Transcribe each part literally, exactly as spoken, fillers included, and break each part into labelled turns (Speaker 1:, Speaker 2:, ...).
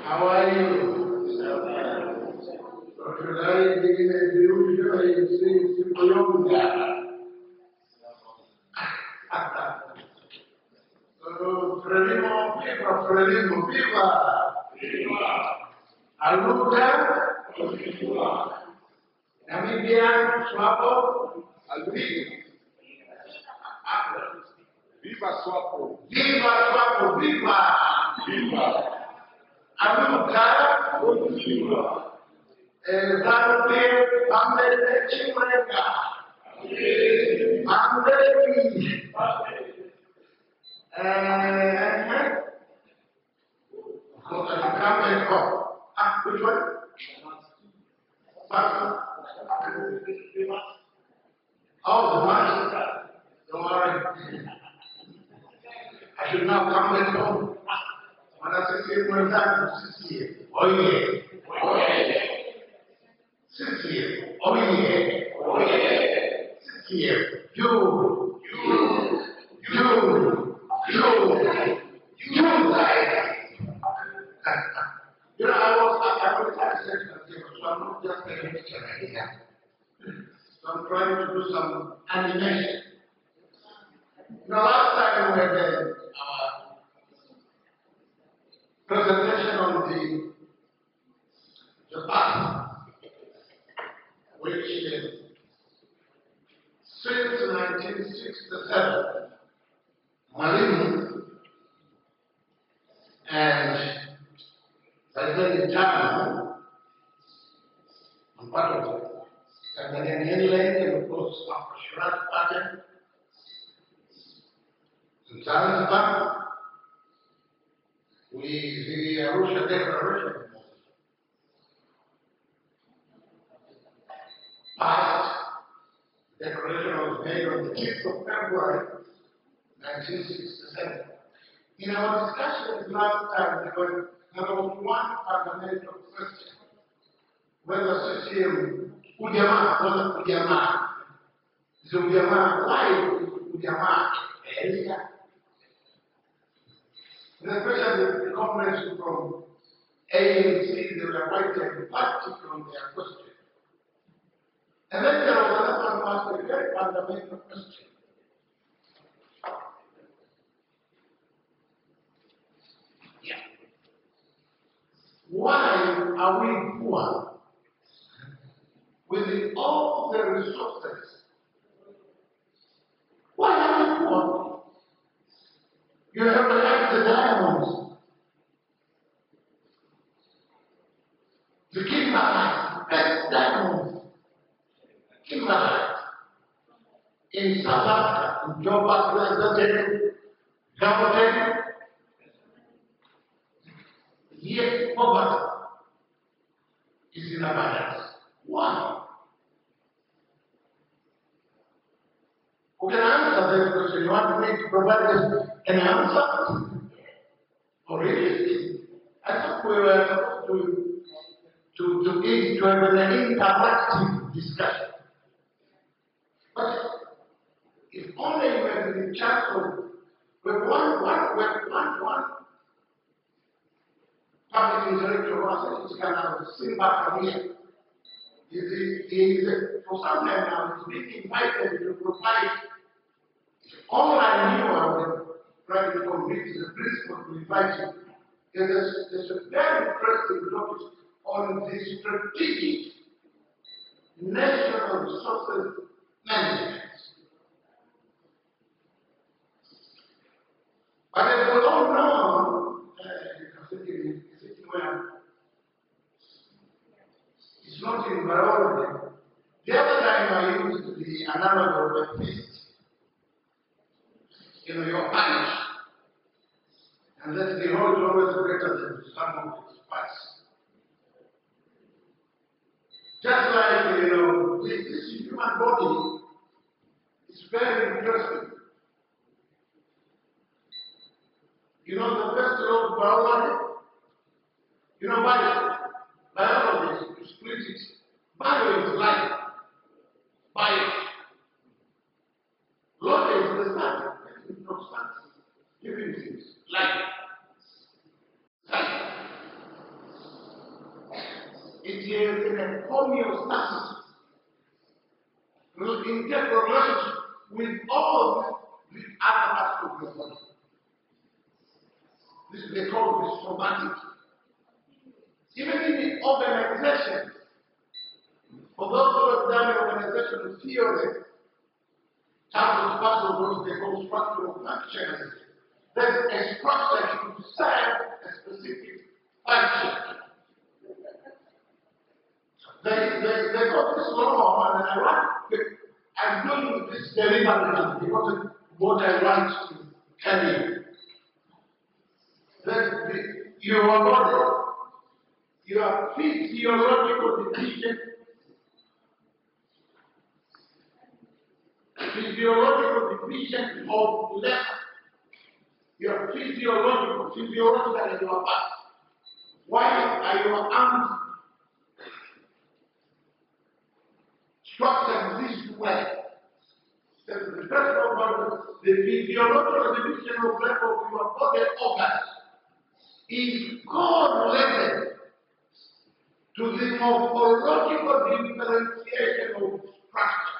Speaker 1: How are you? Socializing in Arusha is Sino So, Frelimo, viva, Frelimo, viva! Arusha, Namibia, Swapo, Alvin.
Speaker 2: Viva Swapo!
Speaker 1: Viva Swapo, viva!
Speaker 2: Viva!
Speaker 1: Arusha, viva! Zante, Bambele, Chimreka. Bambele. Uh, come and go. Ah, which one? Oh, the master. Don't worry. I should now come back home. When I say it one time, six years. Oh, yeah. Oh, yeah. Six years. Oh, yeah. Oh, yeah. Six years. You. You. You. You. You guys. You know, I was, I was at section, so I'm not just a lecturer here. So I'm trying to do some animation. You know, last time we had a uh, presentation on the, the past, which is since nineteen sixty-seven, Mwalimu and by then TANU, I'm part of the Tanzanian mainland and of course Arusha pattern. In Zanzibar, we the Arusha Declaration passed. Declaration was made on the fifth of February, nineteen sixty-seven. In our discussions last time, there was, there was one fundamental question: whether C C M, Ujamaa, whether Ujamaa, is Ujamaa, why is Ujamaa area? And especially the comrades from A N C, they were quite emphatic on their question. And then there was another one who asked a very fundamental question. Yeah. Why are we poor with all the resources? Why are we poor? You have to ask the diamonds, the kimberlites, best diamonds. Kimberlite in South Africa, in Joburg, represented, Gauteng, yet poverty is in abundance. Why? Who can answer that question? You want me to provide us an answer? Or really? I thought we were supposed to, to, to, to have an interactive discussion. But if only you have the chance of with one, one, with one, one public intellectual process, it's kind of simple career. He is, for some time now, he's being invited to provide. All I knew, I was trying to convince the principal to invite him. There's, there's a very interesting topic on the strategic national resources management. But as we all know, uh, it's not in biology. The other time I used the analogy of a fist. You know, your punch. And that the whole is always greater than the sum of its parts. Just like, you know, this, this human body is very interesting. You know the first law of biology? You know bio? Biology, you split it. Bio is life. Bio. Logic is the sun. That is not sun. Living things. Life. Sun. is in a homeostasis, interrelationship with all the other parts of the body. This is they call this somatic. Even in the organization, for those who have done organizational theory, terms of part of what they call structural functions, there's a structure to serve a specific function. They, they, they got this law, and I like I'm doing this deliberately because of what I want to tell you. That the, your body, your physiological division, physiological division of left, your physiological, physiological in your back. Why are your arms structured this way? The first one, the physiological division of left of your body organs is correlated to the morphological differentiation of structure.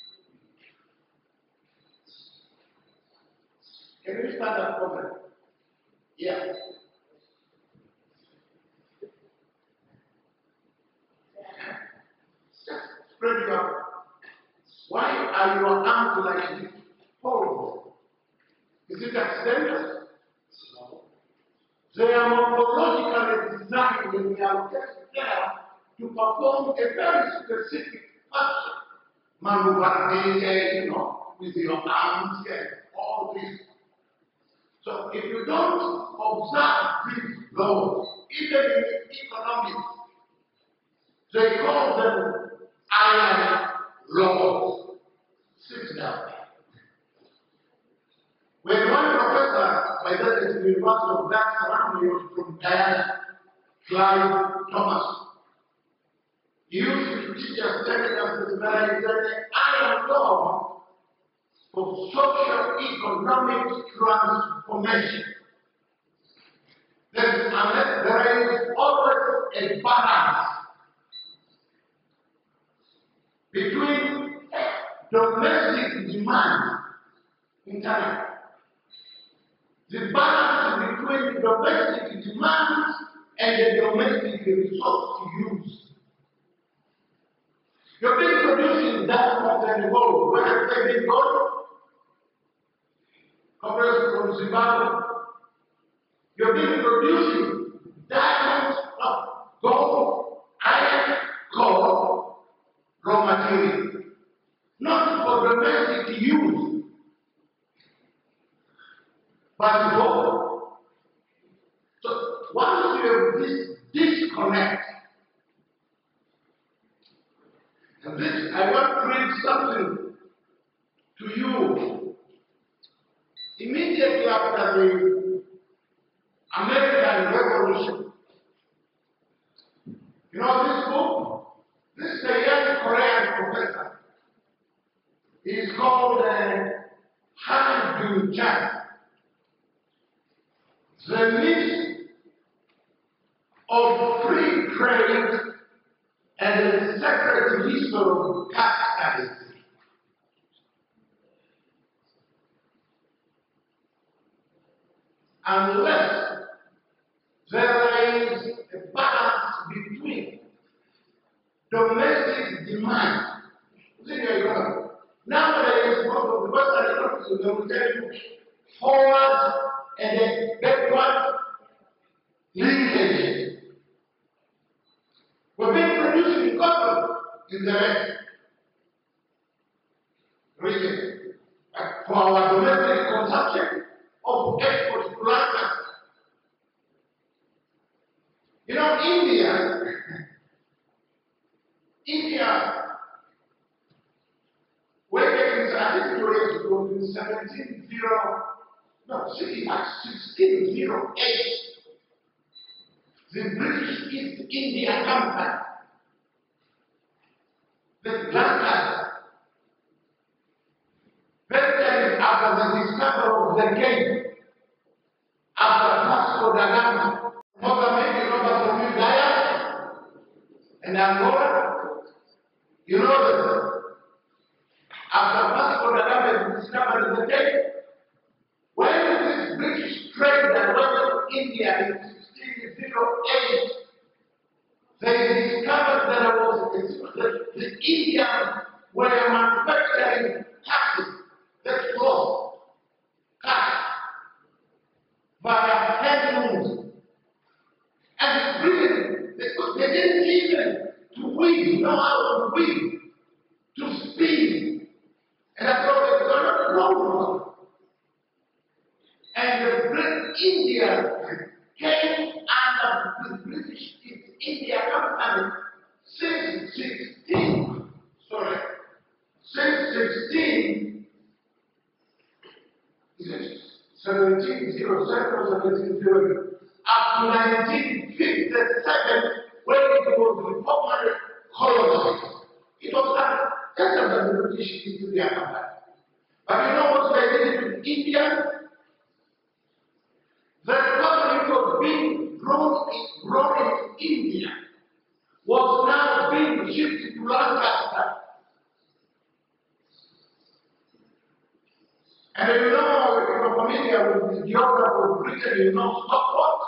Speaker 1: Can we start that problem? Yeah. Just spread your arms. Why are your arms like this? Horrible. Is it accidental? No. They are morphologically designed and they are just there to perform a very specific function. Maneuver, you know, with your arms and all this. So if you don't observe these laws, even in economics, they call them iron laws. Sit down. When one professor, by that is the University of Black Surrounding, was from Diana, Clive Thomas, he used to teach us telling us that there is an iron law of socio-economic transformation. There is, there is always a balance between domestic demand, internal, the balance between domestic demand and the domestic resource use. You've been producing diamonds and gold. Where have they been gold? Comrades from Zimbabwe. You've been producing diamonds, gold, iron, coal, raw material. Not for domestic use, but for. So once you have this disconnect, and this, I want to read something to you. Immediately after the American Revolution, you know this book? This is a young Korean professor. He is called uh, Han Jun-chan. The myth of free trade and the sacred history of capitalism. Unless there is a balance between domestic demand. Nowadays, most of the Western countries will tell you forward and then backward linkage. We've been producing cotton in the West region for our domestic consumption of export to London. You know, India, India, when I think it was in seventeen zero, no, sixteen oh eight, the British East India Company, the Glasgow, very after the discovery of the Cape, after Vasco da Gama, Mozambique, Nova Zambia, and Angola. You know that after Vasco da Gama discovered the Cape, when this British trader went to India in sixteen oh eight, they discovered that there was a, the, the Indians were manufacturing taxes that cloth, cats, via handlooms. And it's brilliant because they didn't even to weave, know how to weave, to spin. And that's all they got wrong. And the British India came under the British East India Company since sixteen, sorry, since sixteen, is it seventeen oh seven or seventeen oh eight, up to nineteen fifty-seven, when it was reformed colonized. It was like just under the British East India Company. But you know what they did in India? The economy was being grown in, grown in India was now being shifted to Lancaster. And you know, if you're familiar with the geography of Britain, you know Stockport.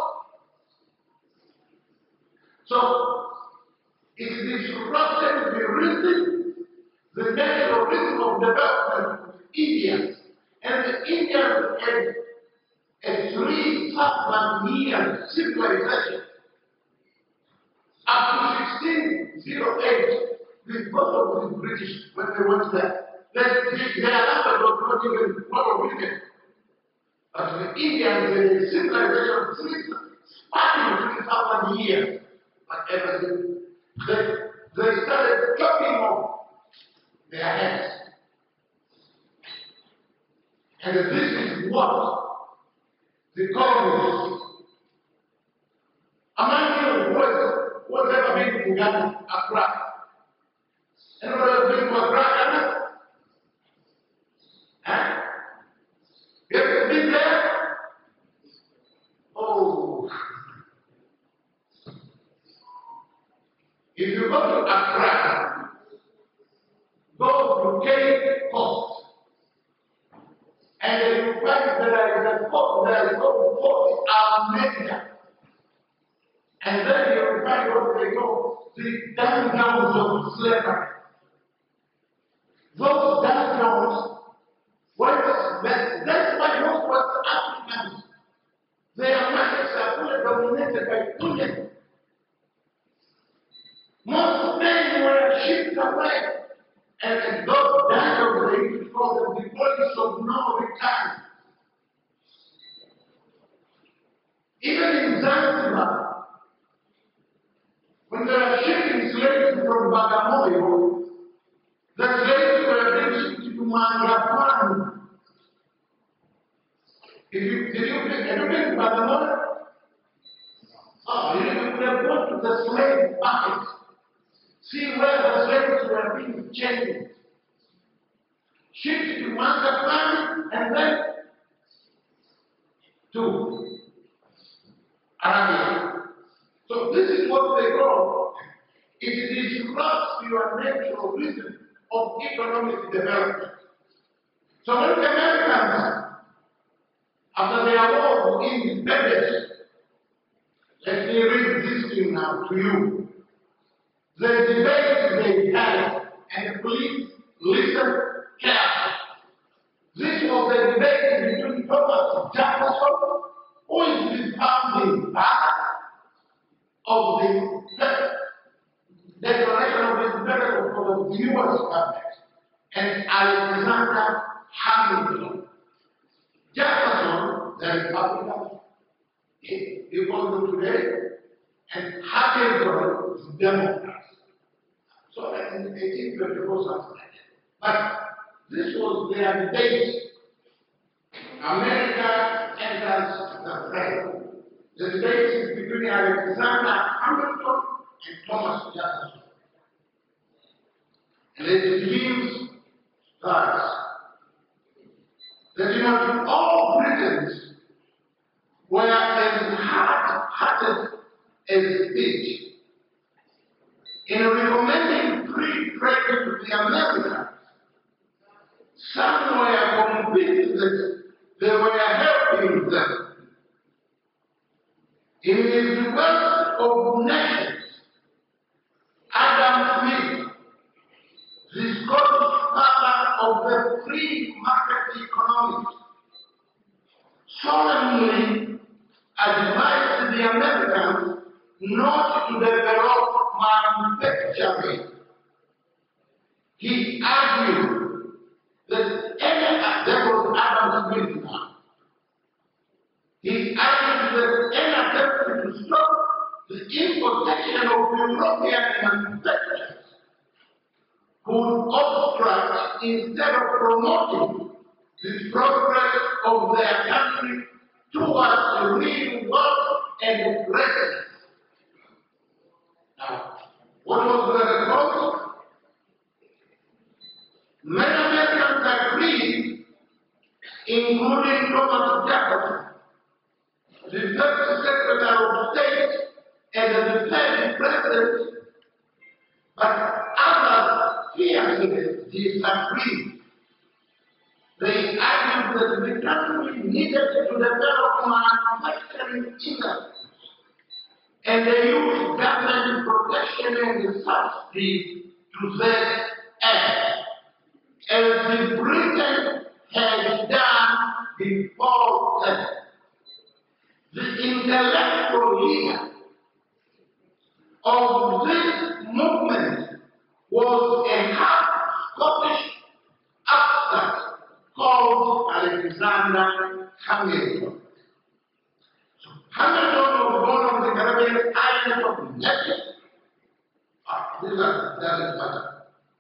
Speaker 1: So, it disrupted the rhythm, the natural rhythm of development of India. And the Indians had a three thousand year civilization. Up to sixteen oh eight, because of the British, when they went there, they, they, their number was not even one million. But the Indians, the civilization of three, spanning three thousand years, but everything, they, they started chopping off their heads. And this is what the colonists, among you, who has, who has ever been to Ghana, Accra? Anyone has been to Accra, Ghana? Huh? You ever been there? Oh. If you go to Accra, go to Cape Coast, and you find that there is a port, there is a port, Almeida. And then you will find what they call the dungeons of slavery. Those dungeons, that's why most West Africans, their markets are fully dominated by women. Most men were shipped away, and those dungeons, they used to call them the police of no return. Even in Zanzibar, when they were shipping slaves from Bagamoyo, the slaves were being shipped to Mangapan. If you, did you, have you been to Bagamoyo? Oh, you could have gone to the slave market. See where the slaves were being changed. Shipped to Mangapan and then to Arabia. So this is what they call, it disrupts your natural rhythm of economic development. So when the Americans, after their war of independence, let me read this thing now to you. The debate they had, and please listen carefully. This was the debate between Thomas Jefferson, who is the founding father of the Declaration of Independence of the U S government, and Alexander Hamilton. Jefferson, the Republican, he called him today, and Hamilton is Democrat. So like in eighteen twenty-four, something like that. But this was their debate. America enters the fray. The debate is between Alexander Hamilton and Thomas Jefferson. And it begins thus. That you know, all Britons were as hard-hearted as speech. in recommending free trade to the Americans, some were convinced that they were helping them. In his Wealth of Nations, Adam Smith, the Scottish father of the free market economy, solemnly advised the Americans not to develop manufacturing. He argued that any that was Adam Smith now. He argued that any attempt to stop the importation of European manufacturers could obstruct instead of promoting the progress of their country towards real wealth and greatness. Now, what was the result? Many Americans agreed, including Thomas Jefferson, the first Secretary of State and the defense president, but others fiercely disagreed. They argued that the country needed to develop manufacturing industries, and they used government protection and subsidies to that end, as the Britain had done before them. The intellectual leader of this movement was a half Scottish upstart called Alexander Hamilton. So Hamilton was born on the Caribbean island of Neptune. Ah, this doesn't matter.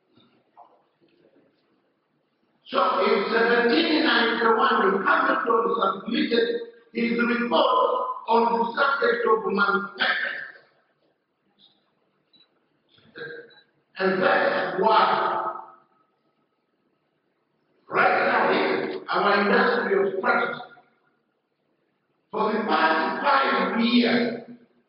Speaker 1: So in seventeen ninety-one, Hamilton submitted his report on the subject of manufacturing. And that's why, right now here, our industry of practice, for the past five years,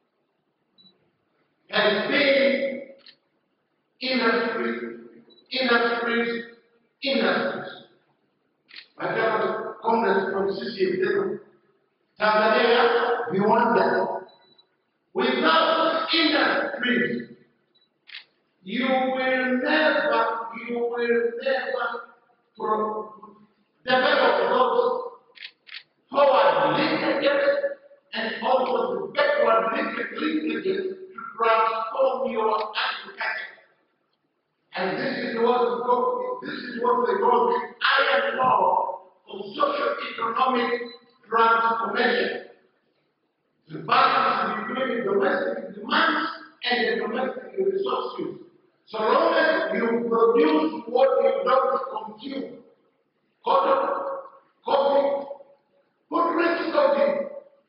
Speaker 1: has been industry, industries, industries. I got Congress from C C M. Tanzania, we want that. Without industries, you will never, you will never pro develop those forward linkages and also the backward linkages to transform your agriculture. And this is what we call, this is what they call the iron law of socio-economic transformation. The balance between domestic demands and the domestic resources. So long as you produce what you don't consume, cotton, coffee, who drinks coffee?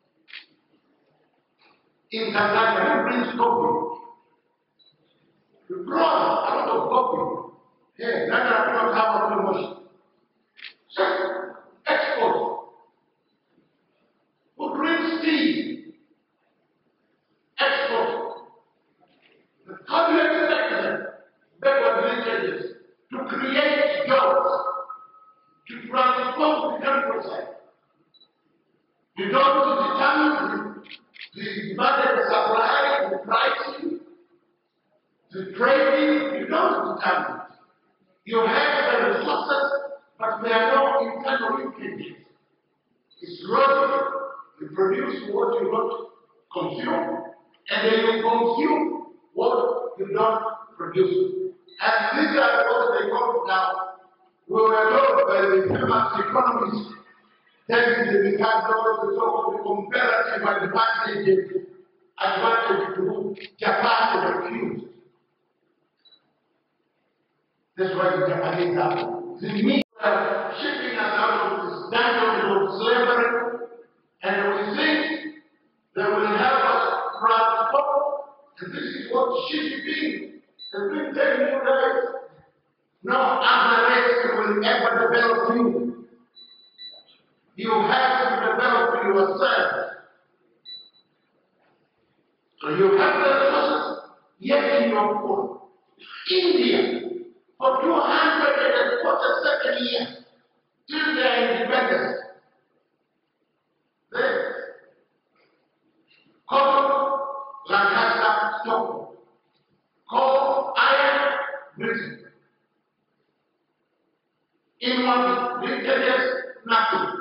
Speaker 1: In Tanzania, who drinks coffee? You grow a lot of coffee. Yeah, that's not how much promotion. So, export. Who drinks tea? Export. How do you expect them? Backward linkages to create jobs, to transform the countryside. You don't determine the, the demand and supply, the pricing, the trading, you don't determine. You have the resources, but there are no internal linkages. It's logic. You produce what you don't consume, and then you consume what you don't produce. And these are what they call now. We were told by the famous economists that we have the so-called comparative advantage, advantage to Japan refused. That's why the Japanese are. The means are shipping us out of this dungeon of slavery, and we think they will help us transform. And this is what Xi Jinping has been telling you guys. No other race will ever develop you. You have to develop yourself. So you have the resources, yet you are poor. India, for two hundred forty-seven years, till their independence, they cotton, Lancaster, stone, coal, iron, Britain. Inward linkages, nothing.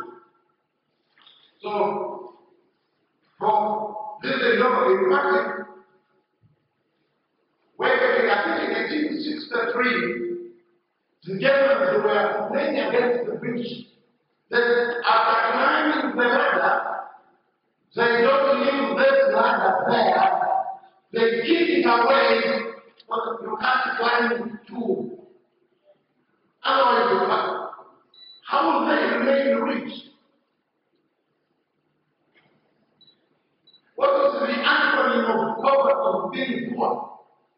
Speaker 1: So, from this is not imagine where I think in eighteen sixty-three, the Germans were complaining against the British that after climbing the ladder, they don't leave this ladder there, they keep it away, but you can't climb too. Otherwise, you can't. How will they remain rich? What is the antonym of poverty of being poor?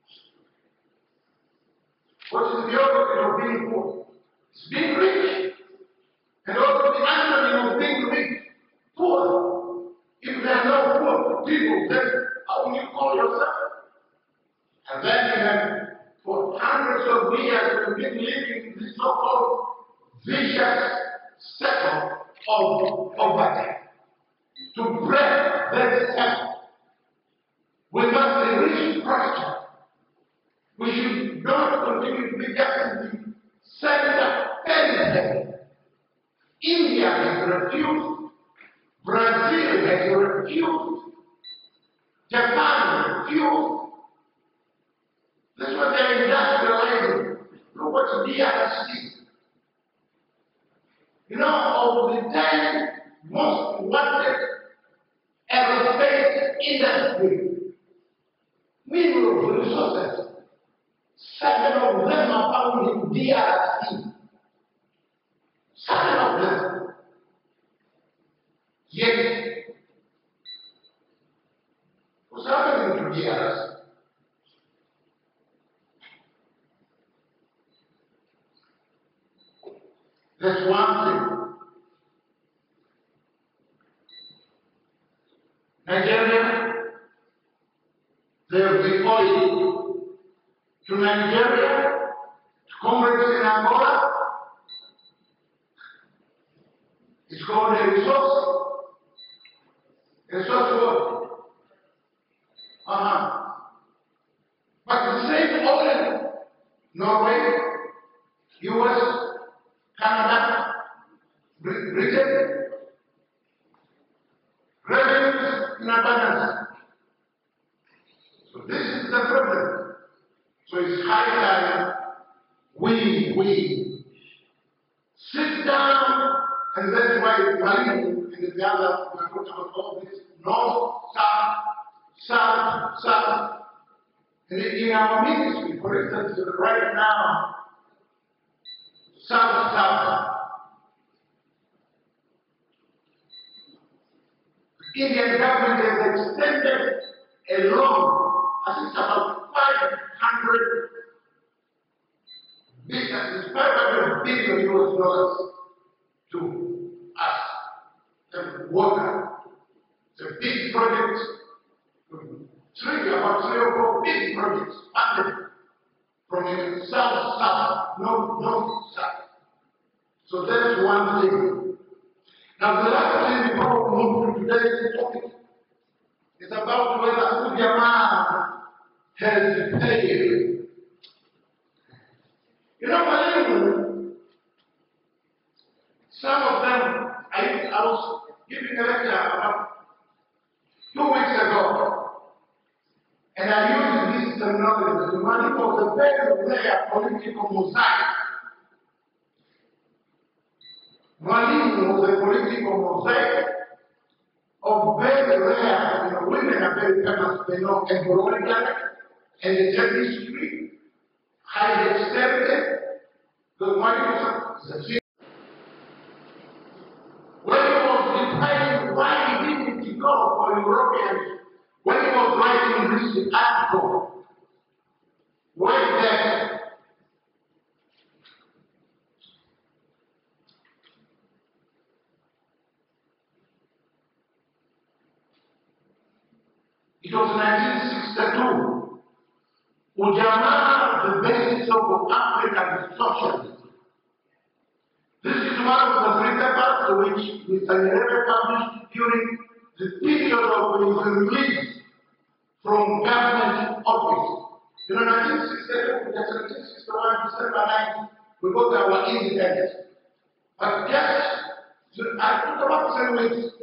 Speaker 1: What is the opposite of being poor? It's being rich. And also the antonym of being rich, poor. If there are no poor people, then how will you call yourself? And then you have, for hundreds of years, we've been living this so-called vicious circle of poverty. To break that circle, we must reach structure. We should not continue to be just in the center anything. India has refused, Brazil has refused, Japan refused. That's what they're industrializing. Look what D R C. You know, of the ten most wanted aerospace industry, mineral resources, seven of them are found in D R C. Seven of them. Yet, what's happening to D R C? That's one thing. Nigeria, they have deployed to Nigeria, to comrades in Angola. It's called a resource. A resource what? Uh-huh. But the same oil, Norway, U S, Canada, Britain, revenues in abundance. So this is the problem. So it's high time we, we sit down, and that's why Mali and the other, we are talking about all this north, south, south, south. And in our ministry, for instance, right now, south, south. The Indian government has extended a loan, I think about five hundred billion, five hundred billion U S dollars to us. The water, the big projects, three, about three or four big projects funded from the south, south, north, north, south. So that's one thing. Now the last thing before we move to today's topic is about whether Chama has paid. You know, Malayu, some of them, I, I was giving a lecture about two weeks ago, and I used this terminology. Malayu was a very rare political mosaic. Mwalimu was a political mosaic of very rare, you know, women are very famous, they know economically and the church history, highly extended. The Mwalimu is a thing. When he was deciding why he didn't go for Europeans, when he was writing this article, way back, it was nineteen sixty-two. Ujamaa, the basis of African socialism. This is one of the three papers which Mister Nyerere published during the period of his release from government office. You know, nineteen sixty-two, nineteen sixty-one, December ninth, we got our independence. But just, I took about ten weeks.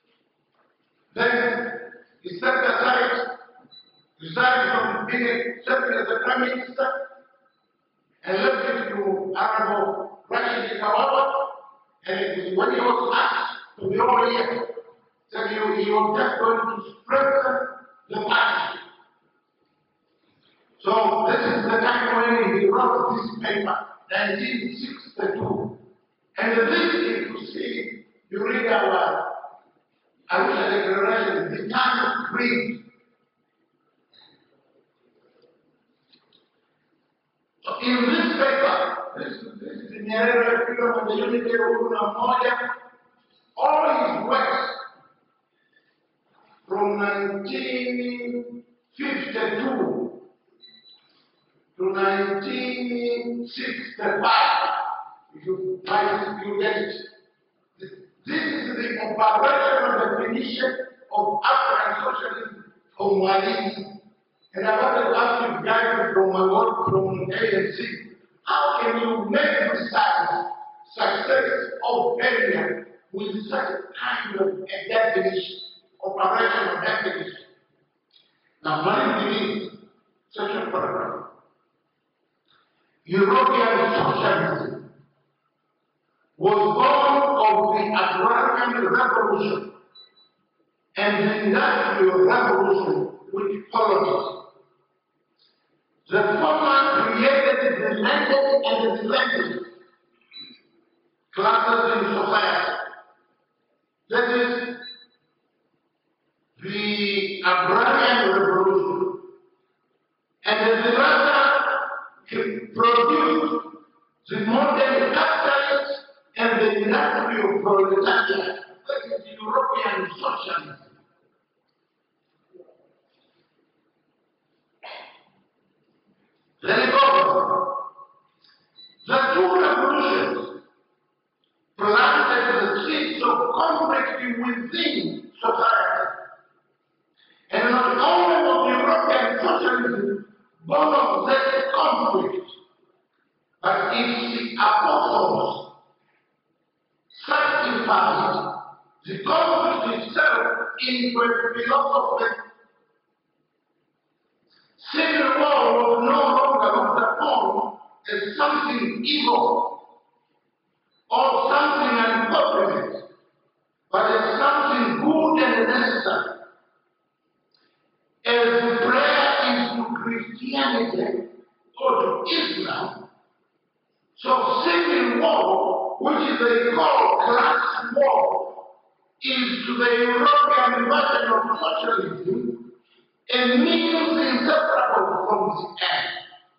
Speaker 1: Then he stepped aside, resigned from being serving as a prime minister, and left it to Honorable Rashid Kawawa. And when he was asked to be over here, said he, he was just going to strengthen the party. So this is the time when he wrote this paper, nineteen sixty-two. And this, if you see, you read our Arusha Declaration, the TANU creed. So in this paper, this, this is the Nyerere Freedom and the Unity of Umoja, all his works from nineteen fifty-two to nineteen sixty-five. If you find it, you get it. This is the operational definition of African socialism from Swahili. And I wanted to ask you guys from my work from A N C, how can you make success, success of failure with such a kind of a definition, operational definition? Now, what it means, such a paragraph. European socialism was born of the Agrarian Revolution and the Industrial Revolution which followed it. The former created the landed and the landed classes in society. That is the Agrarian Revolution, and the latter produced the modern capitalists and the industrial proletariat. That is European socialism. Let it go. The two revolutions planted the seeds of conflict within society. And not only was European socialism born of that conflict, but its apostles sanctified the conflict itself into a philosophy. Civil war was no longer looked upon as something evil or something unfortunate, but as something good and necessary. As prayer is to Christianity or to Islam, so civil war, which is a called class war, is to the European version of socialism a means inseparable from the end.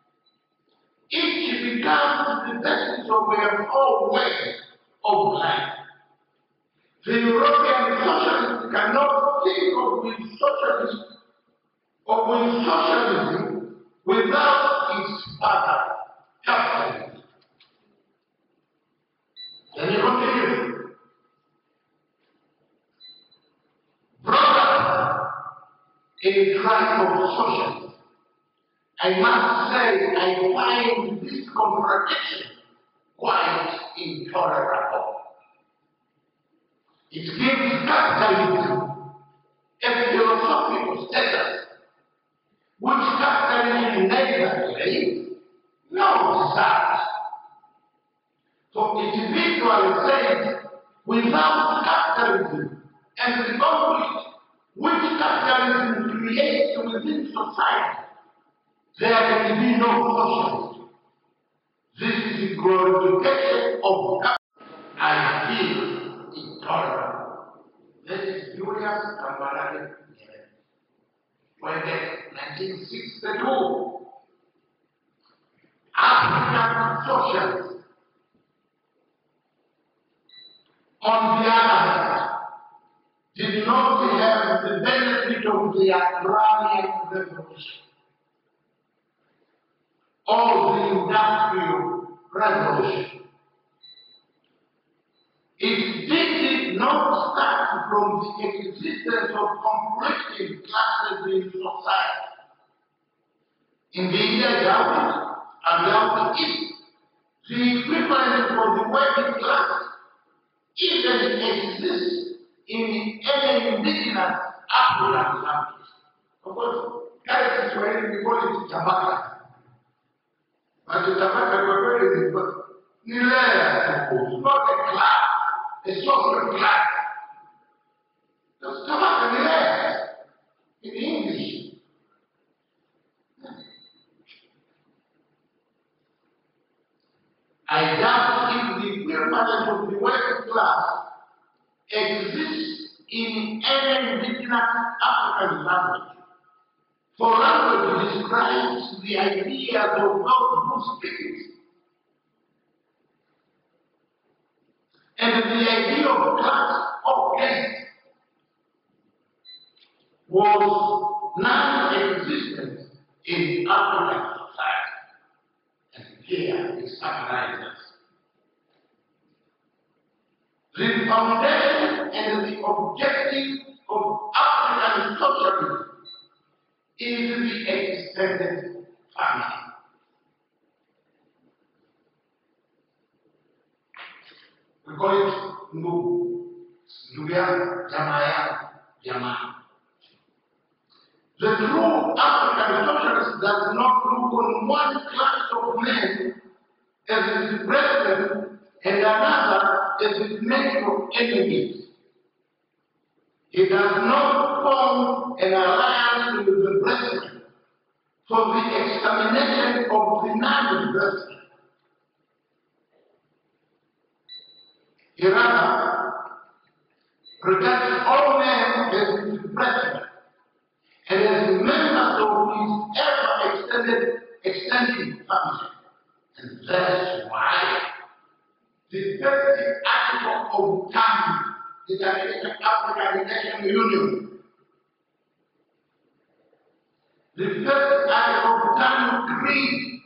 Speaker 1: Each becomes the basis of their whole way of life. The European socialist cannot think of with socialism or with socialism without its father, capitalism. Then you continue. Brother, in tribe of socialism, I must say I find this contradiction quite intolerable. It gives capitalism a philosophical status, which capitalism neither claims nor deserves. So it visually says, without capitalism and the conflict which capitalism creates within society, there can be no socialism. This is the glorification of capitalism. I feel intolerable. This is Julius Kambarage when in nineteen sixty-two, African socialism, on the other hand, did not have the benefit of the agrarian revolution. of the Industrial Revolution. It did not start from the existence of conflicting classes in society. Indeed, I doubt it. I doubt it. The equivalent for the working class even exists in any indigenous African language. Of course, that is where we call it Chama. But the Chama is not a class, a social class. The Chama in English. I doubt if the equivalent of the working class exists in any indigenous African language. For language describes the ideas of those who speak it. And the idea of class of caste was non-existent in African society. And here it summarizes. The foundation and the objective of African socialism is the extended family. We call it Ndugu, Ndugu, Jamaya, Jamaa. The true African socialist does not look on one class of men as its president and another as its natural enemies. He does not form an alliance with the president for the extermination of the non-president. He rather regards all men as his president and as members of his ever-extended extended family. And that's why the thirtieth article of TANU, the African National Union, the third article of TANU Creed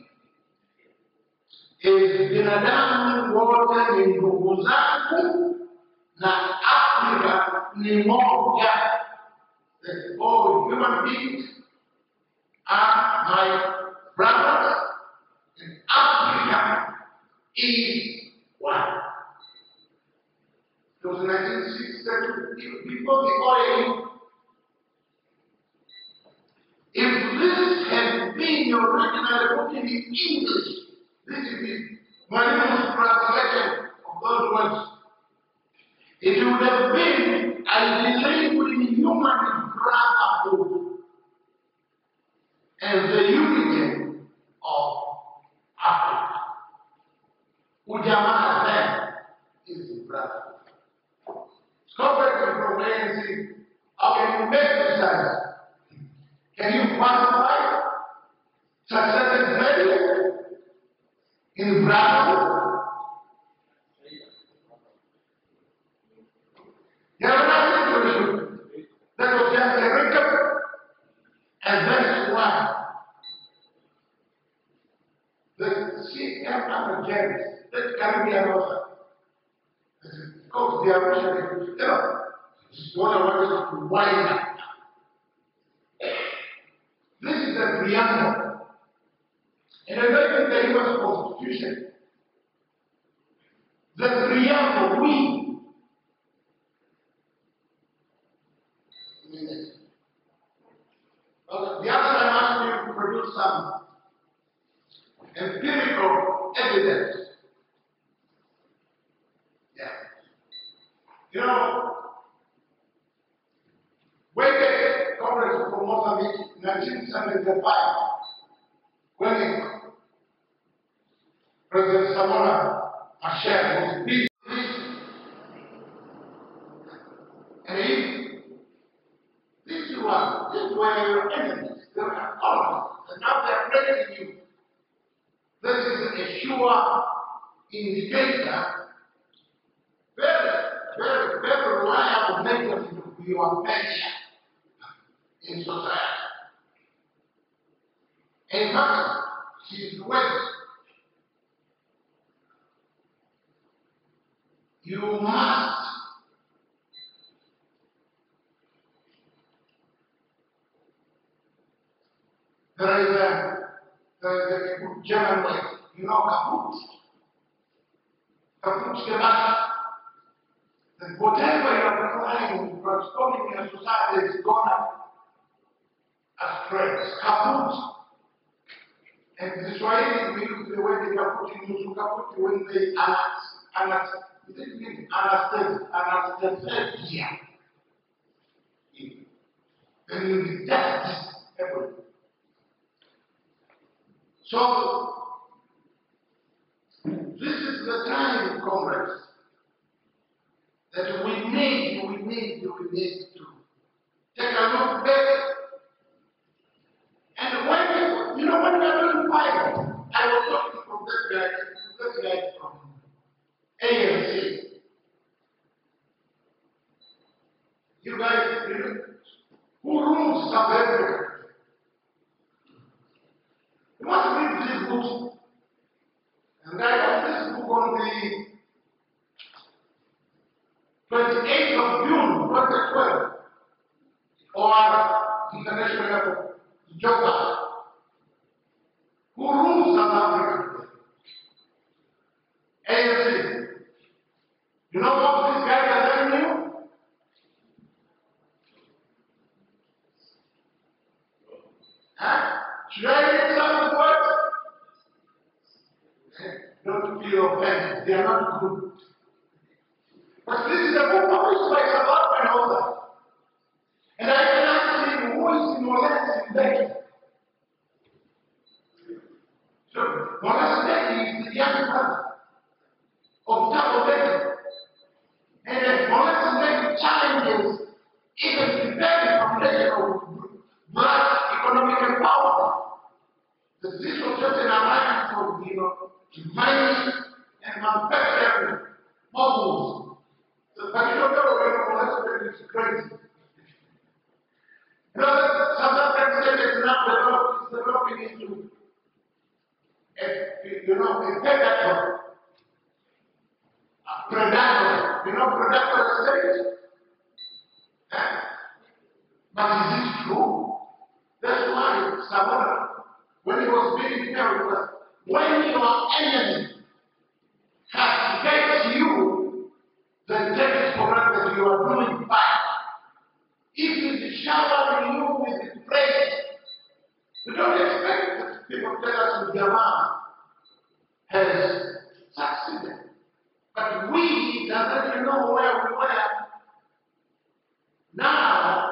Speaker 1: is binadamu wote ni ndugu zangu na Afrika ni moja. That all human beings are my brothers, and Africa is one. It was nineteen sixty-seven, before the oil. If this had been originally written in English, this is the Mwalimu's translation of those words, it would have been a delinquent human brotherhood and the unity of Africa. Ujamaa then is the brotherhood. Corporate comprehensive, how can you make this sense? Can you quantify success and failure in brotherhood? There was another situation that was just a recap, and that's why the C M Americans, that Caribbean author, because the Arusha Declaration, you know, this is what I wanted to wind up. This is the preamble. And I look at the U S Constitution. The preamble, we, well, the other time I asked you to produce some empirical evidence. Yeah. You know, when the Congress from Mozambique in nineteen seventy-five, when President Samora Machel was being and if these were, these were your enemies, they were colonists, and now they are praising you. This is a sure indicator, very, very, very reliable measurement of your measure in society. In fact, his ways. You must there is a there is a good German way, you know, kaput. Kaput gemacht. That whatever you are trying, transforming your society is gone astray. Kaput. And the Swahili we use the word kaput in Musu kaput when they annex, annex, it means anesthesia, anesthesia. And you detect everything. So, this is the time, comrades, that we need, we need, we need to take a look back. And when, you know, when we are doing fight, I was talking from that guy, that guy from A N C. You guys, who rules South Africa? You must read this book. And I got this book on the twenty-eighth of June, twenty twelve, or International Yoga. Who rules South Africa? A N C. You know what these guys are telling you? Huh? Should I read some of the words? Don't feel offended. They are not good. But this is a book published by South African author. And I can ask him who is Molesi Mbeki. So, Molesi Mbeki is the young brother of Thabo Mbeki. And then Molesi Mbeki challenges even the very foundation of black economic empowerment. That this was just an alliance of, you know, mining and manufacturing models. So, but you don't know where Molesi Mbeki is crazy. You know, South African state is now developed, is developing into a, you know, a predator, a predator, you know, predator state. Eh? But is it true? That's why Savannah, when he was being carried, when your enemy castigates you, then take it for granted that you are doing bad. If it is showering you with praise, we don't expect that people tell us that Chama has succeeded. But we doesn't even know where we were. Now,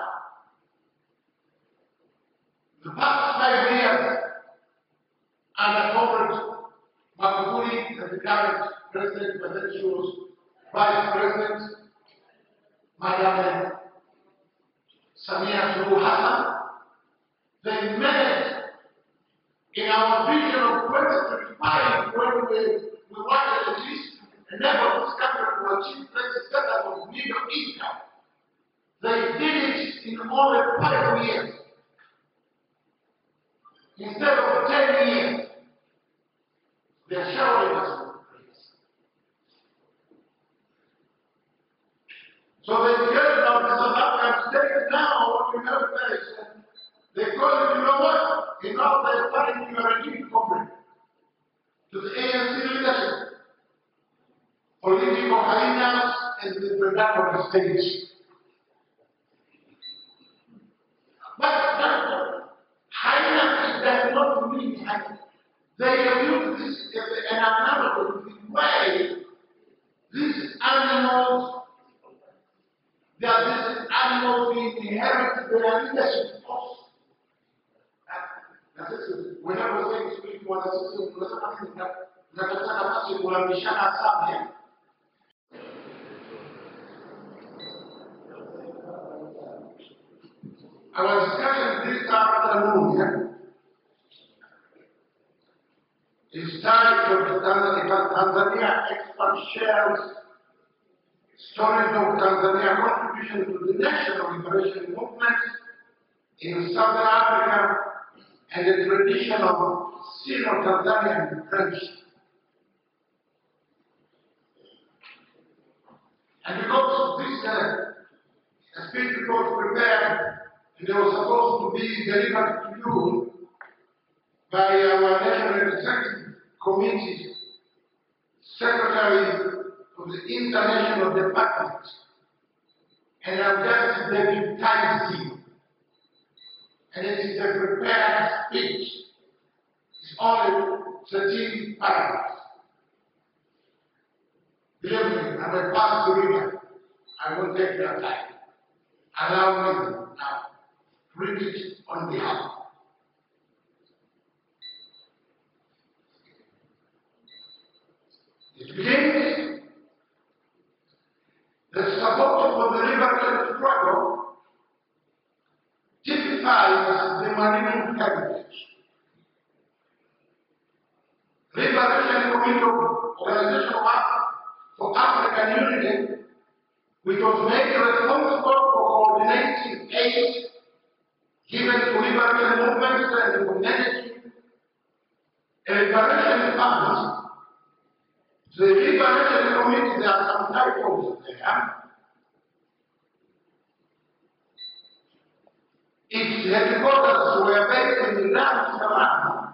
Speaker 1: the past five years, under Comrade Mapinduzi and the current president, but then she was vice president, Madam Samia, they met in our vision of twenty twenty-five when we, we wanted at least enable this country to achieve twenty status of middle income. They did it in only five years instead of ten years. They're showering us with praise. So they cared about the South African state now, what we have there is they call it, you know what? You know, they're starting to a regime complaint to the A N C leadership, political hyenas and the predatory stage. But that hyena does not mean hyena. They have used this as an analogy in the way these animals, that these animals inherit their leadership force. Na sisi wanaposema speak wana sisi tunasema nini na tunataka nafasi kuhamishana sana. Our discussion this afternoon is titled Tanzania Expert Shares Stories of Tanzania Contribution to the National Liberation Movement in Southern Africa and the tradition of Sino Tanzanian friendship. And because this uh, speech was prepared, and it was supposed to be delivered to you by our National Executive Committee, Secretary of the International Department, and I've just deputized him. And it is a prepared speech. It's only thirteen paragraphs. Believe me, I'm a fast reader. I won't take your time. Allow me now to read it on behalf. It begins, the support for the liberation struggle typifies the marine heritage. Liberation Committee of Organization Work for African Unity, which was made responsible for coordinating aid given to liberation movements and for managing a liberation fund. The Liberation Committee, there are some typos there. Its headquarters were based in Dar es Salaam,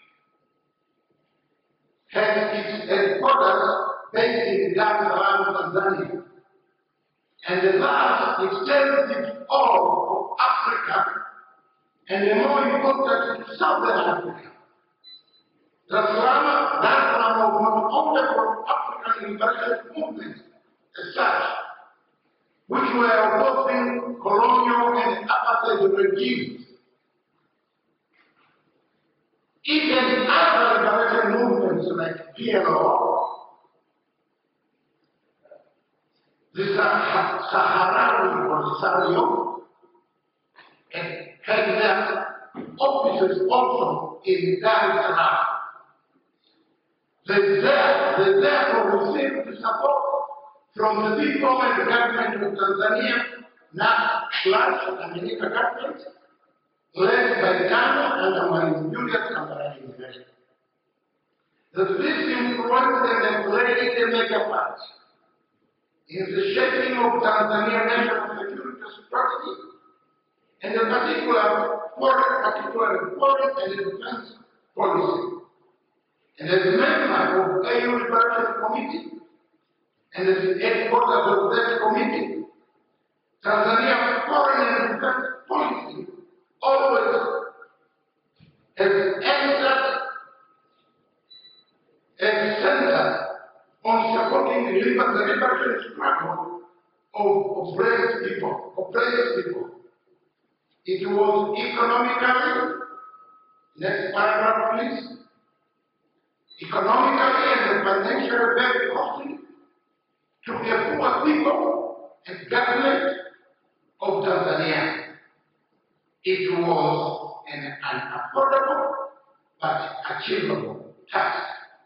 Speaker 1: had its headquarters based in Dar es Salaam, Tanzania, and thus extends it all of Africa, and the more important to Southern Africa. Dar es Salaam, Dar es Salaam was not only for African liberation movements as such, which were opposing colonial and apartheid regimes. Even other liberation movements like P L O, the Saharawi or Saharawi, had their offices also in Dar es Salaam. They there, they therefore received the support from the people and the government of Tanzania, not slash American government, led by TANU and Mapinduzi. That this influenced and played a major part in the shaping of Tanzanian national security strategy, and in particular foreign, particular foreign and defense policy. And as a member of A U Liberation Committee, and as the headquarters of that committee, Tanzania's foreign and defense policy always has entered and centered on supporting the liberation struggle of oppressed people, oppressed people. It was economically, next paragraph please, economically and financially very costly to the poor people and government of Tanzania. It was an unaffordable but achievable task.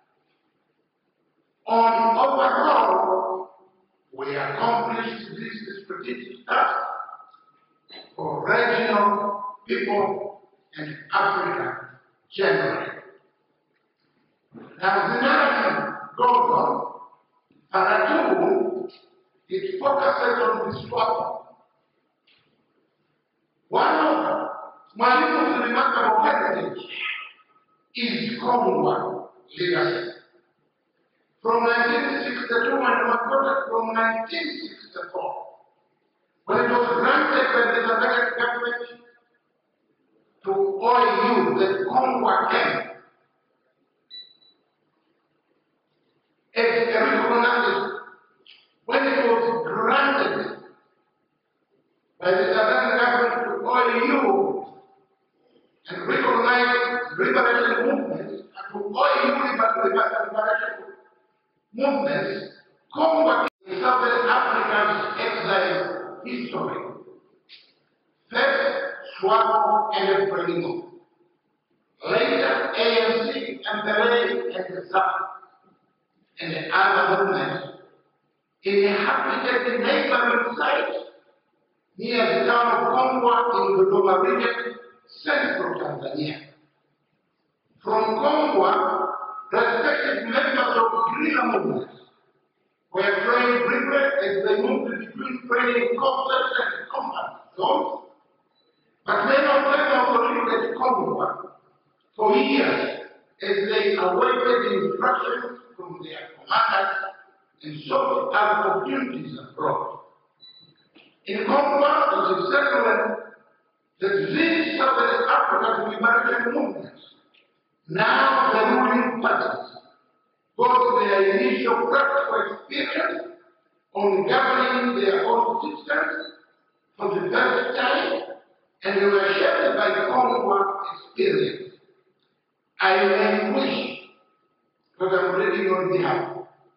Speaker 1: On overall, we accomplished this strategic task for regional people and Africa generally. Now the narrative goes on. Para two, it focuses on this problem. One of Mwalimu's remarkable heritage is Commonwealth leadership. From nineteen sixty-two and Makota from nineteen sixty-four, when it was granted by the Tanzanian government to O A U, the Commonwealth camp, as recognized, when it was granted by the Tanzanian government to O A U and recognized liberation movements and to O A U liberation movements, Commonwealth in Southern Africa's exile history. First, Swahili and Frelimo. Later, A N C and Belay and the South, and the other movements inhabited the neighboring sites near the town of Kongwa in the Dodoma region, central Tanzania. From Congo, respected members of guerrilla movements were trained briefly as they moved between training complexes and combat zones, but many of them also lived at Congo for years as they awaited instructions from their commanders and sought opportunities abroad. In Congo, it is settled that these Southern African liberation movements, now the ruling parties, got their initial practical experience on governing their own systems for the first time, and they were shaped by the Congo experience. I may wish, because I'm reading on behalf,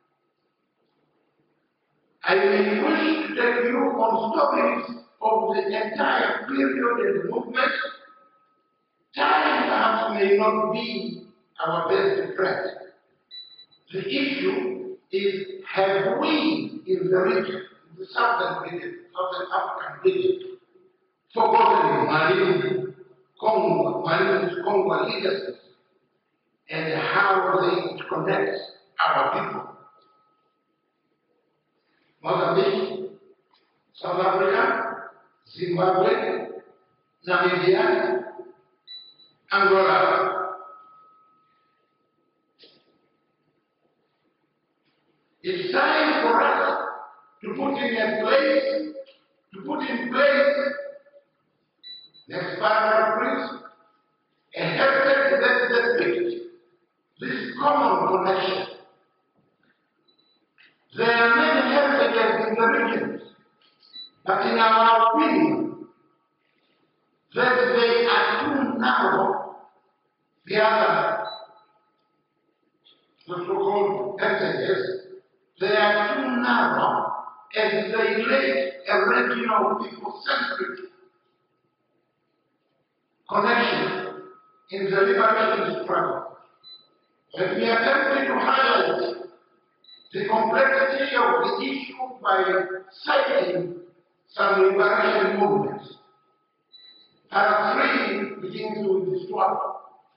Speaker 1: I may wish to take you on stories of the entire period and movement. Time perhaps may not be our best friend. The issue is, have we in the region, in the southern region, southern African region, forgotten Mali, Congo, Mali's Congo leadership, and how they connect our people? Mozambique, South Africa, Zimbabwe, Namibia, Angola. It's time for us to put in a place, to put in place, next paragraph please, a heritage that depicts this common connection. There are many heritages in the regions, but in our opinion, that they are too narrow, the other, the so-called heritages, they are too narrow as they lack a regional people-centric connection in the liberation struggle. Let me attempt to highlight the complexity of the issue by citing some liberation movements. Paragraph three begins with the struggle.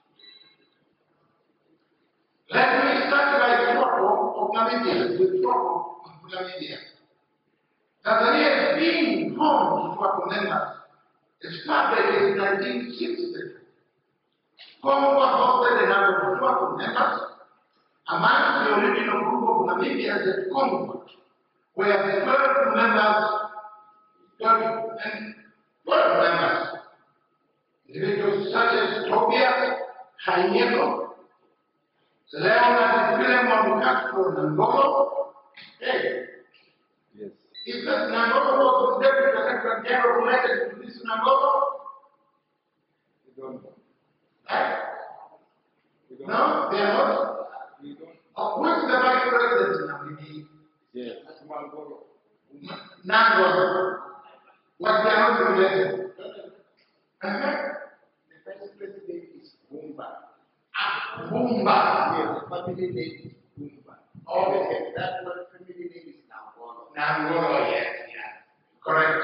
Speaker 1: Let me start by the struggle of Namibia, the struggle of Namibia. Tanzania has been home to SWAPO members as far back as nineteen sixty. Congo hosted a number of SWAPO members. Among the original group of Namibians at Congo were the twelve members, twelve, and twelve members. Individuals such as Tobias Haineko, Leonard Philemon Castro Nangolo. Hey,
Speaker 2: Yes.
Speaker 1: is that Nangolo was the deputy secretary general related to this Nangolo?
Speaker 2: We don't know.
Speaker 1: Right?
Speaker 2: We don't
Speaker 1: No,
Speaker 2: know.
Speaker 1: they are not.
Speaker 2: We don't.
Speaker 1: Uh, who is the vice president now? Maybe
Speaker 2: Yes. Mangolo.
Speaker 1: Nangolo. What they are not related. Uh-huh.
Speaker 3: The first president is Bumba.
Speaker 1: Ah, Bumba.
Speaker 3: Yes, the family name is Bumba.
Speaker 1: Oh.
Speaker 3: And that one family name is Nangolo.
Speaker 1: Nangolo, yes, yeah. Correct.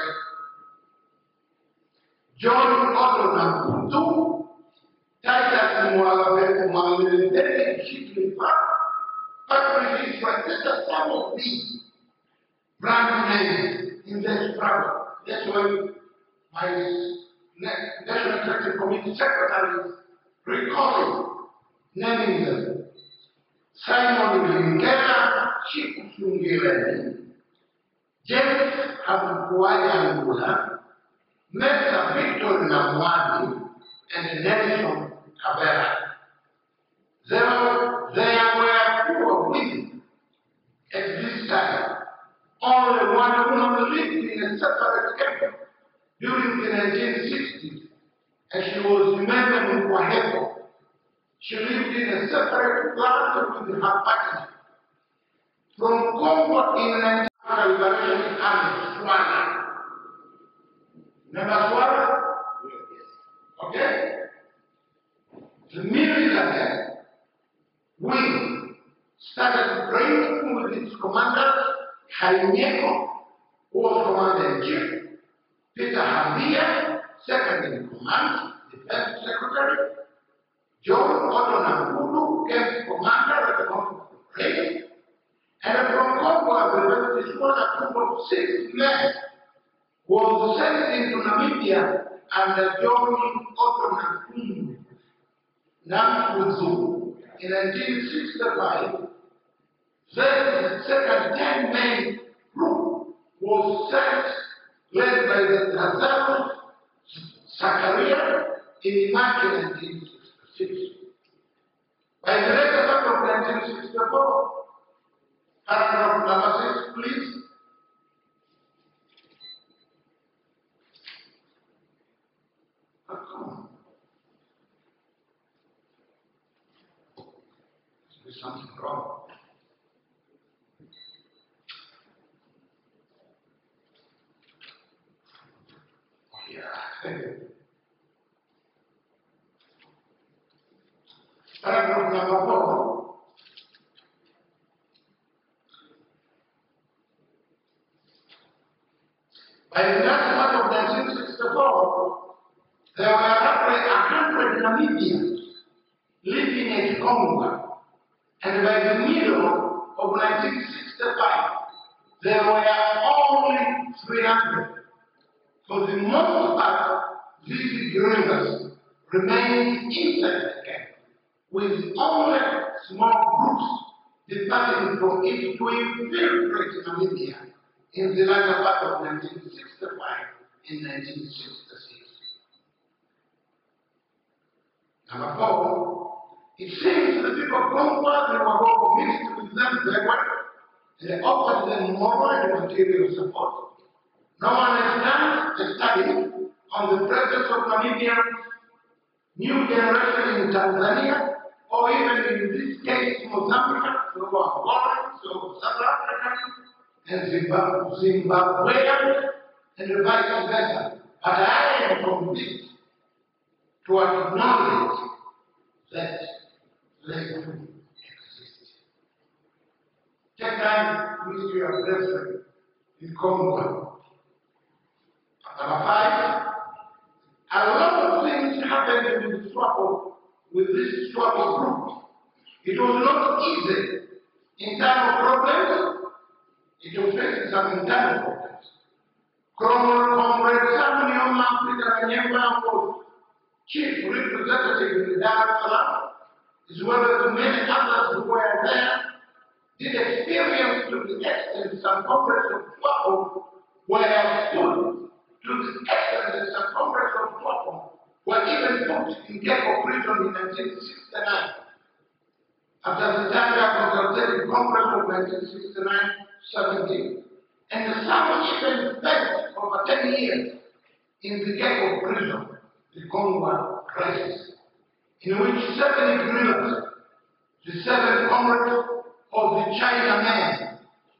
Speaker 1: John Otto Namputu, Titus Mwalabeko Derek Shiklifa, Patrick Israel. These are some of these brand names in the struggle. That's why my National Executive Committee Secretary is recalling, naming them. Simon Lingera, Chikungireni, James Hamkuayangula, Mesa Victor Namwani, and Nelson Cabera. There, there were fewer women at this time. Only one woman lived in a separate camp during the nineteen sixties, and she was remembered in Kwahebo. She lived in a separate flat with her partner. From Congo in the National Liberation Army, Swahili. Remember Swahili?
Speaker 3: Yes.
Speaker 1: Okay? The military wing started training with its commander, Haineko, who was commander-in-chief, Peter Hambia, second in command, defense secretary, John Otto Nankulu became commander of the Congo Operation, and from Congo, the smaller group of six men was sent into Namibia under John Otto Nankulu Nankulu in nineteen sixty-five. Then the second ten-man group was sent, led by the Lazarus Zakaria, in March nineteen sixty-six. By the later part of nineteen sixty-four, paragraph number six, please. Oh, come on. There's something wrong. Oh, yeah. Paragraph number four. By the last part of nineteen sixty-four, there were roughly a hundred Namibians living in Congo, and by the middle of nineteen sixty-five, there were only three hundred. For the most part, these guerrillas remained inside the camp, with only small groups departing from it to infiltrate Namibia in the latter part of nineteen sixty-five and nineteen sixty-six. Number four, it seems the people of Congo were all mixed with them very well, and they offered them moral and material support. No one has done a study on the presence of Namibian new generation in Tanzania, or even in this case Mozambique, so Angola, so South Africa, and Zimbabwean, and vice versa. But I am convinced to acknowledge that they do exist. Take time to meet your brethren in Congo. Number five, a lot of things happened with the struggle, with this struggle group. It was not easy. Internal problems, it was facing some internal problems. Comrade Samuel Mapinduzi was chief representative in Dar es Salaam, as well as many others who were there, did experience to the extent some comrades of struggle were stood. To the extent that some comrades of Chama were even put in Gecko prison in nineteen sixty-nine. After the Tanzania Consultative Congress of nineteen sixty-nine seventeen. And some even spent over ten years in the Gecko prison, the Congo crisis, in which seven guerrillas, the seven comrades of the China men,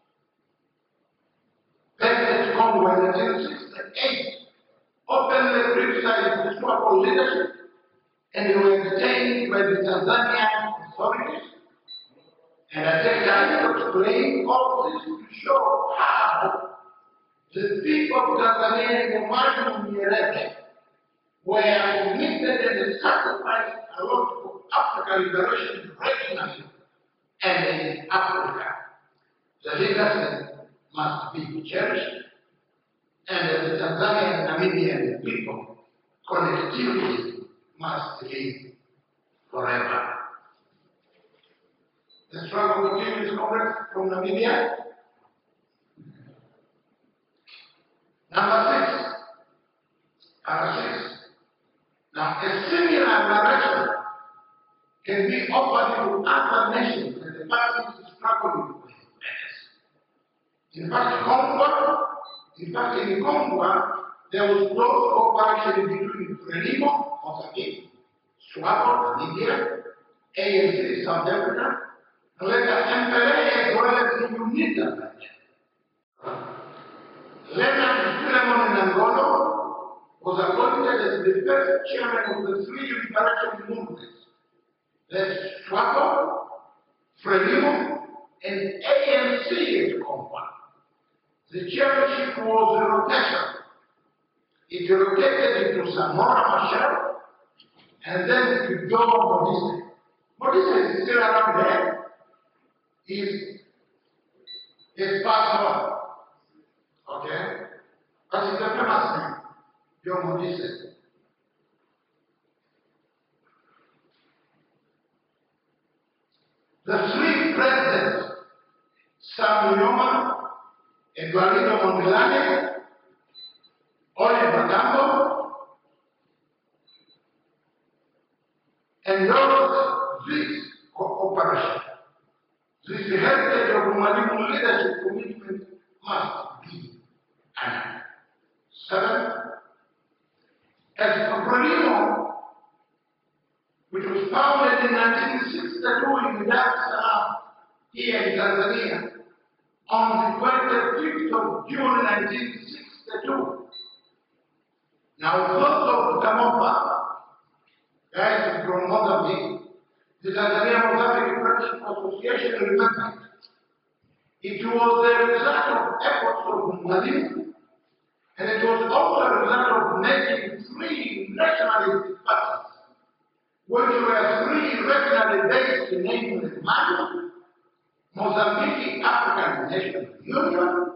Speaker 1: President Congo in nineteen sixty-eight openly criticized the struggle leadership, and they were detained by the Tanzanian authorities. And I take time to explain all this to show how the people of Tanzania and the Mwalimu Nyerere were committed and sacrificed a lot of African liberation regionally and in Africa. The legacy must be cherished, and the Tanzanian and Namibian people, connectivity must live forever. The struggle continues, comrades, from Namibia. Number six, paragraph six. Now, a similar narration can be offered to other nations and the parties struggling with menace. In fact, Congo, in fact, in Congo, there was close cooperation between Frelimo, Mozambique, SWAPO, Namibia, A N C, South Africa, and later M P L A as well as the UNITA. Leonard Philemon in Angola was appointed as the first chairman of the three liberation movements. That's SWAPO, Frelimo, and A N C at Congo. The chairmanship was a rotation. It rotated into Samora Machel, And then you go on Modise. Modise is still around there. He's, he's passed on. Okay? But it's a famous name. Your Modise. The three presidents, Sam Nujoma, Eduardo Mondlane, Oliver Tambo, endorsed this cooperation. This heritage of Mwalimu leadership commitment must be honored. Seven, as Frelimo, which was founded in nineteen sixty-two in Dar es Salaam, here in Tanzania, on the twenty-fifth of June nineteen sixty-two. Now, those of Chama, guys from Mozambique, the Tanzania Mozambique Friendship Association remembered. It was the result of efforts of Mwalimu, and it was also a result of making three nationalist parties, which were three regionally based, namely Mali, Mozambique African National Union,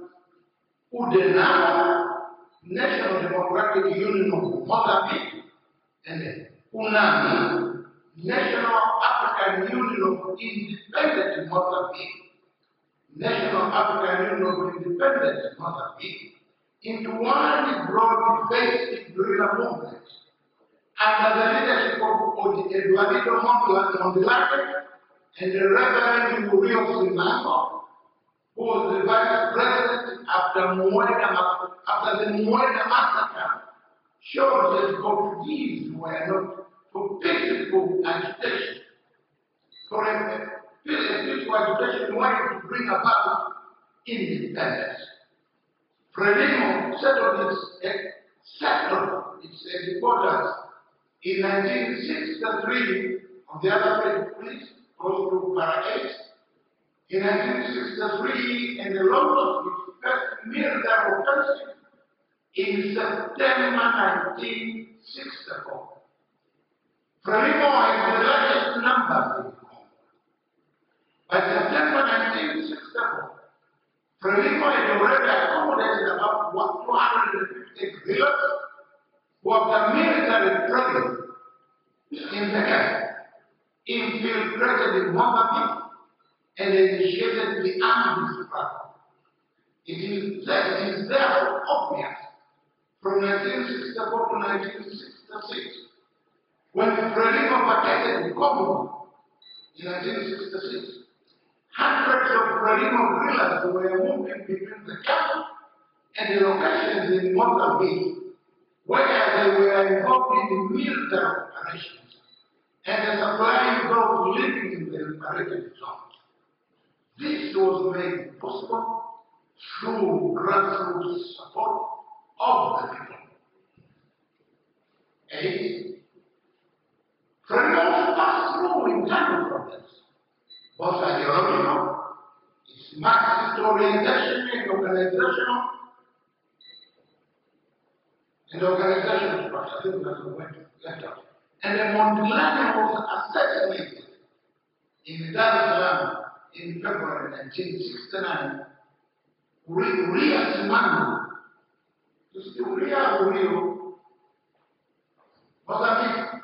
Speaker 1: UDENAMO, National Democratic Union of Mozambique, and UNAMI, National African Union of Independent Mozambique, National African Union of Independent Mozambique, into one broad-based guerrilla movement under the leadership of Eduardo Mondlane and the Reverend Muriel Simango, who was the vice president after, Moeda, after the Moeda massacre, showed that Portuguese were not for peaceful agitation, for a peaceful agitation wanted to bring about independence. Frelimo settled its, settled its headquarters in nineteen sixty-three on the other side, please, close to Paraguay. In nineteen sixty-three, and the launch of its first military offensive in September nineteen sixty-four. Frelimo had the largest numbers in Congo. By September nineteen sixty-four, Frelimo had already accommodated about two hundred fifty guerrillas who, after military training in the camp, infiltrated in Mozambique and initiated the armed struggle. It is, it is therefore obvious from nineteen sixty-four to nineteen sixty-six, when Frelimo vacated Congo in nineteen sixty-six, hundreds of Frelimo guerrillas were moving between the camp and the locations in Mozambique where they were involved in military operations and supplying those living in the liberated zones. This was made possible through grassroots support of the people. Eight, Frelimo passed through internal problems, both ideological, its Marxist orientation and organizational, and organizational structure. I think that's the way to left out. And then Mondlane was assassinated in Dar es Salaam in February nineteen sixty-nine. Ria Simano, this is Ria Rio, Mozambique.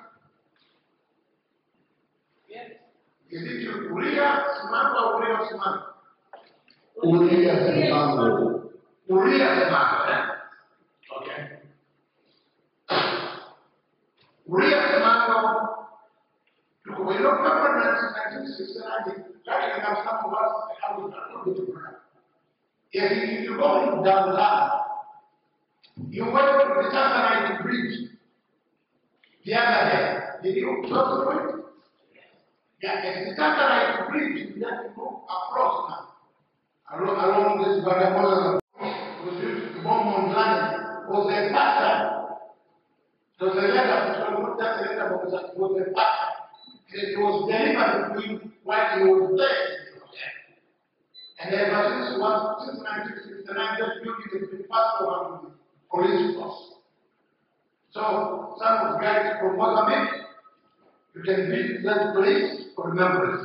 Speaker 1: Yes. Is it Ria Simano or Ria Simano?
Speaker 4: Uriah Simango.
Speaker 1: Ria Simano, eh? Okay. Ria Simano, we don't remember nineteen sixty-nine, like have some of us, I was a little bit around. If you go downtown, you went to the Tanzanian bridge the other day. Did you cross the bridge? Yeah, it's the Tanzanian bridge, you have to go across now. Along, along this Bagamola, was used to bomb on land, was a pattern. So the letter, so I put that letter was a, was a pattern. And it was delivered between while he was there. And ever since, one, since nineteen sixty-nine, that building has been passed over to the police force. So some of the guys from Mozambique You can visit that place for remembrance.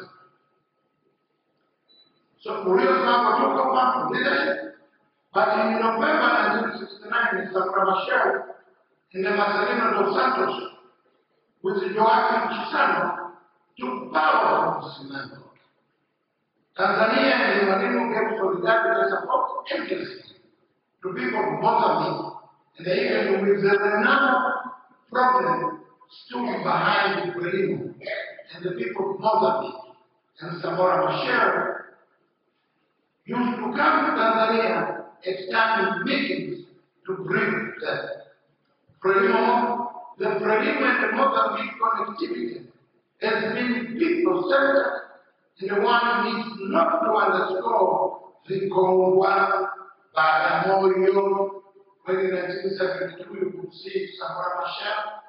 Speaker 1: So Korea Samba took over leadership, but in November nineteen sixty-nine, in San Rafael, in the Marcelino dos Santos, with Joaquim Chissano, took power of this member. Tanzania and the Marino gave solidarity support endlessly to people of Mozambique, and they even with the Renamo problem stood behind Frelimo and the people of Mozambique and Samora Machel used to come to Tanzania and stand in meetings to bring them. Frelimo, the Frelimo and the Mozambique connectivity has been people-centered, and one needs not to underscore the Kongwa, Bagamoyo, when in nineteen seventy-two you could see Samora Machel,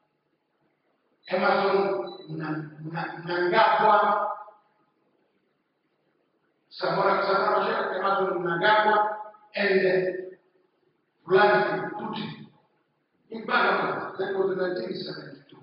Speaker 1: Emerson Mnangagwa, Samora Machel, Emerson Mnangagwa, and then Vladimir Putin. In Bagamoyo, that was in nineteen seventy-two.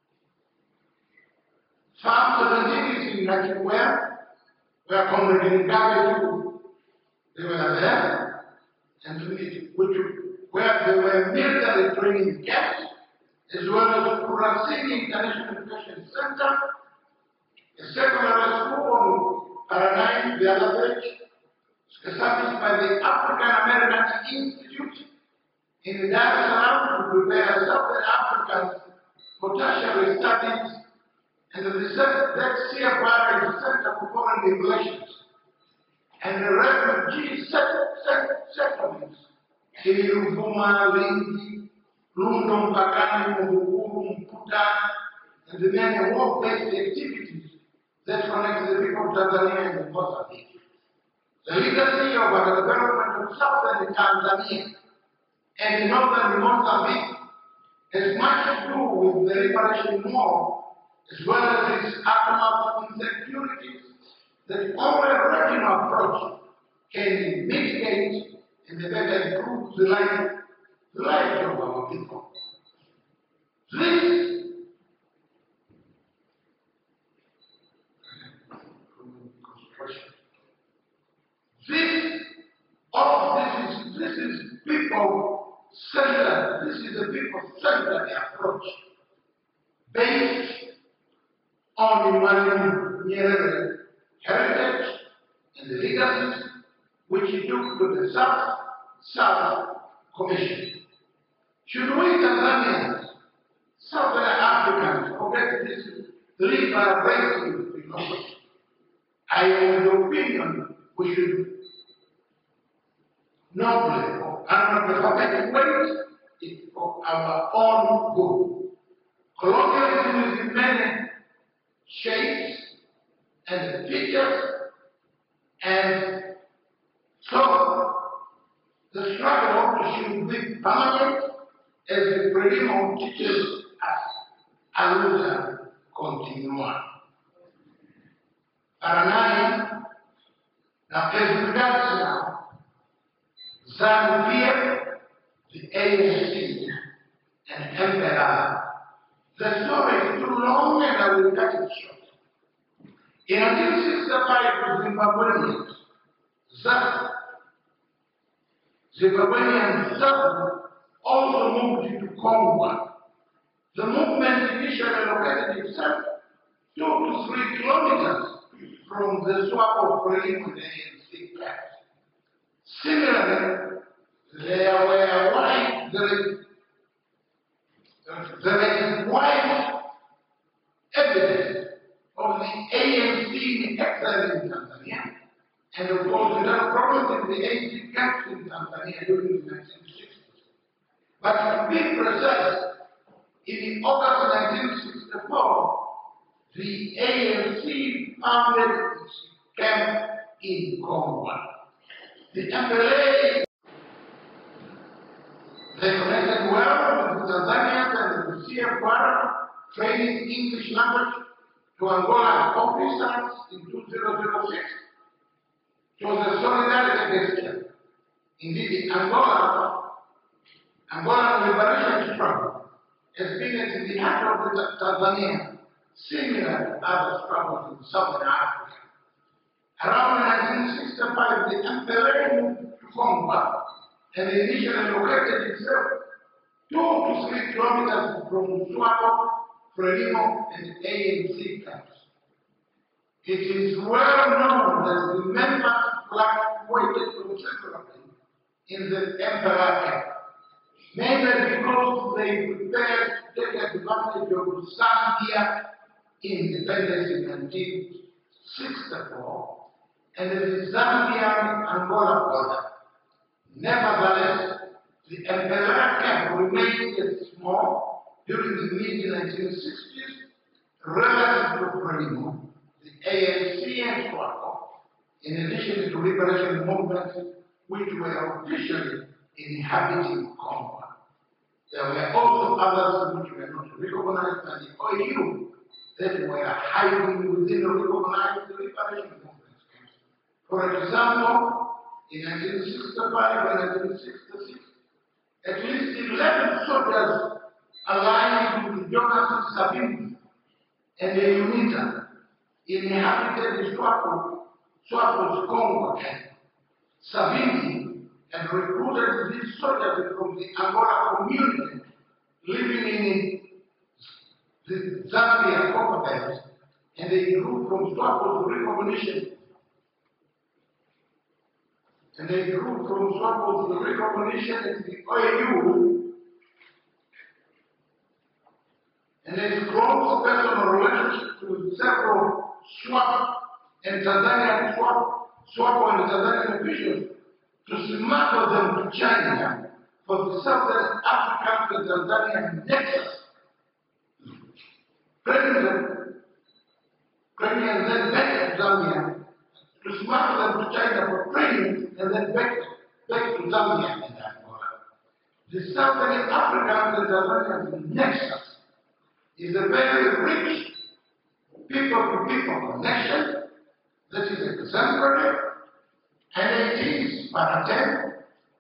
Speaker 1: Farm seventeen is in Nakiware, where Comrade Mugabe, they were there, and which, where there were military training camps, as well as Kurasini International Education Center, a secondary school on Paranai, the other village, established by the African American Institute in Dar es Salaam to prepare Southern Africans for tertiary studies, and the C F R Center for Foreign Relations, and the refugee settlements in Ruvuma, Lindi, Lundo, Mpakani, Muguru, Mputa, and the many war-based activities that connect the people of Tanzania and Mozambique. The legacy of the development of southern Tanzania and northern Mozambique has much to do with the liberation war, as well as its aftermath of insecurities that only a regional approach can mitigate and better improve the life, the life of our people. This This, all this is, this is people-centered, this is a people-centered approach based on Emmanuel Nyerere heritage and the legacies which he took to the South South Commission. Should we Tanzanians, Southern Africans, forget this liberating philosophy? I am of the opinion we should nobly or unapologetic wait it for our own good. Colonialism is in many shapes and features, and so the struggle should be permanent, as the Frelimo teaches us. Arusha continua. Paranai, now as regards now, Zambia, the A N C, and Emperor. The story is too long and I will cut it short. In nineteen sixty-five, the Zimbabweans, ZAP, Zimbabwean ZAP also moved into Congo. The movement initially located itself two to three kilometers from the swamp of Frelimo and the A N C camp. Similarly, there were wide, there is, there is wide evidence of the A N C in exile in Tanzania, and of course there are problems in the A N C camps in Tanzania during the nineteen sixties. But to be precise, in August nineteen sixty-four, the A N C founded its camp in Congo. The M L A, they connected well with the Tanzanians and the C F R, training English language to Angola officers in two thousand six. It was a solidarity gesture. Indeed, the Angola, Angola liberation struggle has been at the heart of the Tanzania similar to other struggles in Southern Africa. Around nineteen sixty-five, the M P L A moved to Congo and initially located itself two to three kilometers from Swapo, Frelimo, and A N C camps. It is well known that the members fluctuated considerably in the M P L A camp, mainly because they prepared to take advantage of Zambia independence in nineteen sixty-four and the Zambian-Angola border. Nevertheless, the M P L A camp remained small during the mid nineteen sixties relative to Frelimo, the A N C and Swapo, in addition to liberation movements which were officially inhabiting Congo. There were also others which were not recognized by the O U that were hiding within the recognized liberation movements. For example, in nineteen sixty-five and nineteen sixty-six, at least eleven soldiers aligned with Jonas Savimbi and the UNITA inhabited the Swapo, Swapo's Congo camp. Savimbi had recruited these soldiers from the Angola community living in the Zambia copper belt, and they grew from Swapo's recognition. And they grew from Swapo's recognition in the O U, and they close personal relationships with several Swapo and Tanzanian Swapo, Swapo and Tanzanian officials to smuggle them to China for the Southern African and Tanzanian nexus. President, Premier then back to Zambia to smuggle them to China for training and then back, back to Zambia and Angola. The Southern African and Tanzanian nexus is a very rich people-to-people connection that is exemplary, and it is, but again,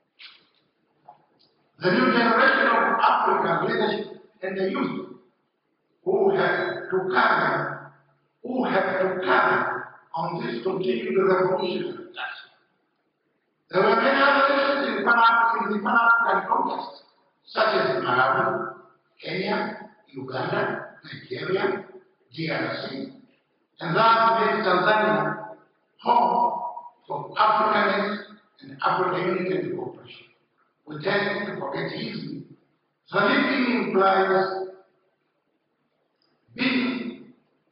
Speaker 1: the new generation of African leadership and the youth who have to carry, who have to carry on this continued revolutionary task. There were many other nations in, Pan in the Pan-African context, such as Malawi, Kenya, Uganda, Nigeria, D R C, and that made Tanzania home for Africanness and African unity and cooperation. We tend to forget easily. So living implies being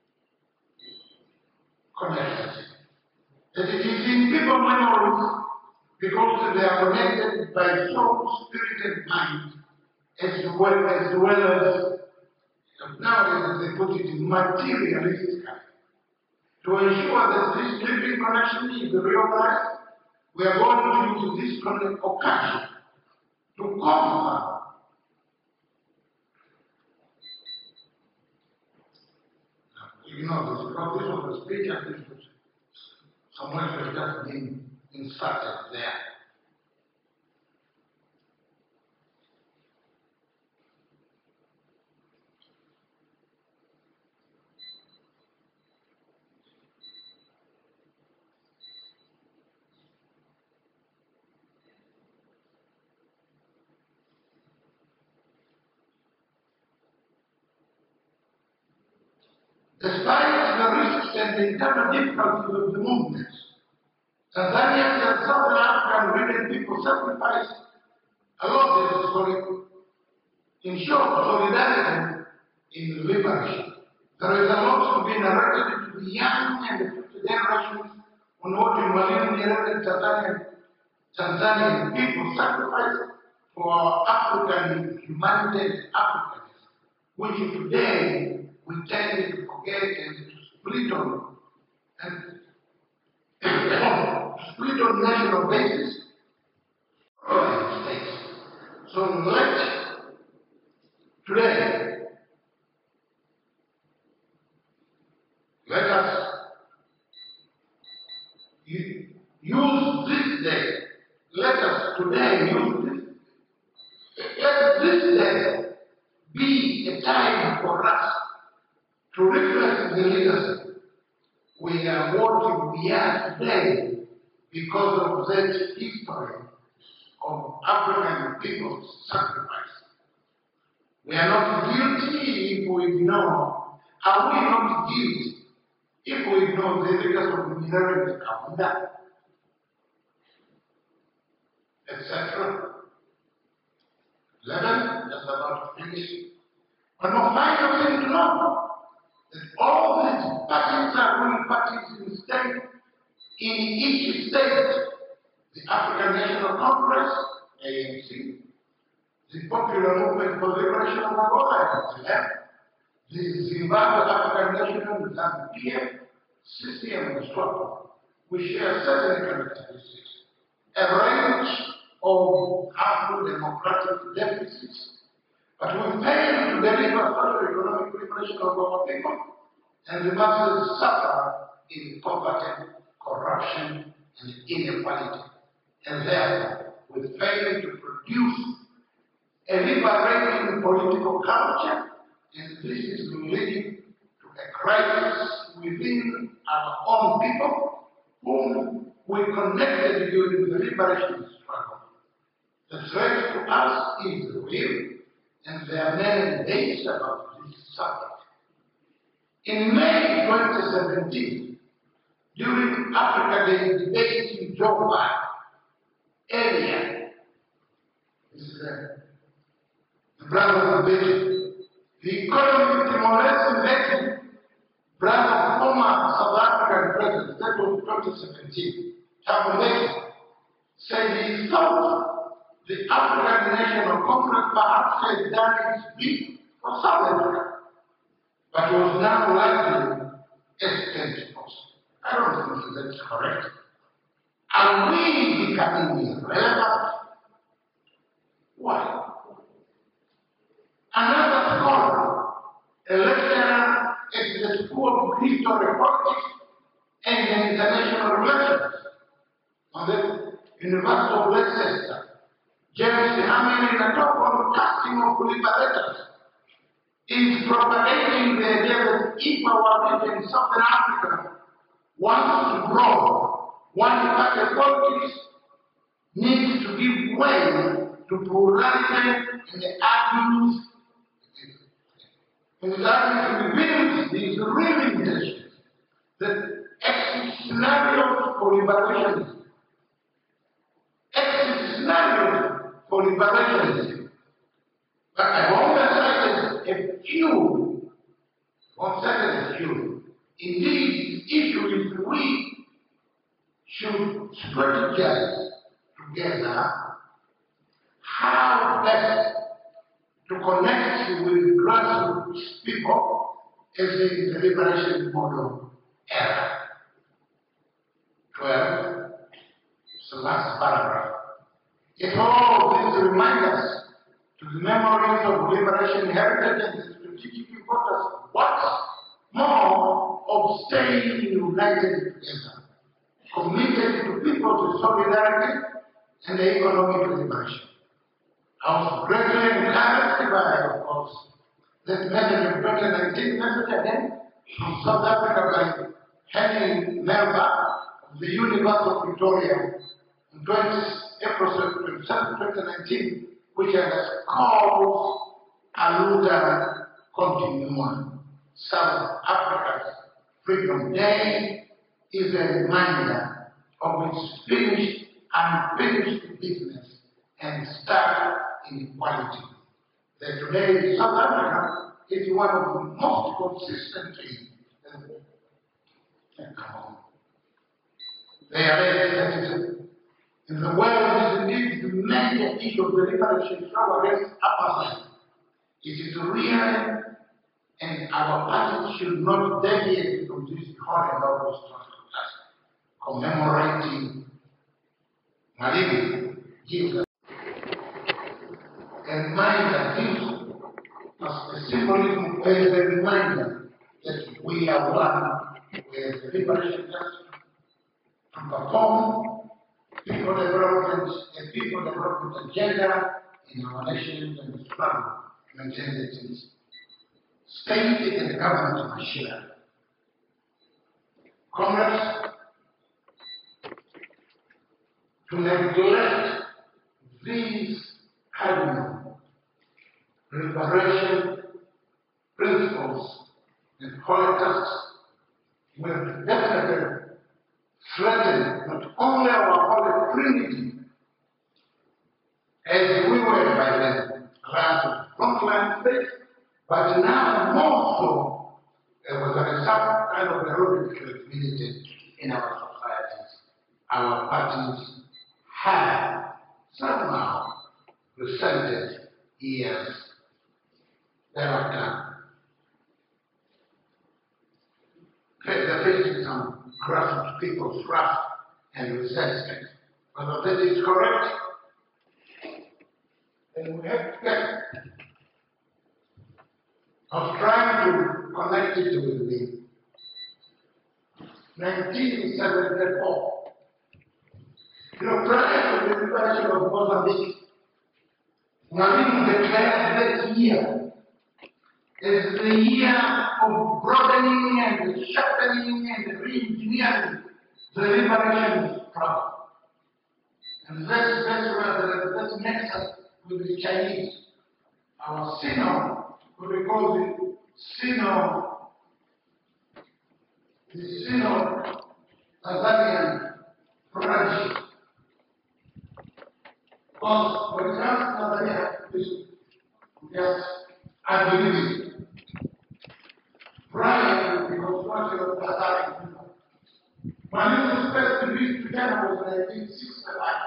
Speaker 1: connected. That it is in people memories because they are connected by soul, spirit, and mind, as well as well as nowadays they put it in materialistic kind. To ensure that this living connection is realized, we are going to use this occasion to conquer you know, this, this was a speech I think someone has just been inserted there. Despite the risks and the internal difficulties of the movements, Tanzanians and Southern African women people sacrificed a lot for in short solidarity in liberation. There is a lot to be narrated to the young and the future generations on what the Mwalimu Nyerere and Tanzanian, Tanzanian people sacrificed for our African humanity and Africans, which today we tend to forget and to split on and split on national basis or states. So let today let us use this day. Let us today use this. Let this day be a time for us to reflect as the leaders, we are what we are today because of that history of African people's sacrifice. We are not guilty if we ignore. Are we not guilty if we ignore the leaders of Minerva, Kaunda, et cetera? Eleven, just about to finish. But more final thing to know that all these parties are ruling parties in the state, in each state, the African National Congress, A N C, the Popular Movement for the Liberation of Angola, S L M, the Zimbabwe African National, the P F, C C M, and SWAPO. We share certain characteristics, a range of harmful democratic deficits, but we fail to deliver social economic liberation of our people, and the masses suffer in poverty, corruption, and inequality. And therefore, we fail to produce a liberating political culture, and this is leading to a crisis within our own people, whom we connected during the liberation struggle. The threat to us is real, and there are many debates about this subject. In May twenty seventeen, during Africa Day debate in Joburg area, this is a the brother of the the economy Timor-Leste invaded brother former South African president, that was twenty seventeen, Chama said he thought the African National Congress perhaps had done its bit for South Africa, but was now likely a state post. I don't think that's correct. Are we becoming irrelevant? Why? Another scholar, a lecturer at the School of History, Politics, and International Relations on the University of Leicester, James Hamilton, in a talk on casting of liberators, is propagating the idea that if our region in Southern Africa wants to grow, one-party politics needs to give way to plurality and the arguments, and the argument reveals these real intentions, that exit scenarios for liberation, exit scenarios for liberation. But I won't emphasize a few, won't say a few. Indeed, the issue is that we should strategize together how best to connect with grassroots people as in the liberation model era. twelve, it's the last paragraph. If all these remind us to the memories of liberation heritage and the strategic importance, what's more of staying united together, committed to people's solidarity and the economic liberation. I was greatly encouraged by, of course, that message of twenty nineteen message again from South Africa by Henry Melba of the University of Victoria on twentieth April twenty-seventh, twenty nineteen, which calls Aluta Continua. South Africa's Freedom Day is a reminder of its finished and unfinished business and start inequality. That today South Africa is one of the most consistently uh, come on. They are that in the world is indeed the major issue of the liberation struggle against apartheid. It is real, and our party should not deviate from this holy August commemorating Malini gives us a reminder, gives us a symbolism as a reminder that we are one with the liberation just to perform people development and people development agenda in our nation and the struggle to maintain its state and government share. Comrades, to neglect these cardinal liberation principles and politics will definitely threaten not only our holy trinity, as we were by then, granted frontline state, but now more so, there was a some kind of eroded credibility in our societies. Our parties have somehow resented years thereafter. They're facing some grassroots people's wrath and resentment. Whether that is correct, then we have to get. I was trying to connect it with the nineteen seventy-four. You know, prior to the liberation of Mozambique, Mwalimu declared that year is the year of broadening and sharpening and re-engineering the liberation struggle. And that's, that's where that makes us with the Chinese. Our Sino, what we call the Sino, the Sino Tanzanian branch. Because when it comes to Tanzania, yes, I believe it. Prior to the construction of Tanzania, my new first visit to Chama was nineteen sixty-five.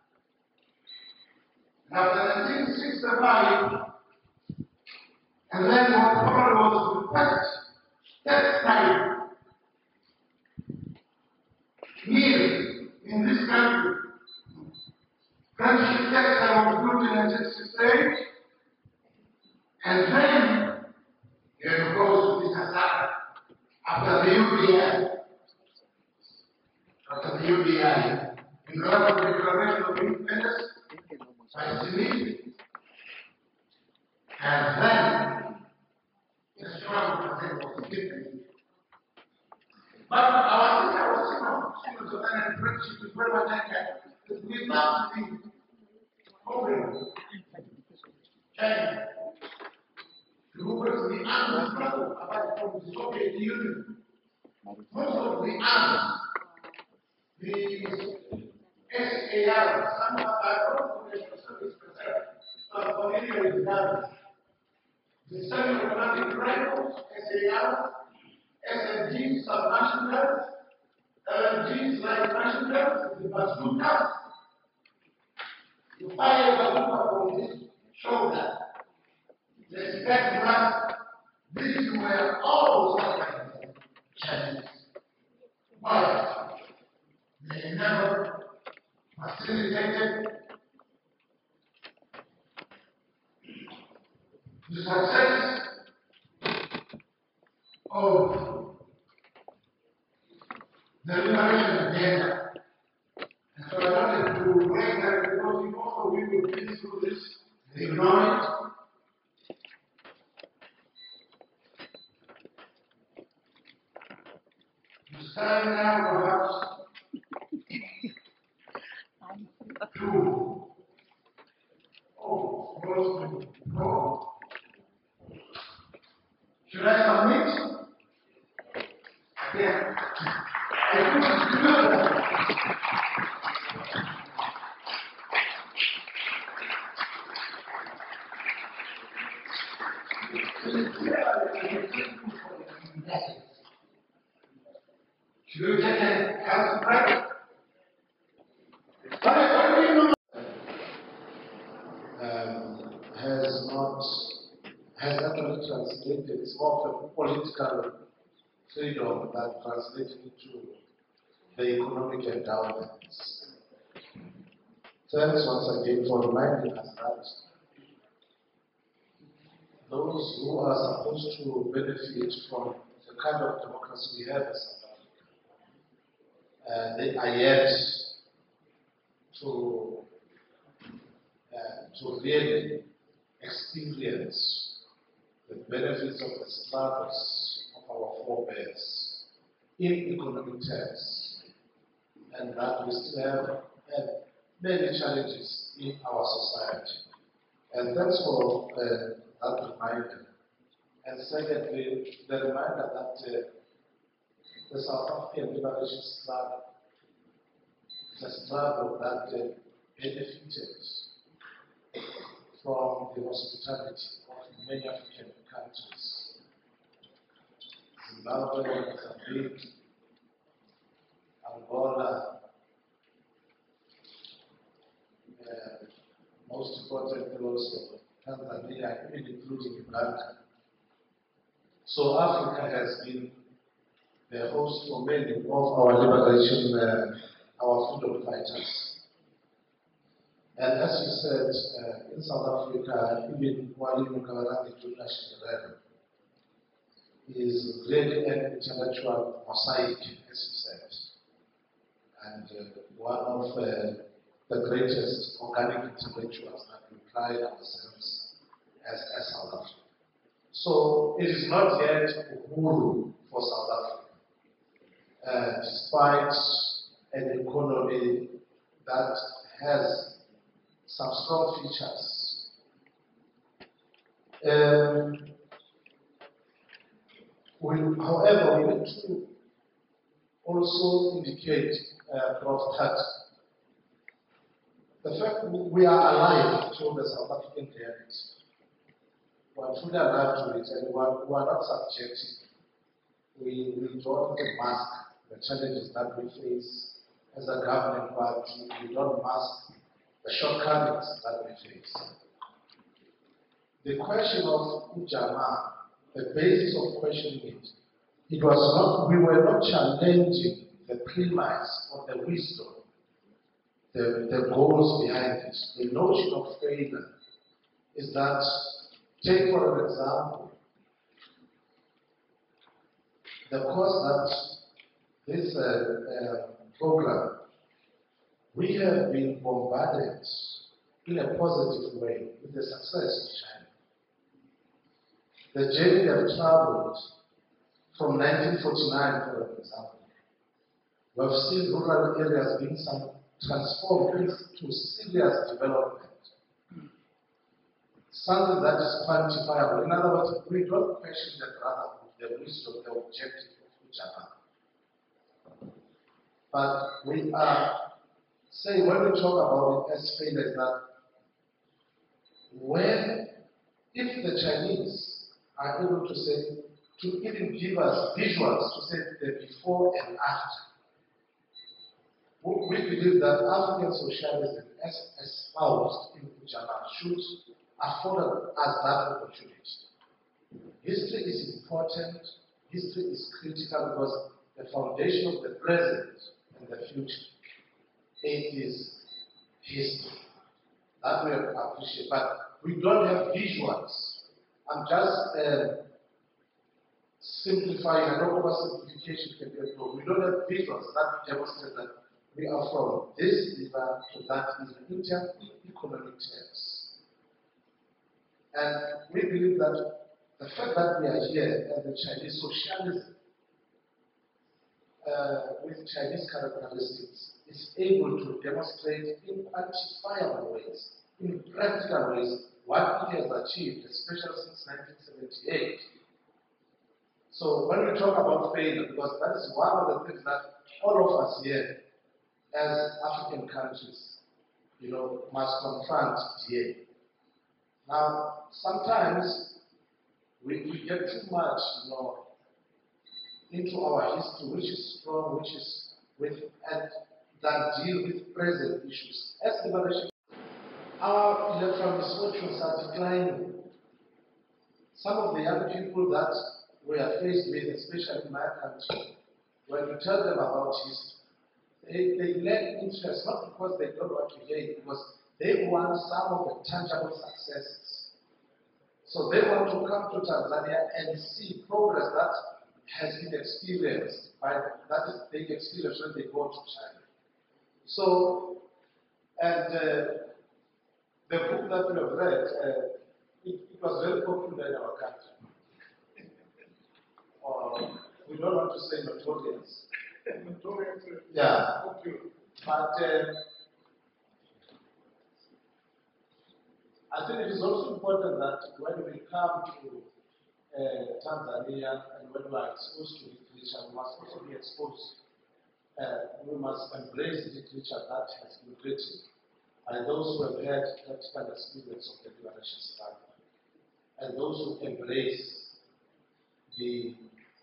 Speaker 1: After nineteen sixty-five, and then what followed was the first that time here in this country. Friendship Texas was built in nineteen sixty-eight, and then, and of course, this has happened after the U D I. After the U D I, in the Arusha Declaration of Independence by Azimio, and then the struggle was different. But our sister was Sino Tanzanian friendship is very much like without the problem, China, who was the armed struggle apart from the Soviet Union, most of the arms, the S A R, some of our national service concern, are familiar with that. The semi-automatic rifles, S A R, S M Gs, submachine guns, L M Gs, light machine guns, the bazookas. You fire a bazooka from this shoulder. The spec blast. These were all organized Chinese. But they never facilitated the success of the liberation agenda. And so I wanted to bring that because if also we will finish through this and ignore it. It's time now perhaps to oh, close to go. Should I submit? Yeah. I think it's good. Should we take a council break?
Speaker 5: Um, has not has actually translated. It's more of a political freedom that translates into the economic endowments. Thanks once again for reminding us that those who are supposed to benefit from the kind of democracy we have in South Africa, uh, they are yet to uh, to really experience the benefits of the struggles of our forebears. in economic terms, and that we still have, have many challenges in our society. And thanks for uh, that reminder. And secondly, the reminder that uh, the South African liberation struggle is a struggle that uh, benefited from the hospitality of many African countries. Zimbabwe, Mozambique, Angola, uh, most importantly also Tanzania, even including Uganda. So Africa has been the host for many of our liberation, uh, our freedom fighters. And as you said, uh, in South Africa, even Wali Mukama is really an intellectual mosaic, as you said, and uh, one of uh, the greatest organic intellectuals that we pride ourselves as, as South Africa. So it is not yet uhuru for South Africa, uh, despite an economy that has some strong features. Um, we, however, we need to also indicate, uh, Prof that the fact we are alive to the South African reality. We are truly alive to it, and we are, we are not subjective. We, we don't mask the challenges that we face as a governing party. We don't mask the shortcomings that we face. The question of Chama, the basis of questioning it, it was not, we were not challenging the premise or the wisdom, the, the goals behind it. The notion of failure is that, take for an example, the course that this uh, uh, program, we have been bombarded in a positive way with the success of China. The journey they have traveled from nineteen forty-nine, for example, we have seen rural areas being some transformed into serious development. Something that is quantifiable. In other words, we don't question the brotherhood, the wisdom, the objective of Chama. But we are saying, when we talk about it as failure, that when, if the Chinese are able to say, to even give us visuals to say the before and after, we believe that African socialism, as espoused in Chama, should afford us that opportunity. History is important, history is critical because the foundation of the present and the future, it is history. That we appreciate, but we don't have visuals. I'm just uh, simplifying, I know oversimplification can be a problem. We don't have visuals that demonstrate that we are from this river to that river in terms of economic terms. And we believe that the fact that we are here as the Chinese socialism uh, with Chinese characteristics is able to demonstrate in quantifiable ways, in practical ways, what it has achieved, especially since nineteen seventy-eight. So when we talk about failure, because that is one of the things that all of us here, as African countries, you know, must confront here. Now, sometimes we, we get too much, you know, into our history, which is strong, which is with, and that deal with present issues. As liberation, our electoral misfortunes are declining. Some of the young people that we are faced with, especially in my country, when you tell them about history, they, they lack interest, not because they don't want to hear it, because they want some of the tangible successes. So they want to come to Tanzania and see progress that has been experienced by, that is being experienced when they go to China. So, and uh, the book that we have read, uh, it, it was very popular in our country. uh, we don't want to say notorious.
Speaker 1: Notorious.
Speaker 5: Yeah.
Speaker 1: Okay.
Speaker 5: But uh, I think it is also important that when we come to uh, Tanzania and when we are exposed to literature, we must also be exposed. Uh, we must embrace literature that has been written by those who have had practical experience of the liberation struggle and those who embrace the,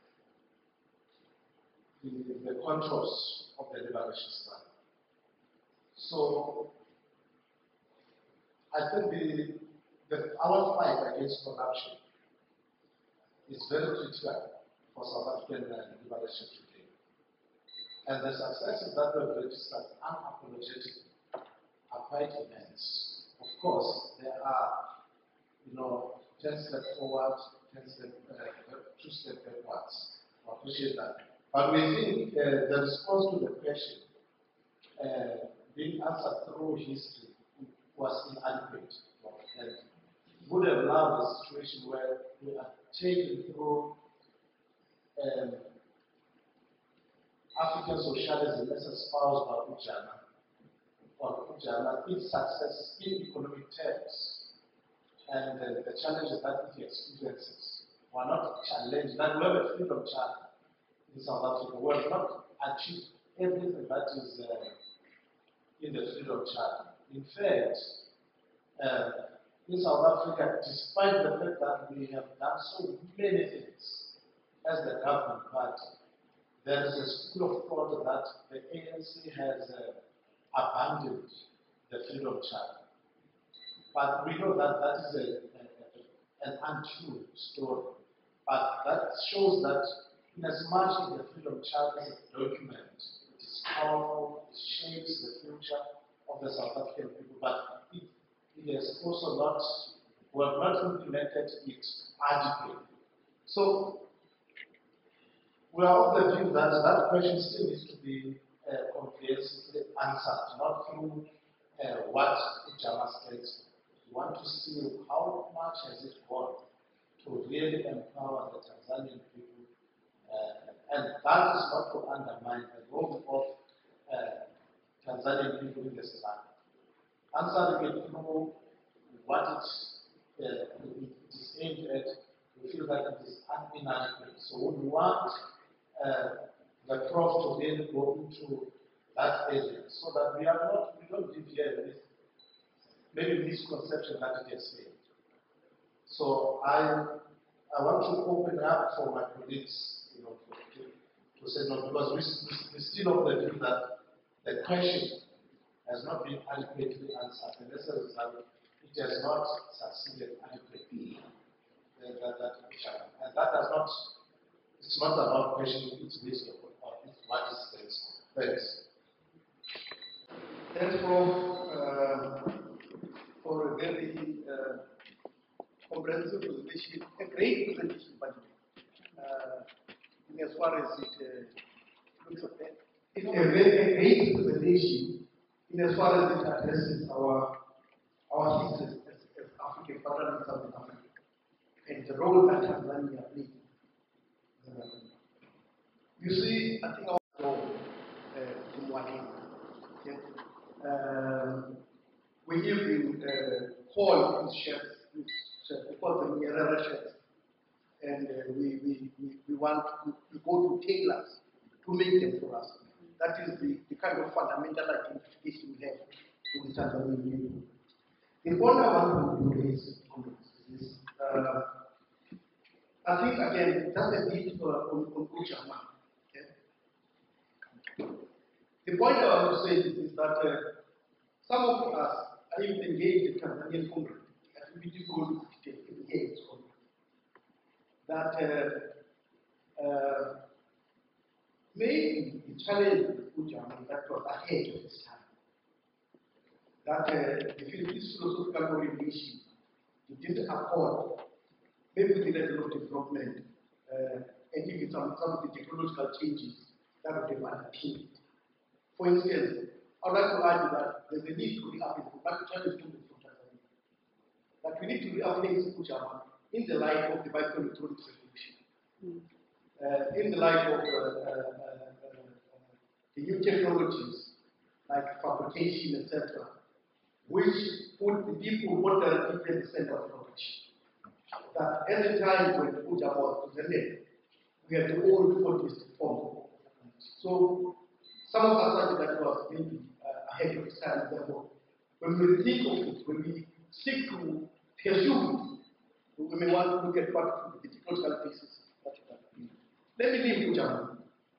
Speaker 5: the, the contours of the liberation struggle. So, I think the, the, our fight against corruption is very critical for South African uh, liberation today. And the successes that we have registered unapologetically are quite immense. Of course, there are, you know, ten steps forward, ten steps, uh, two steps backwards. I appreciate that. But we think uh, the response to the question uh, being answered through history was inadequate. And would have loved a situation where we are taken through um, African socialism as espoused by Chama, or Chama, its success in economic terms, and uh, the challenges that it experiences were not challenged. That we have a freedom charter in South Africa. We have not achieved everything that is uh, in the freedom charter. In fact, uh, in South Africa, despite the fact that we have done so many things as the government party, there is a school of thought that the A N C has uh, abandoned the freedom charter. But we know that that is a, a, a, an untrue story. But that shows that in as much as the freedom charter is a document, it is powerful, it shapes the future of the South African people, but it, it has also not, we have not implemented it adequately. So, we are of the view that that question still needs to be uh, comprehensively answered, not through uh, what Chama stands for. We want to see how much has it gone to really empower the Tanzanian people, uh, and that is not to undermine the role of uh, Tanzanian people in the struggle. Answering it through what it, uh, it is aimed at, we feel that it is inadequate. So we want Uh, the prof to then go into that area so that we are not, we don't deviate with maybe misconception that it has failed. So I I want to open up for my colleagues, you know, to, to, to say no, because we, we, we still of the view that the question has not been adequately answered, and as a result, it has not succeeded adequately. That, that, that, and that does not. It's not about questioning its wisdom or its what it stands for. Thanks.
Speaker 1: Thanks, Prof, uh, for a very uh, comprehensive presentation, a great presentation, by the way. Uh, in as far as it uh, looks at that. It's a very great presentation in as far as it addresses our our history as, as African parliamentary in Africa and the role that Tanzania played. Uh, you see, I think our role uh, in one thing. Okay? Um, we even uh, call these shirts, these shirts, we call them Nyerere shirts, and uh, we, we, we, we want to we go to tailors to make them for us. That is the, the kind of fundamental identification we have with the Tanzanian people. The point I want to raise on this is, uh, I think again, that's a bit uh, on, on Chama. Okay? The point I want to say is, is that uh, some of us are even engaged in Tanzanian Congress, and we do go to engage on that. Uh, uh, maybe the challenge with Chama that was ahead of its time. That uh, the Philippines philosophical orientation didn't accord maybe with the level of development uh, and even some, some of the technological changes that would have underpinned. For instance, I would like to argue that there's a need to reapply that challenge from Tanzania. That we need to reapply Chama in the light of the microelectronics revolution. Mm.
Speaker 6: uh, in the light of uh, uh, uh, the new technologies like fabrication, et cetera, which put the people who are deep in the center of production. That at the time when Uja was presented, we had to all for this form. So some of us thought that was maybe uh, ahead of its time. Therefore, when we think of it, when we seek to pursue it, we may want to look at what the technological pieces that you can be. Let me leave Uja.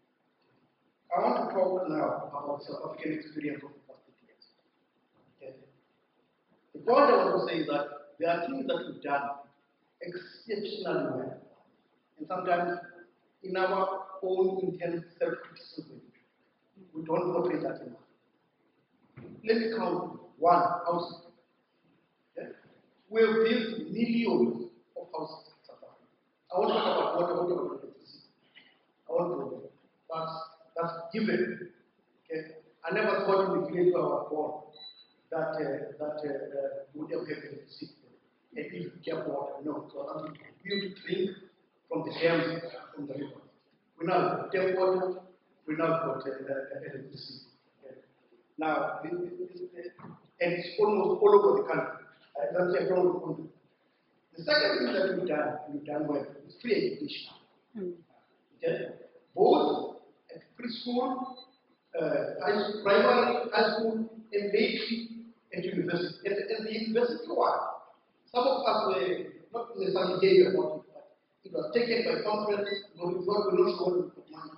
Speaker 6: I want to talk now about the South African experience of the past eight years. Okay. The point I want to say is that there are things that we've done exceptionally well. And sometimes in our own intense self-criticism, we don't portray that enough. Let me count one house. Okay. We have built millions of houses in South Africa. I want to talk about water, water, water, electricity. I want to that's that's given. Okay. I never thought in the village where I was born that uh, that uh, uh, would have electricity. And if you get water, no. So I mean, we have to drink from the dams from the river. We now have tap water, we now got uh, uh, electricity. Okay. Now, this, this, this, and it's almost all over the country. Uh, that's a problem. The second thing that we've done, we've done well, is free education. Mm. Okay? Both at preschool, uh, high, primary, high school, and maybe at university. And, and the university one, some of us were not necessarily gave about it, but it was taken by conference, but we thought we not sure what we put money.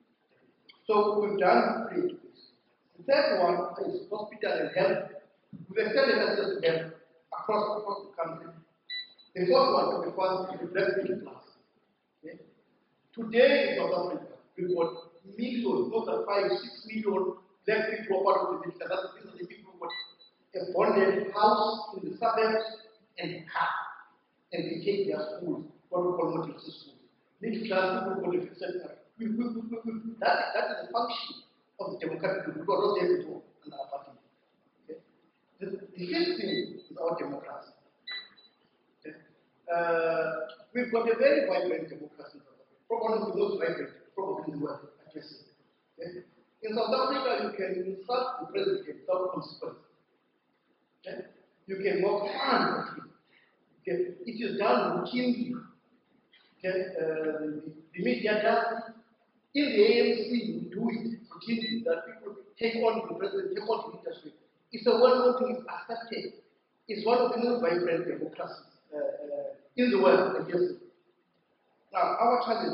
Speaker 6: So we've done three. The third one is hospital and health. We've extended access to health across, across the country. The fourth one, the first, is the breast milk class. Okay? Today in South Africa, we've got millions, more than five, six million black people part of the middle class. These are the people who got a bonded house in the suburbs and car, and they take their schools, what we call multi schools. Middle class people go to the center. That, that is a function of the democratic people. We got not there before in our party. Okay? The, the fifth thing is our democracy. Okay? Uh, we've got a very vibrant democracy in South Africa. Probably the most vibrant, probably in the world, I guess. Okay? In South Africa, you can insult the president without consequence. Okay? You can walk far. Okay? It is done routinely. Okay? Uh, the, the media does it. In the A N C, we do it routinely, that people take on the president, take on the leadership. It's a well-known thing, it's accepted. It's one of the most vibrant democracies uh, uh, in the world, I guess. Now, our challenge,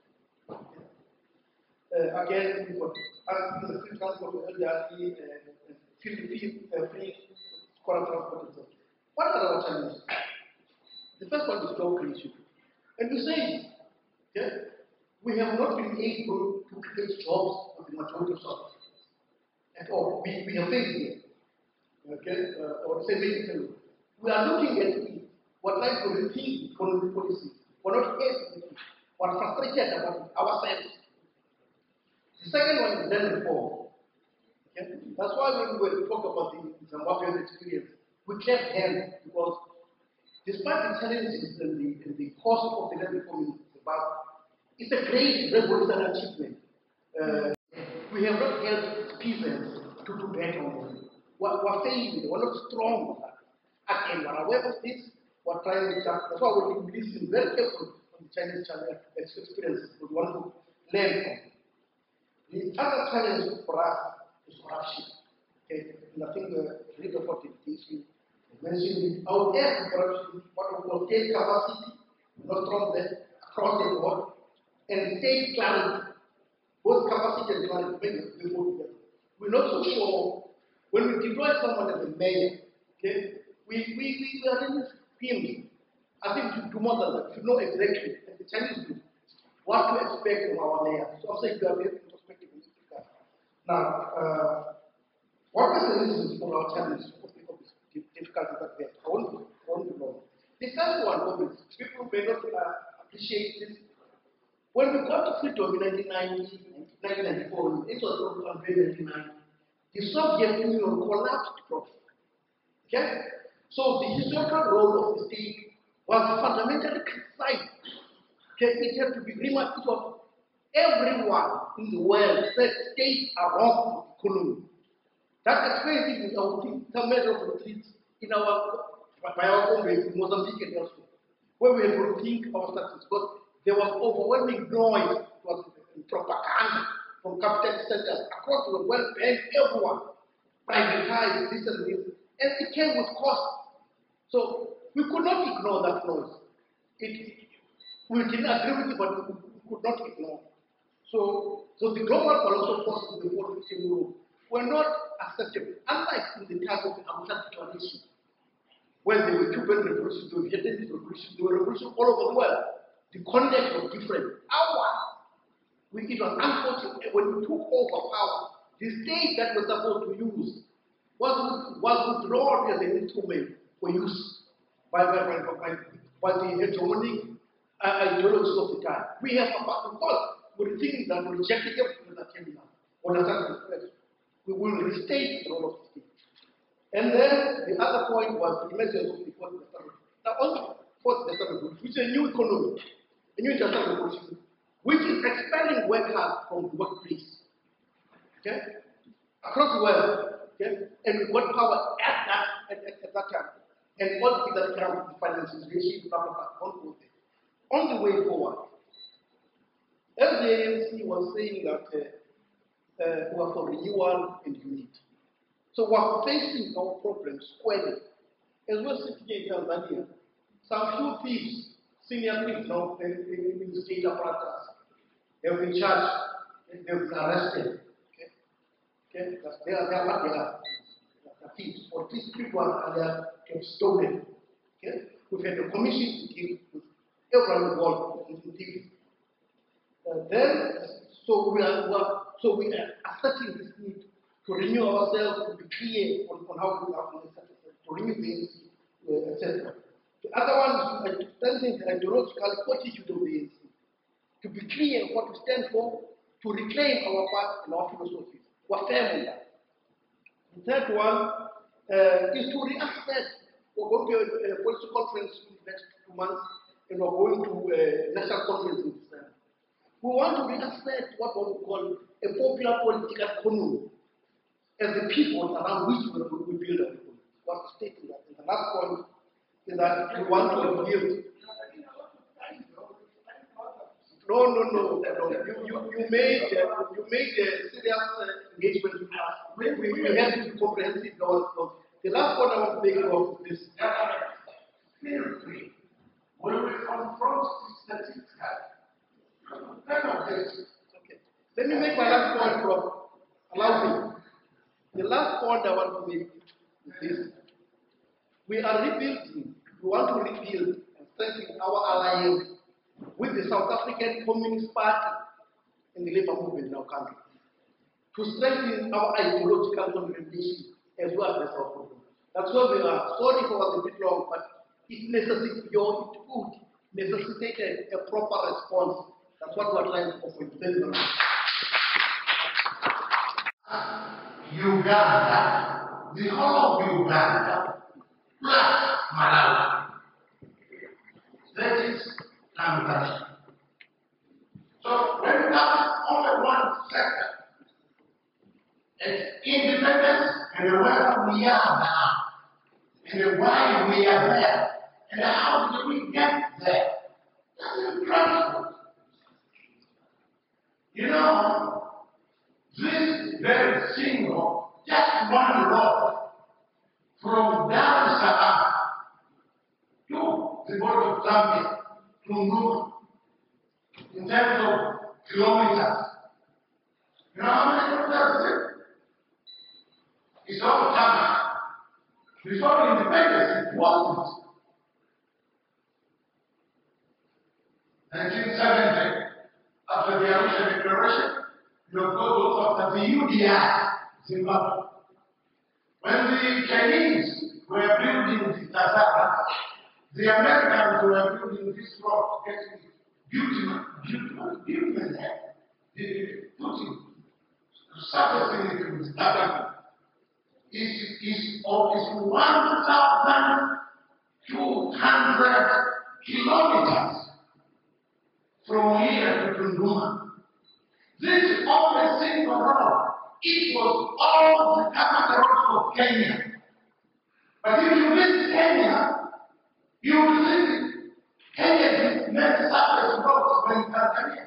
Speaker 6: uh, again, we've got uh, free transport for elderly, uh, free, free, uh, free scholar transport, et cetera. What are our challenges? The first one is job creation. And we say, okay, we have not been able to create jobs for the majority of South Africans at all. We, we have failed here. Okay? Uh, or say, maybe we are looking at it. What like to rethink economic policy. We're not able to. We're frustrated about ourselves. The second one is land reform. Okay? That's why when we talk about the Zimbabwean experience, we clap hands because despite the challenges and the, and the cost of the land reform in Zimbabwe, it's a great revolutionary achievement. Uh, we have not helped peasants to do better on them. We're, we're failing, we're not strong. Again, we're aware of this, we're trying to jump. That's why we're listening very carefully on the Chinese channel experience. We want to learn from. The other challenge for us is corruption. Okay? And I think the leader for the issue mentioned it. Our air corruption, what we call state capacity, not strong there across the board. And state clarity, both capacity and clarity, maybe we go together. We're not so sure when we deploy someone as a mayor, okay, we, we, we are in him. I think to do more than that, to know exactly, and the Chinese do, what to expect from our mayor. So I'm saying we are very introspective in this regard. Now, uh, what are the reasons for our challenges, for the difficulties that we have? I want to, I want to know. The first one, obviously, people may not uh, appreciate this. When we got to freedom in nineteen ninety, nineteen ninety-four, it was on nineteen ninety-nine, the Soviet Union collapsed, prof. Okay? So the historical role of the state was fundamentally criticized. Okay, it had to be remarked. It was everyone in the world said states are wrong with economy. That explains it in our some measure of retreat in our by our own ways in Mozambique and elsewhere, where we had to rethink our status because there was overwhelming noise, it was propaganda from capitalist centers across the world, well banned everyone, privatized this and this, and it came with cost. So we could not ignore that noise. It, we didn't agree with it, but we, we could not ignore. So, so the global colossal forces in the world in Europe were not acceptable, unlike in the time of the Arusha Declaration, when there were Cuban revolutions, there were Vietnamese revolutions, there were revolutions all over the world. The context was different. Ours, we, it was unfortunate when we took over power, the state that was supposed to use was, was withdrawn as an instrument for use by, by, by, by, by the hegemonic uh, ideologies of the time. We have, of course, we're thinking that we rejected everything that came down. Understand this? We will restate the role of the state. And then the other point was the measures of the fourth industrial revolution. Now, on the fourth industrial revolution, which is a new economy, a new industrial revolution, which is expelling workers from the workplace. Okay? Across the world. Okay? And we got power at that, at, at, at that time. And all the things that come with financialization, blah, blah, blah, all those things. On the way forward, as the A N C was saying that uh, uh, we are for renewal and unity. So we're facing our problems squarely. As we're sitting here in Tanzania, some few thieves, senior thieves now in, in, in the state apparatus, have been charged, they've been arrested. Okay? Okay? That's, they, are, they are what they are. They're thieves. For these people are they have stolen. Okay? We've had a commission to deal with everyone involved in thieves. Uh, then, so we are, we are so we are asserting this need to renew ourselves, to be clear on, on how we are, to renew the A N C, uh, et cetera. The other one is understanding the ideological fortitude of the A N C, to be clear on what we stand for, to reclaim our path and our philosophy. We're firm on that. The third one uh, is to reassess. We're going to a, a policy conference in the next two months, and we're going to a national conference in December. We want to reassess what we call a popular political economy as the people around which we, we build our economy. What's stating that? And the last point is that we want to build. No, no, no, no. You, you, you made uh, you made a serious uh, engagement with us. We, we, we have to be comprehensive. Also. The last point I want to make was this.
Speaker 1: Seriously, when we confront statistics, none of this.
Speaker 6: Okay. Let me make my last point, Prof. Allow me. The last point I want to make is this. We are rebuilding, we want to rebuild and strengthen our alliance with the South African Communist Party and the labor movement in our country, to strengthen our ideological confrontation as well as our problem. That's why we are sorry for the bit long, but it necessitated, your input necessitated a proper response. That's what we're trying to offer. Thank you.
Speaker 1: Uganda, the whole of Uganda, plus Malawi. That is Tanzania. So when we have only one sector, it's independence and where we are now, and why we are there, and how did we get there? That's incredible. You know, this very single, just one road from Dar es Salaam to the border of Zambia to Numa, in terms of kilometers. You know how many kilometers is it? It's all Chama. Before independence, it wasn't. nineteen seventy, after the Arusha Declaration, you know, go after the U D I, Zimbabwe. When the Chinese were building the Tazara, the Americans were building this rock, getting bitumen, bitumen, bitumen there, putting, surfacing it with Tazara. Is is of is one thousand two hundred kilometers. from here to Tunduma. This is all the single road. It was all the common roads of Kenya. But if you visit Kenya, you will see Kenya is many surface roads than Tanzania.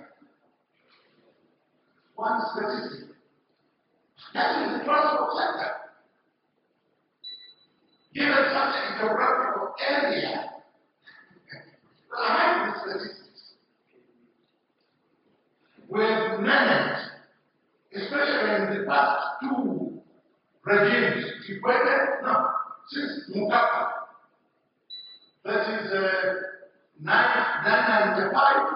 Speaker 1: One statistic. That is the transport sector. Given such a geographical area, I have the statistics. We have managed, especially in the past two regimes, Kikwete, no, since Mukama, that is uh, nineteen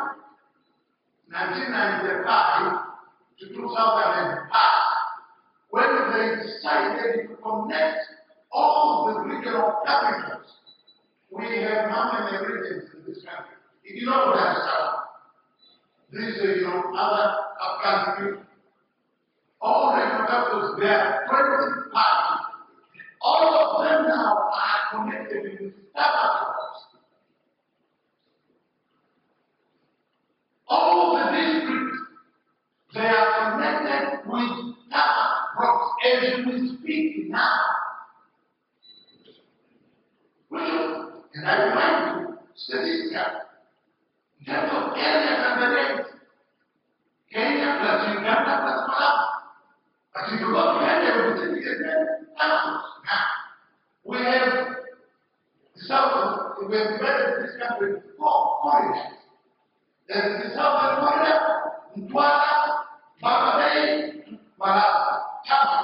Speaker 1: ninety-five to two thousand five, when they decided to connect all the regional capitals. We have how many regions in this country? If you know what I'm saying, these are, you know, other Afghan people. All regional capitals, there are twenty-five. All of them now are connected with capitals. All the districts, they are connected with capitals as we speak now. Well, and I remind you, statistically, in terms of area Tanzania, Kenya plus Uganda plus Malawi. But if you go to Kenya, we will see again capitals. Now, we have the south, we have divided this country into four corridors. There is the southern corridor, Mtwara, Baba Bay, Malawi, Chama.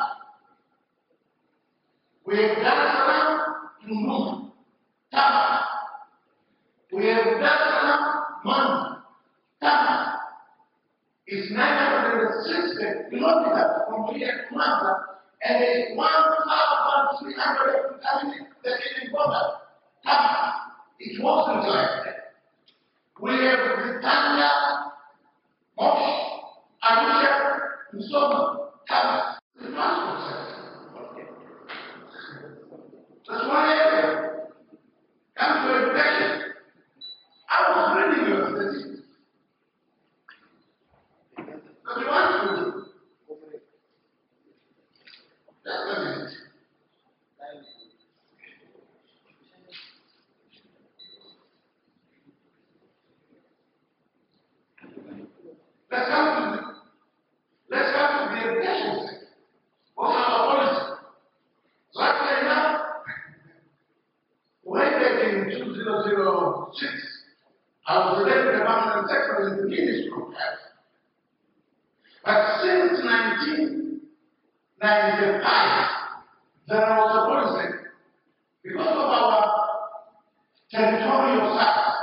Speaker 1: We have Dar es Salaam, Tunduma, Chama. We have Dar es Salaam, Mwanza, Chama. It's nine hundred sixty kilometers from here to Mwanza, and it's one thousand three hundred kilometers the Kenyan border. Chama. It wasn't like that. We have Britannia, Mosh, Arusha, Mukama, Chama. The transport sector. That's one area. Come to education. I was reading your statistics. But you want to do. That's what it is. Let's come to the, let's come to the education sector. What's our policy? Luckily enough, way back in two thousand six, I was the Deputy Permanent Secretary in the Ministry of Health. But since nineteen ninety-five, there was a policy, because of our territorial size,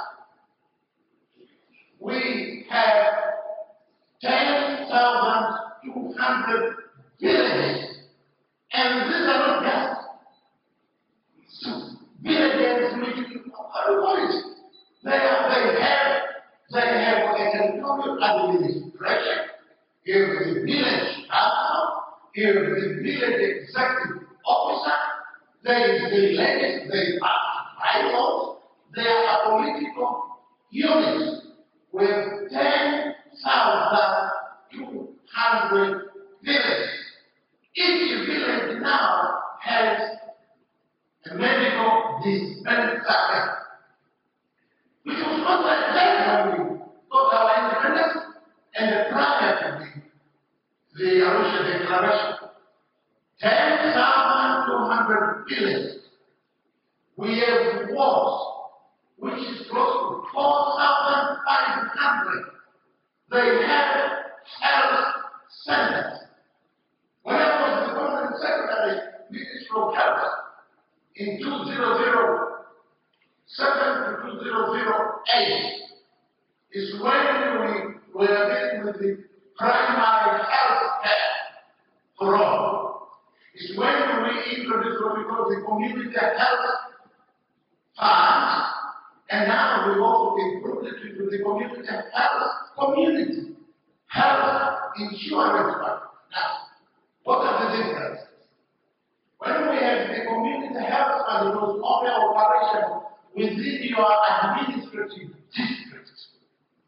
Speaker 1: we have ten thousand two hundred villages, and these are not just villages which are policy. They are, they have, they have a territorial administration. Here is the village council, here is the village executive officer, there is the legislative bylaws, they are political units with ten thousand two hundred villages. Each village now has a medical dispensary, which was not like that when we got our independence and prior to the, the Arusha Declaration. ten thousand two hundred villages. We have wards, which is close to four thousand five hundred. They have health centers. When I was the Permanent Secretary, Ministry of Health, in two thousand seven to two thousand eight, is when we were dealing with the primary health care for all. It's when we introduced what we call the community health fund, and now we've also improved it into the community health community health insurance fund. Now, what are the differences? When we had the community health fund, it was only operational within your administrative district.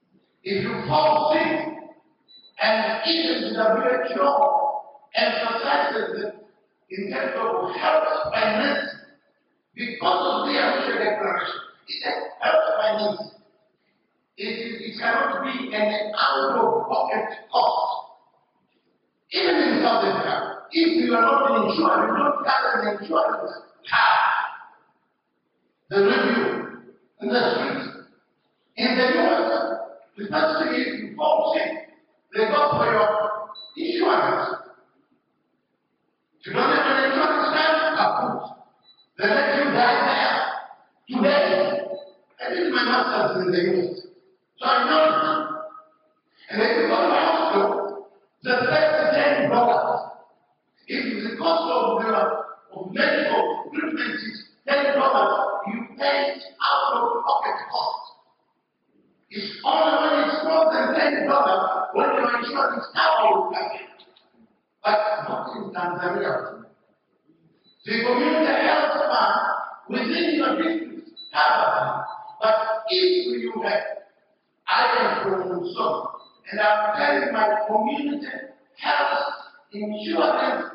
Speaker 1: If you fall sick, and even the W H O emphasizes that in terms of health finance, because of the Arusha Declaration, it says health finance. It, it cannot be an out-of-pocket cost. Even in South Africa, if you are not insured, you don't have an insurance card. The review in the streets. In the U S, the first thing is you fall sick, they go for your insurance. If you don't have an insurance card, kaput. They let you die there. Today, I did my master's in the U S. So I know it. And if you go to the hospital, the first ten dollars. If the cost of the of medical treatment is ten dollars, you pay out of pocket cost. It's only when it's more than ten dollars when your insurance cover will pay. But not in Tanzania. The community health fund within your district covers. But if you have, I am from Luzon, and I'm telling my community health insurance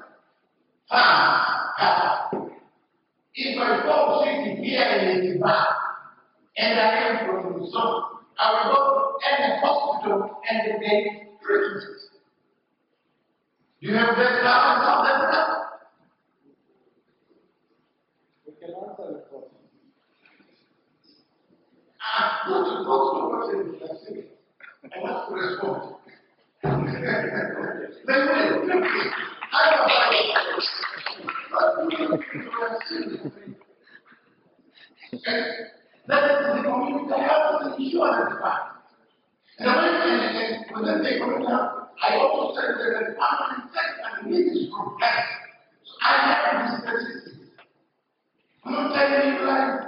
Speaker 1: fund, if I fall sick here in Itiba, and I am from Luzon, I will go to any hospital and they treat it. Do you have that cover in South Africa?
Speaker 2: We can answer the question.
Speaker 1: Ah, go to go to the person. I want to respond. They will. I don't that is the community health insurance fund. And when within the community health, I also said that the permanent sector needs group health. So I have the statistics. I'm not telling you like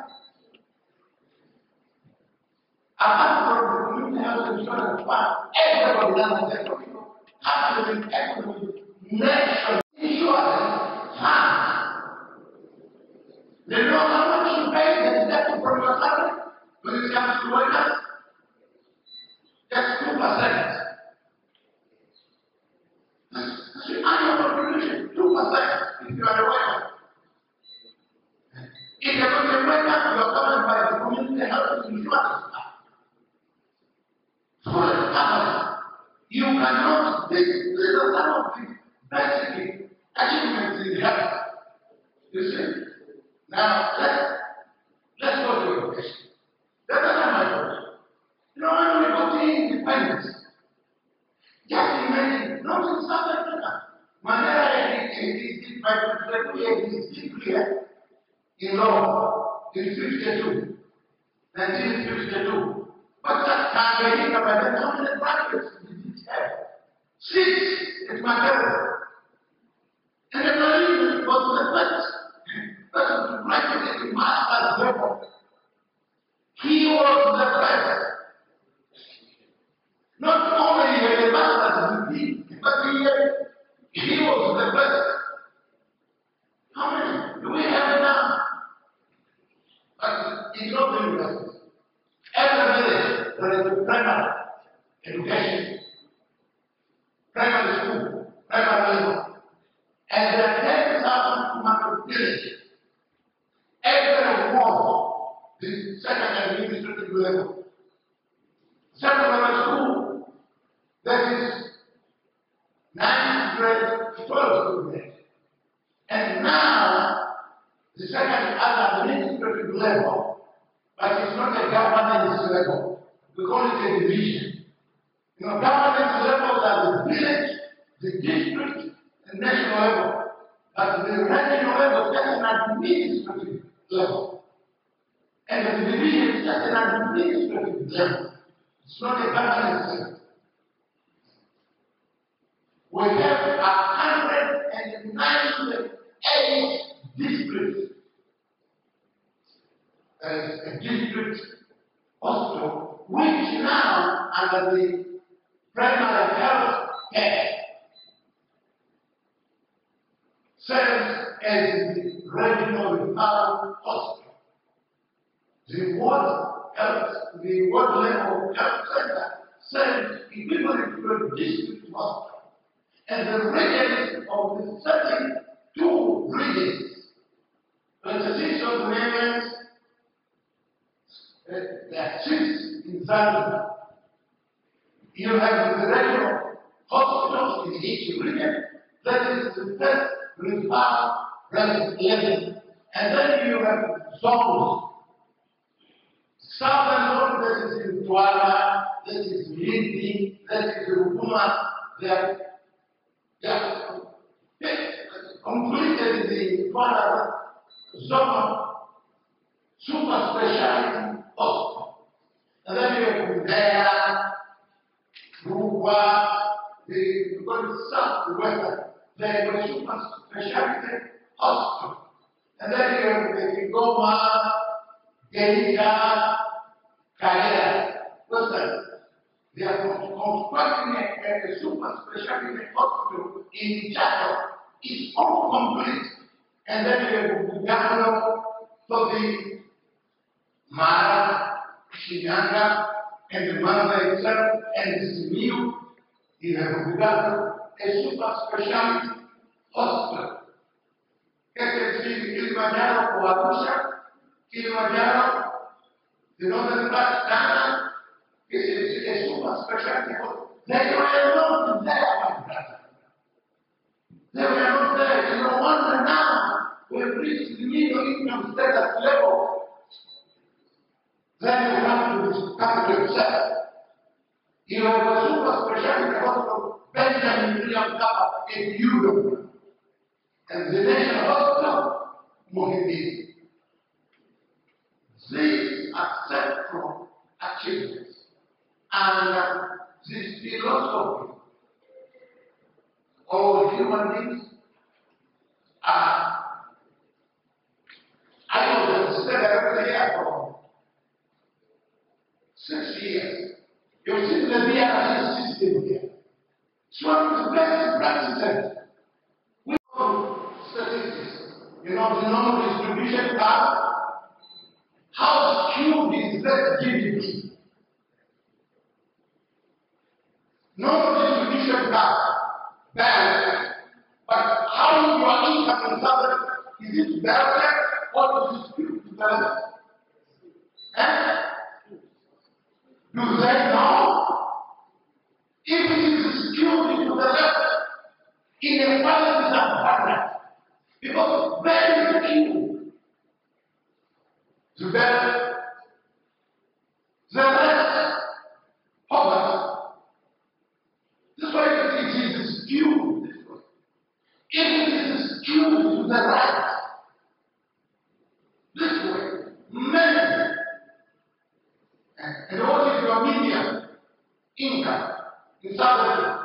Speaker 1: apart from the community health insurance fund, everybody does the same. Absolutely everybody national insurance fund. They know how much you pay the deduction from your salary when it comes to workers. That's two percent. That's the annual contribution, two percent if you are a worker. If you are not a worker, you are covered by the community health insurance fund. Full coverage. You cannot, this, these are some of the basic achievements in health. You see? Now, let's, let's go to your question. That's not my question. You know, when we got the independence, just imagine, not in South Africa. Mandela did by twenty-two years degree in law in fifty-two, nineteen fifty-two. But that Tanganyika, by then, how many graduates did it have? Six at Mandela. And the Marine was the first person to graduate at the master's level. He was the first. Not only he had a master's degree, but he, had, he was the first. How many do we have now? But in all the universities, every village there is a primary education, primary school, primary level. And there are ten thousand two hundred villages. Every ward, the second administrative level. Secondary school, that is ninth grade, twelfth grade. And now, the second other administrative level, but it's not a governance level. We call it a division. You know, governance levels are the village, the district, and national level. But the regional level is just an administrative level. And the division is just an administrative level. It's not a governance level. We have a hundred and ninety-eight districts. There is a district hospital which now, under the primary health care, serves as the regional referral hospital. The ward health, the ward level health center said equivalent to a district hospital. And the regions of the thirty-two regions, the Sino Tanzanians, uh, there are six in Zanzibar. You have the regional hospitals in each region. That is the first referral level. And then you have zones. Southern zone, that is in Chama, that is Lindi, that is Mukama, they are, they are completed the Chama zone super specialty hospital. And then you have there, Rukwa, the southwestern, they have a super specialty hospital. And then you have the Goma, Geita, Kaya, listen, they are constructing a, a super specialty hospital in Chaco. It's all complete. And then you have Bugando for the Mara, Shinyanga, and the Mara itself, and the Simiu. You have Bugando, a super specialty hospital. Este es Kilimanjaro for Arusha, Kilimanjaro, the northern part, Chama, is a super specialty hospital. They were not there, my brother. They were not there. You know, wonder now we've reached the middle income status level. Then you come to this country itself. You have a super specialty hospital, Benjamin William Kappa in Europe. And the National Hospital, Mohini. These are central achievements. And uh, this philosophy of human beings are, I was a secretary here for six years. You've seen the B R C system here. It's one of the best practices. We know statistics. You know the normal distribution curve. How skewed is that G D P? Normal distribution curve, balanced. But how your income is covered, is it balanced or is it skewed to the left? Eh? Do they know? If it is skewed to the left, inequality is abundant. Because very few, the better, the less poverty. That's why it is skewed this way. If it is skewed to the right, this way, many, and what is your median income in South Africa?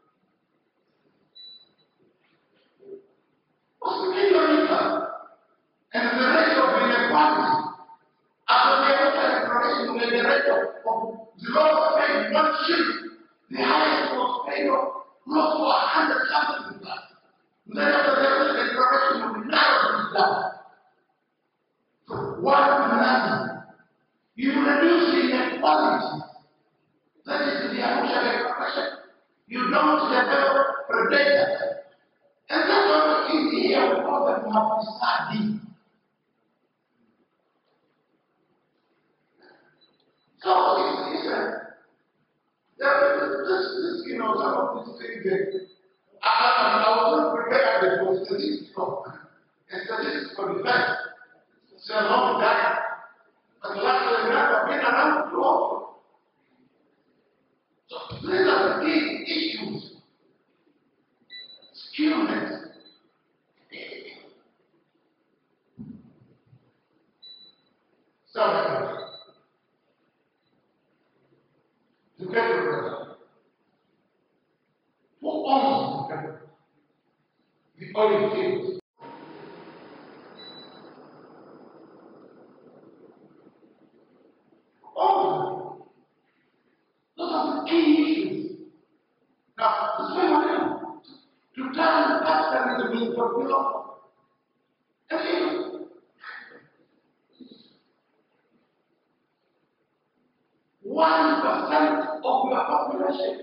Speaker 1: What's the median income? And the rate of inequality, after the Arusha Declaration, the rate of the lowest paid one shilling, the highest was paid of close to a hundred thousand plus. Then after the Arusha Declaration, we narrowed this down. So one to nine, you reduce the inequality. That is the Arusha Declaration. You don't develop predators. And that's what in here we call them Mapinduzi. So it's, it's a, there is this, this, you know, some of these things that I, I, I was not prepared for statistical and statistical defense. It's a long time. But luckily enough, I've been around too often. So these are the key issues. Skewness. So, the petrol. Who owns the petrol? The oil fields. All those are the key issues. Now, this is what I do. To turn capitalism into a philosophy. And you one percent of your population.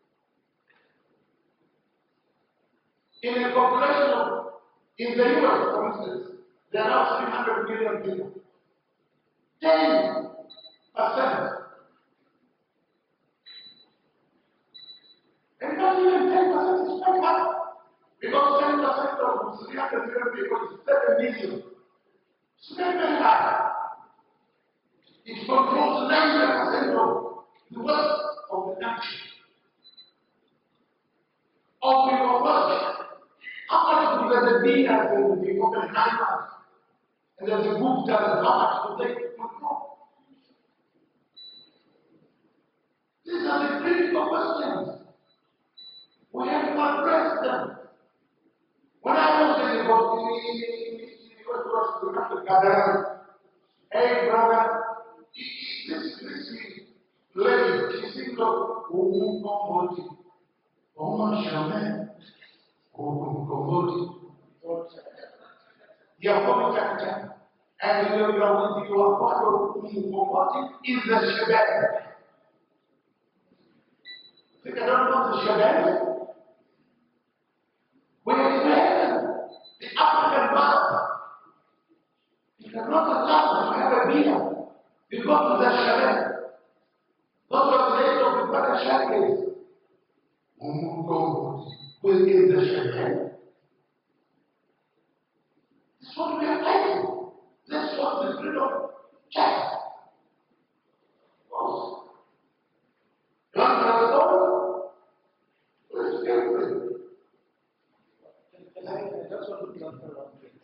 Speaker 1: In a population of, in the U S, for instance, there are three hundred million people. ten percent. And not even ten percent is quite high. Because ten percent of three hundred million people is seven million. It's very, very high. It controls ninety percent of the wealth of the country. Of your wealth. How much do the Beatles and the Oppenheimers and the Guptas, how much do they control? These are the critical questions. We have to address them. When I was in the in the university of hey brother, this this lady, she thinks of Mukama, Mukama Chama, Mukama, ya kwa chakcha, and you are with you are part of Mukama is the Shabbat. Think I don't know the Shabbat. We are in the African mother. You cannot allow to have a meal. You go to the Shabbat. Those are the days of the Brother Shabbat. Who is in the Shabbat? That's what we are fighting. That's what the freedom check. Oh. You want to understand? Let's get with it.
Speaker 2: I just want to answer one thing.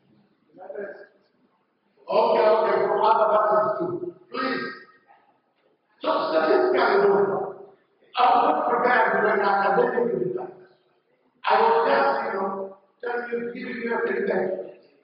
Speaker 1: Okay, okay, from other parties too. Please. So statistically, I was not prepared when I academic did that. I was just, you know, telling you, giving you a feedback.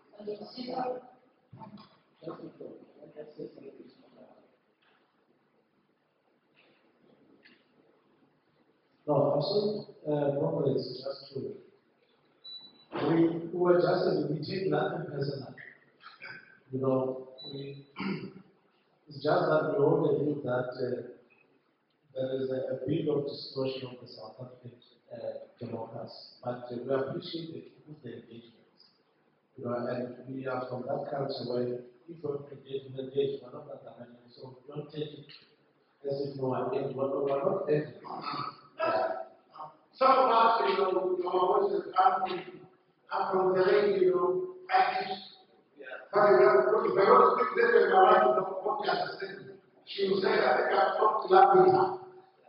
Speaker 5: No, absolutely. Uh, normally it's just true. We, we were just we did nothing personal. You know, we it's just that we already knew that uh, there is a, a bit of distortion of the South African uh, democracy, but uh, we appreciate the people's engagement. You know, and we are from that culture where if we engage, we engage, we're not Tanzania, so don't take it as if no one is. We're not angry.
Speaker 1: Some of us, you know, our voices are from, are from the late, you know, package. But if I want to speak this way, my wife won't understand. She will say, I think I've talked loudly.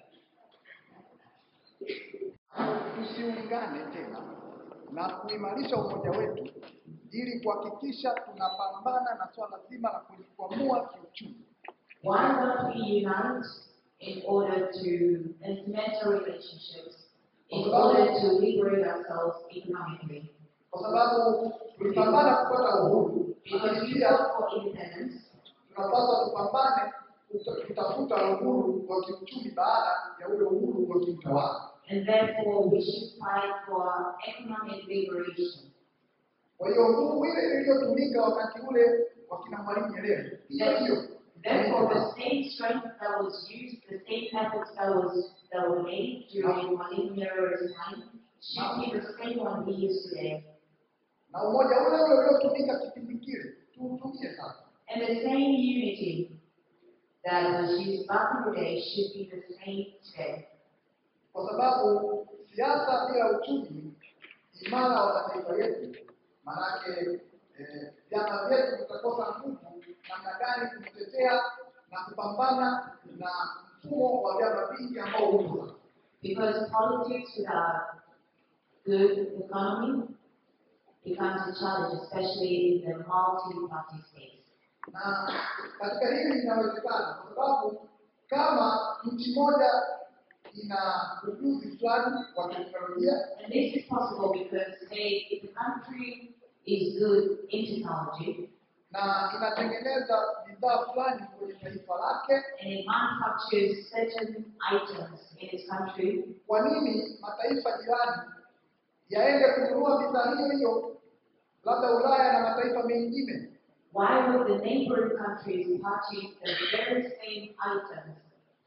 Speaker 6: Tusiungane tena na kuimarisha umoja wetu ili kuhakikisha tunapambana na swala zima la kujikwamua kiuchumi.
Speaker 7: Why don't we unite in order to implement our relationships, in order to liberate ourselves economically?
Speaker 6: Kwa sababu tulipambana kupata uhuru,
Speaker 7: because we fought for independence.
Speaker 6: Tunapaswa tupambane kutafuta uhuru wa kiuchumi baada ya ule uhuru wa kiutawala.
Speaker 7: And therefore we should fight for economic liberation.
Speaker 6: Kwa hiyo nguvu ile iliyotumika wakati ule wa kina Mwalimu Nyerere, hiyo
Speaker 7: therefore the same strength that was used, the same efforts that was that were made during Mwalimu Nyerere's time should be the same one we use today.
Speaker 6: Na umoja ule ule uliotumika kipindi kile tuutumie sasa.
Speaker 7: And the same unity that was used back in the day should be the same today.
Speaker 6: Kwa sababu siasa bila uchumi imara wa mataifa yetu, manake vyama eh, vyetu vitakosa nguvu namna gani kutetea na kupambana na mfumo wa vyama vingi ambao upo.
Speaker 7: Because politics without good economy becomes a challenge, especially in the multi-party states.
Speaker 6: Na katika hili inawezekana kwa sababu kama nchi moja ina ujuzi fulani wa teknolojia,
Speaker 7: and this is possible because say if the country is good in technology
Speaker 6: na inatengeneza bidhaa fulani kwenye taifa lake,
Speaker 7: and it manufactures certain items in its country,
Speaker 6: kwa nini mataifa jirani yaende kununua bidhaa hiyo hiyo labda Ulaya na mataifa mengine?
Speaker 7: Why would the neighboring countries purchase the very same items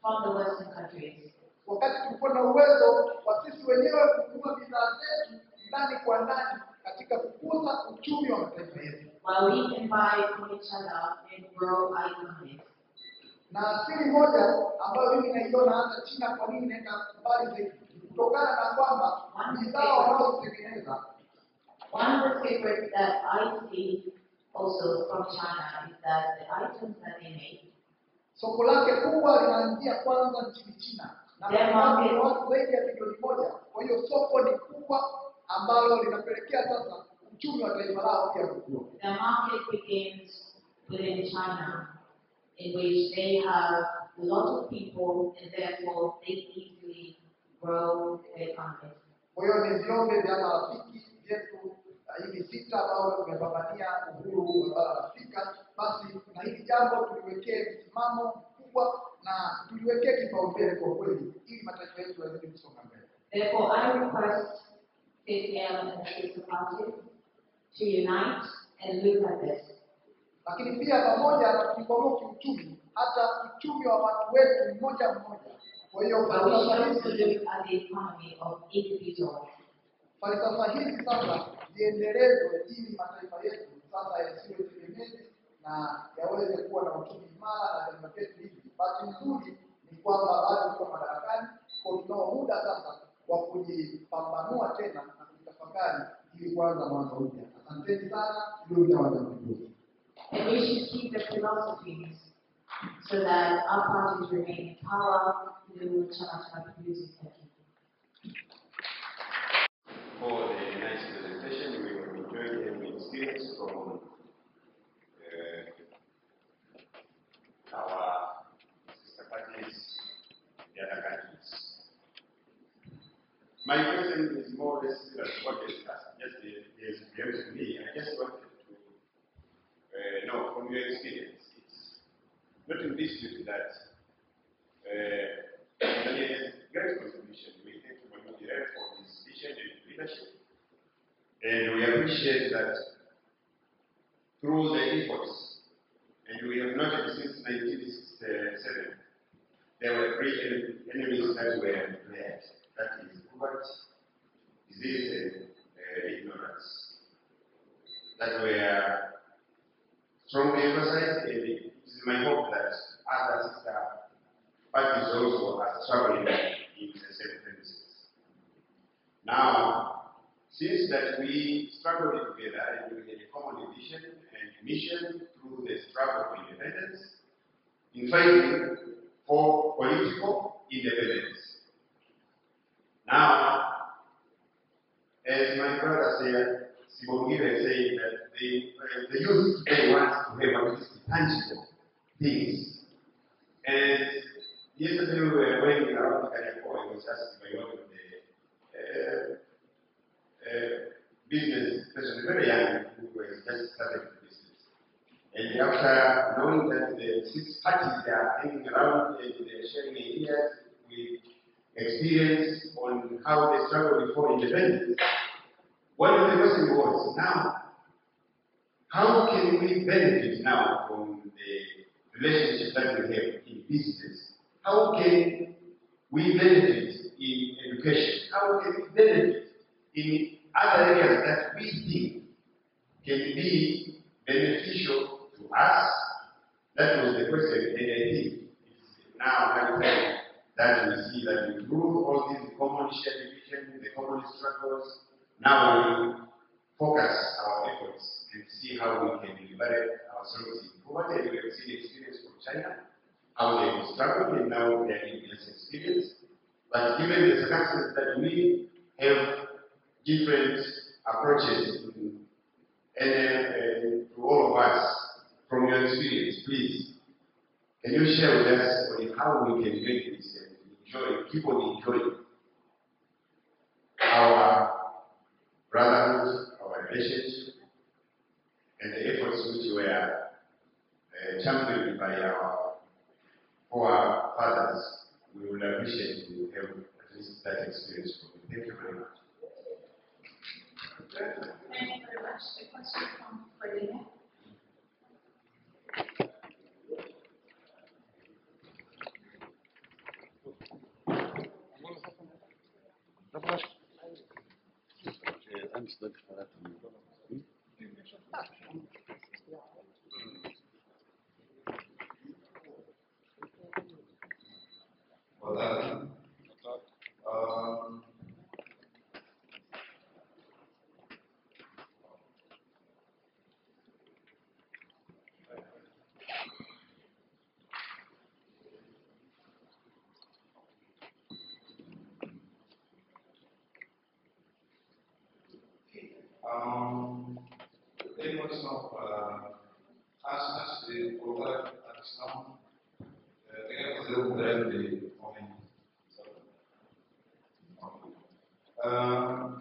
Speaker 7: from the Western countries.
Speaker 6: Wakati tulikuwa na uwezo wa sisi wenyewe kununua bidhaa zetu ndani kwa ndani katika kukuza uchumi wa mataifa yetu.
Speaker 7: While we can buy from each other and grow our economies.
Speaker 6: Na siri moja ambayo mimi naiona hata China kwa nini inaenda mbali zaidi kutokana na kwamba bidhaa wanazotengeneza.
Speaker 7: One of the secrets that I see also from China is that the items that they make,
Speaker 6: soko lake kubwa linaanzia kwanza nchini China. Na kuna watu zaidi ya milioni moja. Kwa hiyo soko ni kubwa ambalo linapelekea sasa uchumi wa taifa lao pia kukua.
Speaker 7: The market begins within China, in which they have a lot of people and therefore they easily grow the economy.
Speaker 6: Kwa hiyo ni viombe vya marafiki vyetu hivi sita ambao tumepambania uhuru wa bara la Afrika, basi na hili jambo tuliwekee msimamo kubwa na tuliwekee kipaumbele kwa kweli ili mataifa yetu yazidi kusonga mbele.
Speaker 7: Therefore, I request C C M and sister parties to unite and look at this.
Speaker 6: Lakini pia pamoja na kujikwamua kiuchumi, hata uchumi wa watu wetu mmoja mmoja. Kwa hiyo
Speaker 7: But we should also look at the economy of individuals.
Speaker 6: Falsafa hizi sasa ziendelezwe ili mataifa yetu sasa yasiwe tegemezi na yaweze kuwa na uchumi imara na vyama vyetu hivi. Bahati nzuri ni kwamba bado tuko madarakani, kwa tunao muda sasa wa kujipambanua tena na kujitafakari ili kuanza mwanzo mpya. Asanteni sana, ndio mtaanza Mapinduzi.
Speaker 7: And we should keep the philosophies so that our parties remain in power through Chama Mapinduzi. Thank you.
Speaker 8: For the nice presentation, we will enjoy the experience from uh, our sister parties in the other countries. My question is more or less similar to what is just explained to me. I just wanted to uh, know from your experience. It's not in dispute that uh, Tanzania has great contribution. We thank Mapinduzi for his vision and leadership. And we appreciate that through the efforts, and we have noted since nineteen sixty-seven, there were three enemies that were declared. That is poverty, disease, and uh, ignorance. That were strongly emphasized, and it is my hope that other sister parties also are struggling in the same premises. Now, since that we struggled together and we had a common vision and mission through the struggle for independence, in fighting for political independence. Now, as my brother said, Sibongile said that the, uh, the youth today wants to have at least tangible things. And yesterday we were going around the Kariakoo, I was asked by one of the uh, uh, business person, very young, who was just starting the business. And after knowing that the six parties are hanging around and they're sharing ideas with experience on how they struggled before independence, one of the questions was, now, how can we benefit now from the relationship that we have in business? How can we benefit in education? How can we benefit in other areas that we think can be beneficial to us? That was the question, and I think it's now high time that we see that we through all these common shared vision, the common struggles, now we focus our efforts and see how we can liberate ourselves in poverty. We have seen experience from China, how they have struggled and now they are in this experience. But given the circumstances that we have different approaches in, and, uh, to all of us, from your experience, please, can you share with us on how we can make this and enjoy, keep on enjoying our brotherhood, our relationship, and the efforts which were uh, championed by our forefathers? We would appreciate to have at least that experience from you. Thank you very much.
Speaker 7: Thank you very much. The question from Ferdinand.
Speaker 4: antes de falar também.
Speaker 9: Boa tarde. Ah, Um, eu tenho uma questão para. Antes, antes de colocar a questão, eu queria fazer um breve comentário. Uh,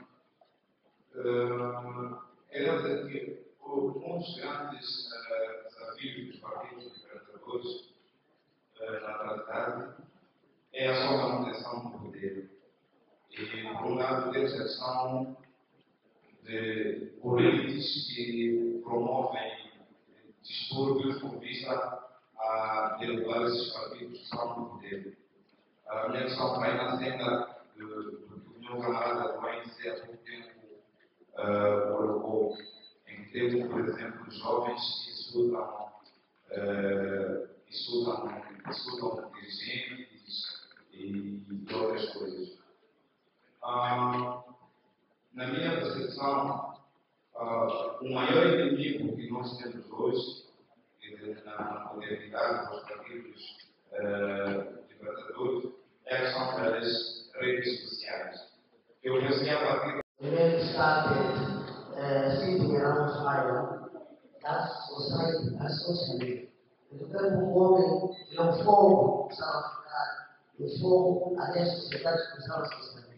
Speaker 9: uh, queria dizer que um dos grandes uh, desafios dos partidos libertadores uh, na atualidade é a sua manutenção do poder. E, por um lado, temos a questão de políticos que promovem distúrbios com vista a derrubar esses partidos que estão no poder. A minha questão vai na senda do que o meu camarada do A N C há pouco tempo uh, colocou, em que temos, por exemplo, jovens que estudam, uh, estudam, estudam dirigentes e, e outras coisas. Uh, Na minha percepção, uh, o maior inimigo que nós temos hoje, na modernidade dos partidos uh, libertadores, é a questão das redes sociais. Eu pensei a partir
Speaker 10: When we started uh, sitting around fire, that's society, that's socialism. O tempo homem é um fogo que precisava ficar, um fogo até a sociedade que precisava se estabilizar.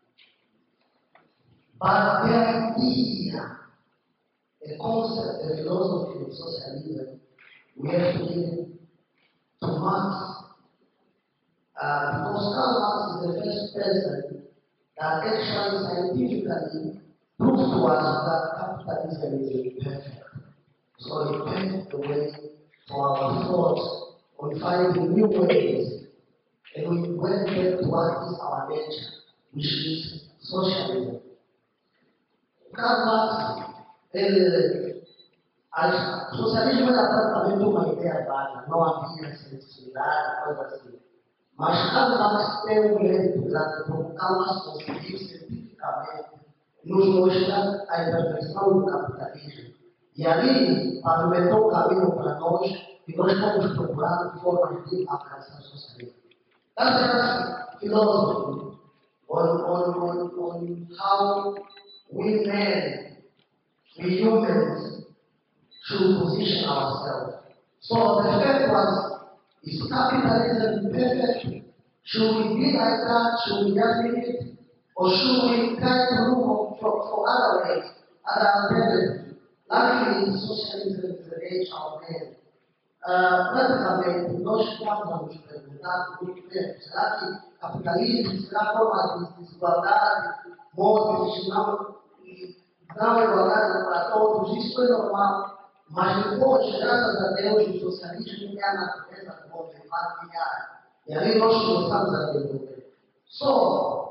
Speaker 10: But the idea, the concept, the philosophy of socialism, we have to give to Marx. Uh, because Karl Marx is the first person that actually scientifically proves to us that capitalism is imperfect. So it paved the way for our thoughts on finding new ways, and we went back to what is our nature, which is socialism. Karl Marx, ele, o socialismo era praticamente uma ideia vaga, não havia sensibilidade, coisa assim. Mas Karl Marx tem um mérito grande, porque Karl Marx conseguiu cientificamente nos mostrar a imperfeição do capitalismo. E ali pavimentou o caminho para nós, e nós fomos procurando formas de alcançar o socialismo. That's the philosophy on, on, on, on how we men, we humans, should position ourselves. So the fact was, is capitalism perfect? Should we be like that? Should we just leave it? Or should we try to look for, for other ways, other alternatives? Luckily, socialism is the age of man. Uh, praticamente, nós estamos a nos perguntar muito tempo, será que capitalismo será forma de desigualdade, morte, não, não igualdade para todos? Isso é normal. Mas depois, graças a Deus, o socialismo é a natureza do homem familiar. E ali nós começamos a desenvolver. So,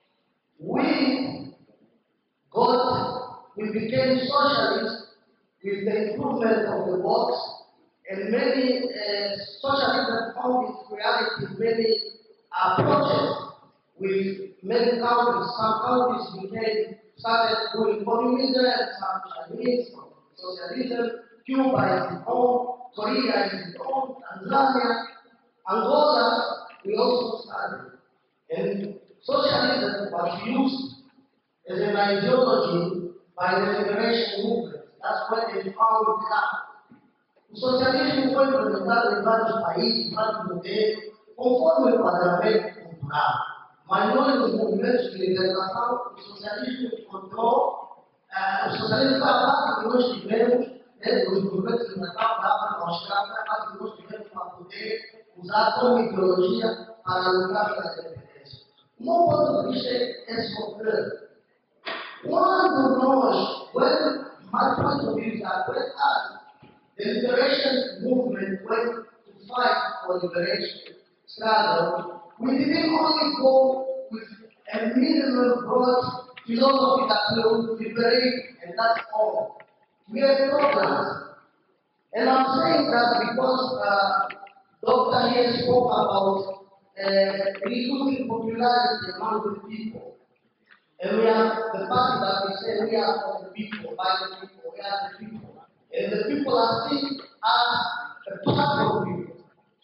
Speaker 10: we got, we became socialists with the improvement of the box, and many uh, socialism found its reality in many uh, projects with many countries. Some countries became, started doing communism, some Chinese, socialism. Cuba is its own, Korea is its own, Tanzania, Angola, we also studied. And socialism was used as an ideology by the liberation movement. That's when they found it out. O socialismo foi implementado em vários países, vários modelos, conforme o enquadramento cultural. Mas nós, nos movimentos de libertação, o socialismo encontrou, uh, o socialismo foi a base que nós tivemos. Os movimentos de Natal para mostrar para a que nós tivemos para poder usar como ideologia para lutar pela independência. O meu ponto de vista é sobre quando nós, when my point of view is that when us, the liberation movement went to fight for liberation struggle, we didn't only go with a minimal broad philosophy that will liberate, and that's all. We have programs. And I'm saying that because uh, Doctor here spoke about uh, reducing popularity among the people. And we have the party that we say we are for the people, by the people, we are the people. And the people are seen as a part of people.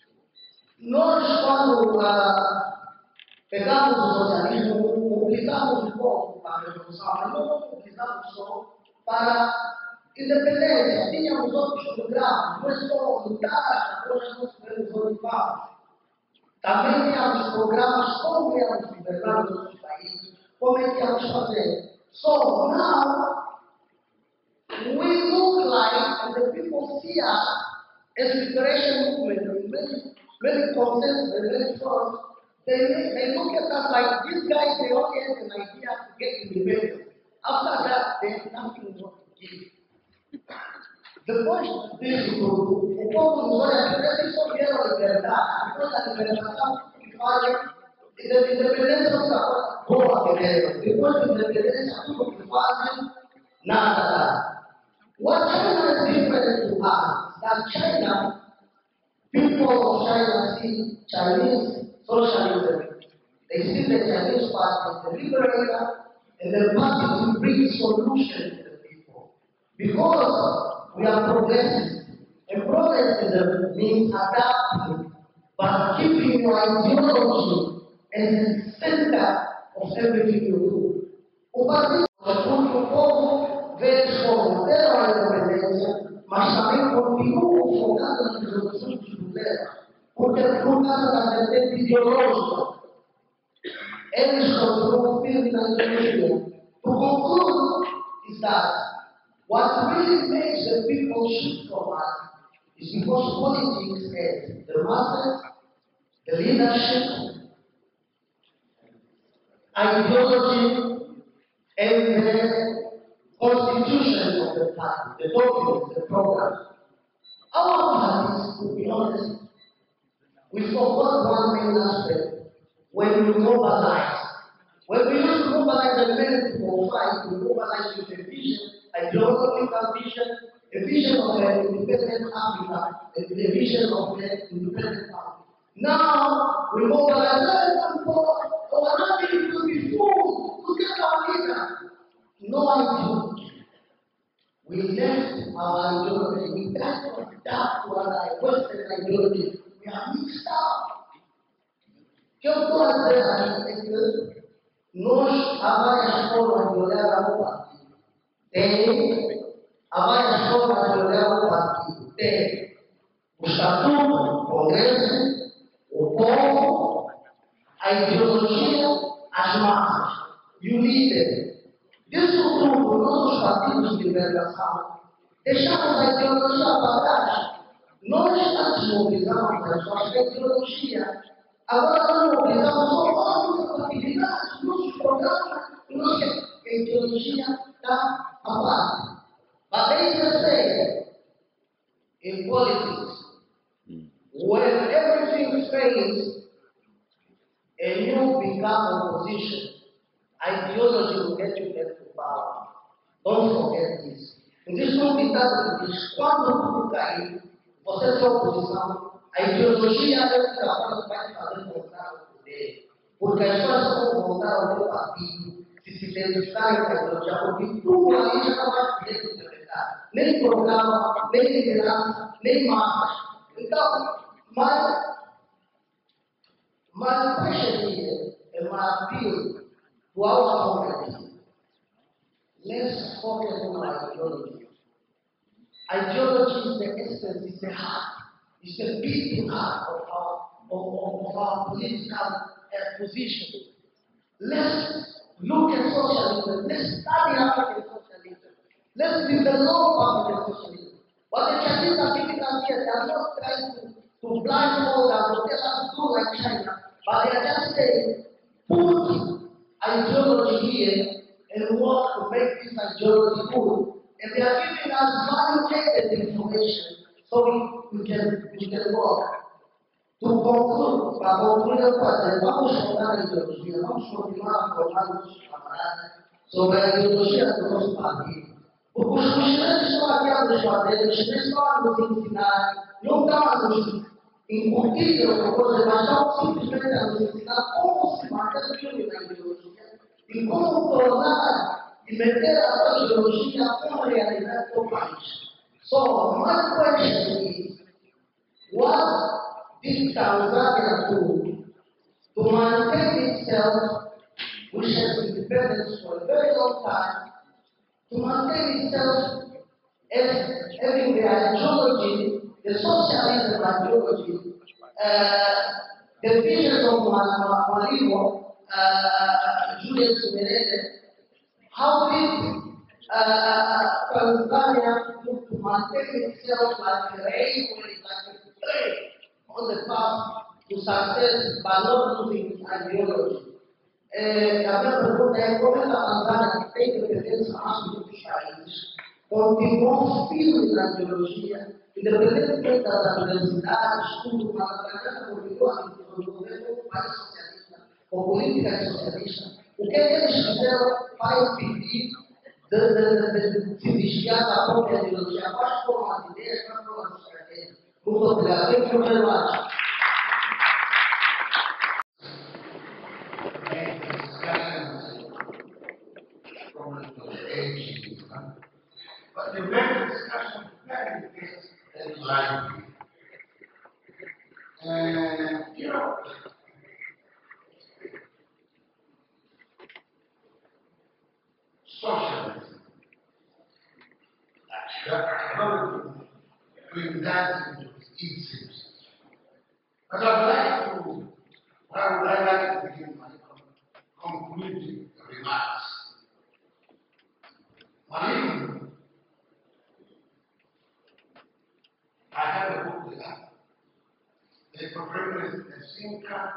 Speaker 10: Nós, quando uh, pegamos o socialismo, mobilizamos o povo para a revolução, mas não mobilizamos só para independência. Tínhamos outros programas, não é só lutar, agora nós queremos orientar. Também tínhamos programas como íamos governar os outros países, como é que íamos fazer. So now, we look like, and the people see us as liberation movement in many, many concepts and many forms. They, they look at us like these guys, they only have an idea to get independent. After that, they have nothing more to give. The point is to o povo nos olha para eles só vieram a liberdade, depois da libertação que fazem, e da independência fica boa, beleza. Depois da independência, tudo que fazem, nada dá. What China is different to us is that China, people of China see Chinese socialism. They see the Chinese party as the liberator and the party to bring solutions to the people. Because we are progressive. And progressivism means adapting, but keeping your ideology as the center of everything you do. O partido o povo vê como deram a independência, mas também continuam focados nas resoluções dos problemas, porque por causa da vertente ideológica, eles continuam firmes na ideologia. To conclude is that what really makes the people shift from us is because politics has the masses, the leadership, ideology, and the constitution of the party, the documents, the programs. Our parties, to be honest, we forgot one main aspect when we mobilize. When we used to mobilize the men to fight, we mobilize with a vision, ideological vision, a vision of an independent Africa, and the vision of an independent Africa. Now, we mobilize everyone for our army will be full to get our leader. No ideology. We left our ideology. We tried to adapt to our Western ideology. We are mixed up. O que eu estou a dizer aqui é que nós, há várias formas de olhar o partido. Tem, há várias formas de olhar o partido. Tem o estatuto, o congresso, o povo, a ideologia, as massas e o líder. Disso tudo, nossos partidos de libertação, deixamos a ideologia para trás. Nós antes mobilizamos as pessoas da ideologia. Agora nós mobilizamos só nossas atividades, nossos programas, e nossa ideologia está a parte. But they just say, in politics, when everything fails and you become opposition, ideology will get you back to power. Don't forget this. E this não cuidado diz, quando tudo cair, você é oposição, a ideologia é o trabalho que vai fazer voltar ao poder. Porque as pessoas vão voltar ao teu partido se se identificarem com a ideologia, porque tudo ali já não vai poder implementar. Nem programa, nem liderança, nem massas. Então, mas, mas o question é uma appeal to our community. Let's focus on our ideology. Ideology is the essence, is the heart, is the beating heart of our, of, of, of our political uh, position. Let's look at socialism. Let's study African socialism. Let's develop African socialism. What the Chinese are giving us here, they are not trying to, to blindfold us or tell us to do like China, but they are just saying, put ideology here and work to make this ideology good. And they are giving us value-added information so we, we, can, we can work. To conclude, para concluir a coisa, vamos formar a ideologia, vamos continuar a formar nossos camaradas, sobre a ideologia do nosso partido. Porque os chineses estão aqui a nos fazer, os chineses estão a nos ensinar, não estão a nos incutir outra coisa, mas estão simplesmente a nos ensinar como se manter firme na ideologia e como tornar e meter a sua ideologia com a realidade do país. So, my question is, what did Tanzania do to maintain itself, which has independence for a very long time, to maintain itself as having the ideology, the socialism ideology, uh, the visions of Marimo, uh, Julius Nyerere? How did uh, Tanzania look to maintain itself like a railway, like a train on the path to success by not losing its ideology? Eh, a minha pergunta é como é que a Tanzânia, que tem dependência máxima dos países, continuou firme na ideologia, independentemente das adversidades, tudo, mas a Tanzânia continuou a desenvolver como país socialista, com políticas socialistas. O que é que eles fizeram para impedir de, de, de, de se desviar da própria ideologia? Quais foram as ideias, quais foram as estratégias? Muito obrigado. Thank you very much.
Speaker 1: But the main discussion is very very lively. And you know, socialism. I don't bring that into its but I'd like to, where would I like to begin my concluding remarks? Mwalimu, I have a book with that. They proclaim as a thinker,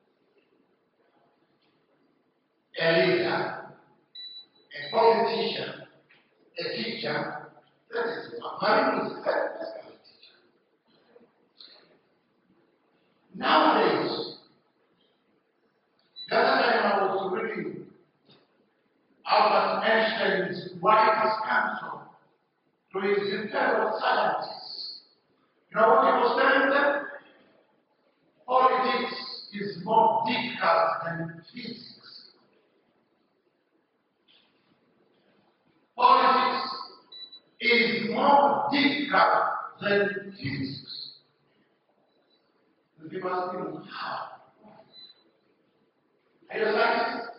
Speaker 1: a leader, a politician, a teacher. That is what Mwalimu is a very best kind of teacher. Nowadays, the other time I was reading Albert Einstein's wise counsel to his internal scientists. You know what he was telling them? Politics is more difficult than physics. Politics is more difficult than physics. The people ask me, how? Are you a scientist?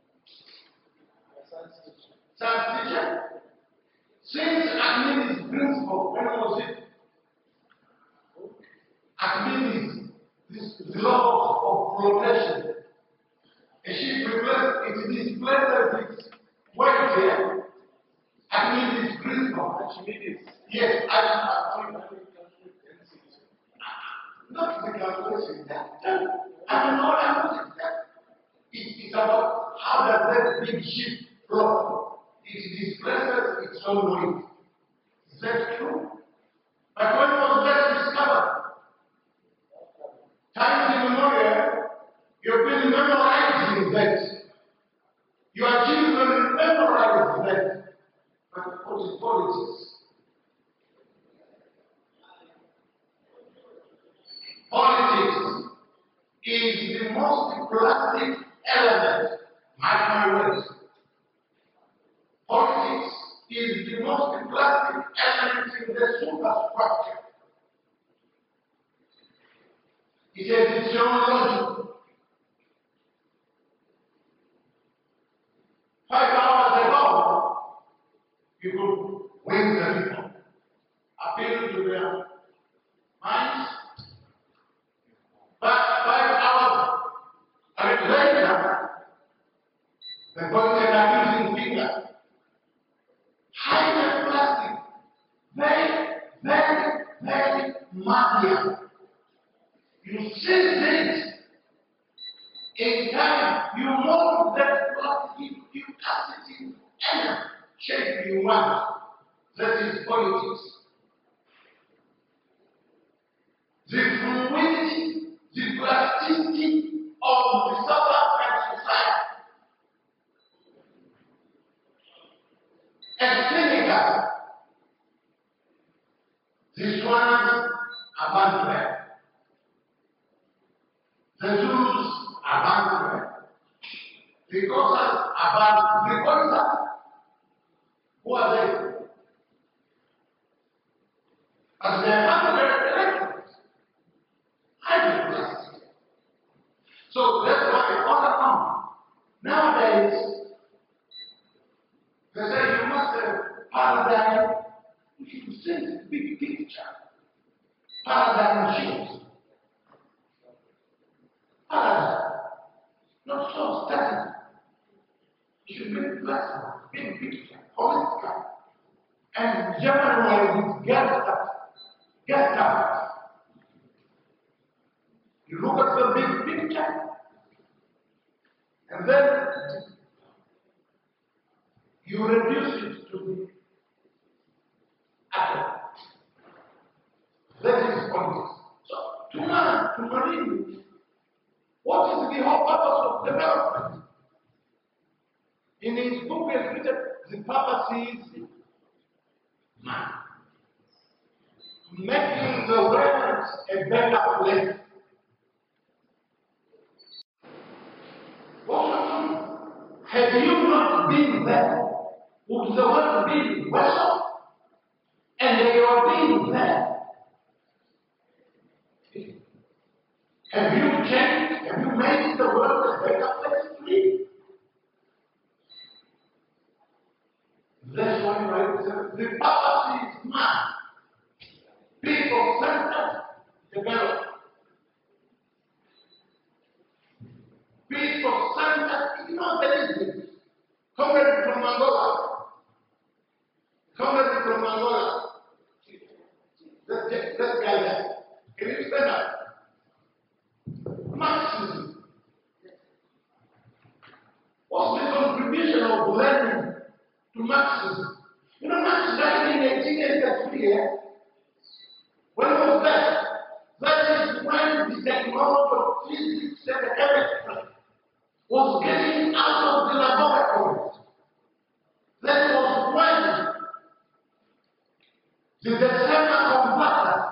Speaker 1: Science teacher? Since Archimedes' principle, when was it? Archimedes, this the law of rotation. A ship replaces it displaces its weight there. Archimedes' principle. Archimedes. Yes, Archimedes. Not the calculation that. I mean, all I know is that it is about how does that big ship float. It displaces its own weight. Is that true? But when was that discovered? Times immemorial, you've been memorizing that. Your children memorize that. But what is politics? Politics is the most plastic element, mark my words. Politics is the most plastic element in the superstructure. It has its own logic. Five hours ago, you could win the people, appeal to their minds. But five hours later, they're pointing an accusing finger. Highly plastic, very, very, very mafia. You see this in time, you know that plastic, you cast it in any shape you want. That is politics. The fluidity, the plasticity of the South African society Africa. These ones are bankrupt. The Jews are bankrupt. The Gosas are bankrupt. The Gosas, who are they? As they are bankrupt electors. I do this. So that's why all along, nowadays, they say you must have paradigm. You should see the big picture. Paradigm shifts. Paradigm. Not so static. You should be flexible, big picture, political. And generally, it's get up. Get up. You look at the big picture, and then you reduce it to the atom. That is politics. So, to man, to marine, what is the whole purpose of development? In his book, he has written, the purpose is man. Making the world a better place. Have you not been there? Would the world be worse? And they are being there. Have you changed? Have you made the world a better place to live? That's why right there. The purpose is man. People centered development. People centered, you know, there is this. Coming from Angola. Coming from Angola. That, that, that guy there. Can you stand up? Marxism. What's the contribution of Lenin to Marxism? You know, Marx died in eighteen eighty-three. Eh? When was that? That is when the technology of physics and chemistry was getting out of the laboratories. That was when the December converter,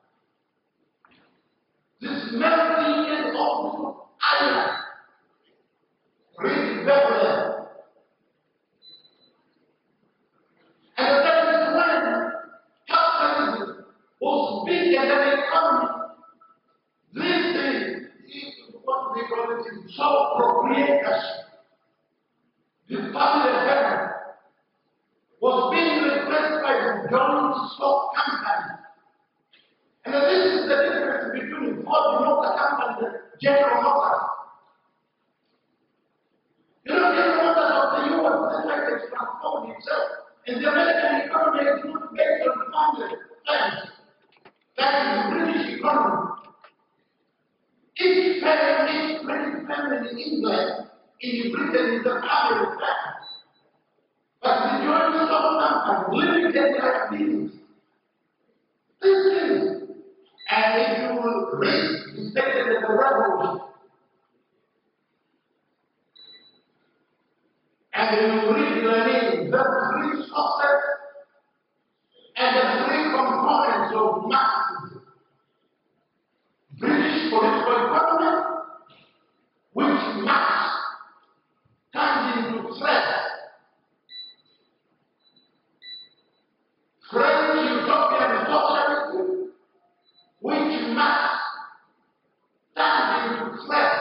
Speaker 1: this melting of iron, reached Bethlehem. And that is when capitalism was big as an economy. This is what they call it is sole proprietorship. The family parent was being replaced by the joint stock company. And this is the difference between Ford Motor Company and General Motors. You know, General Motors of the U S, that's why they transformed itself. And the American economy is not based on family plans. That is the British economy. Each family, each British family in England, in Britain, is a family plan. But the joint stock company, limited liabilities. This is, and if you will read the statement of the revolution, and you will read Lenin, the three sources and the three components of Marxism. British political economy, which Marx turned into threat. French utopian socialism, which Marx turned into threat.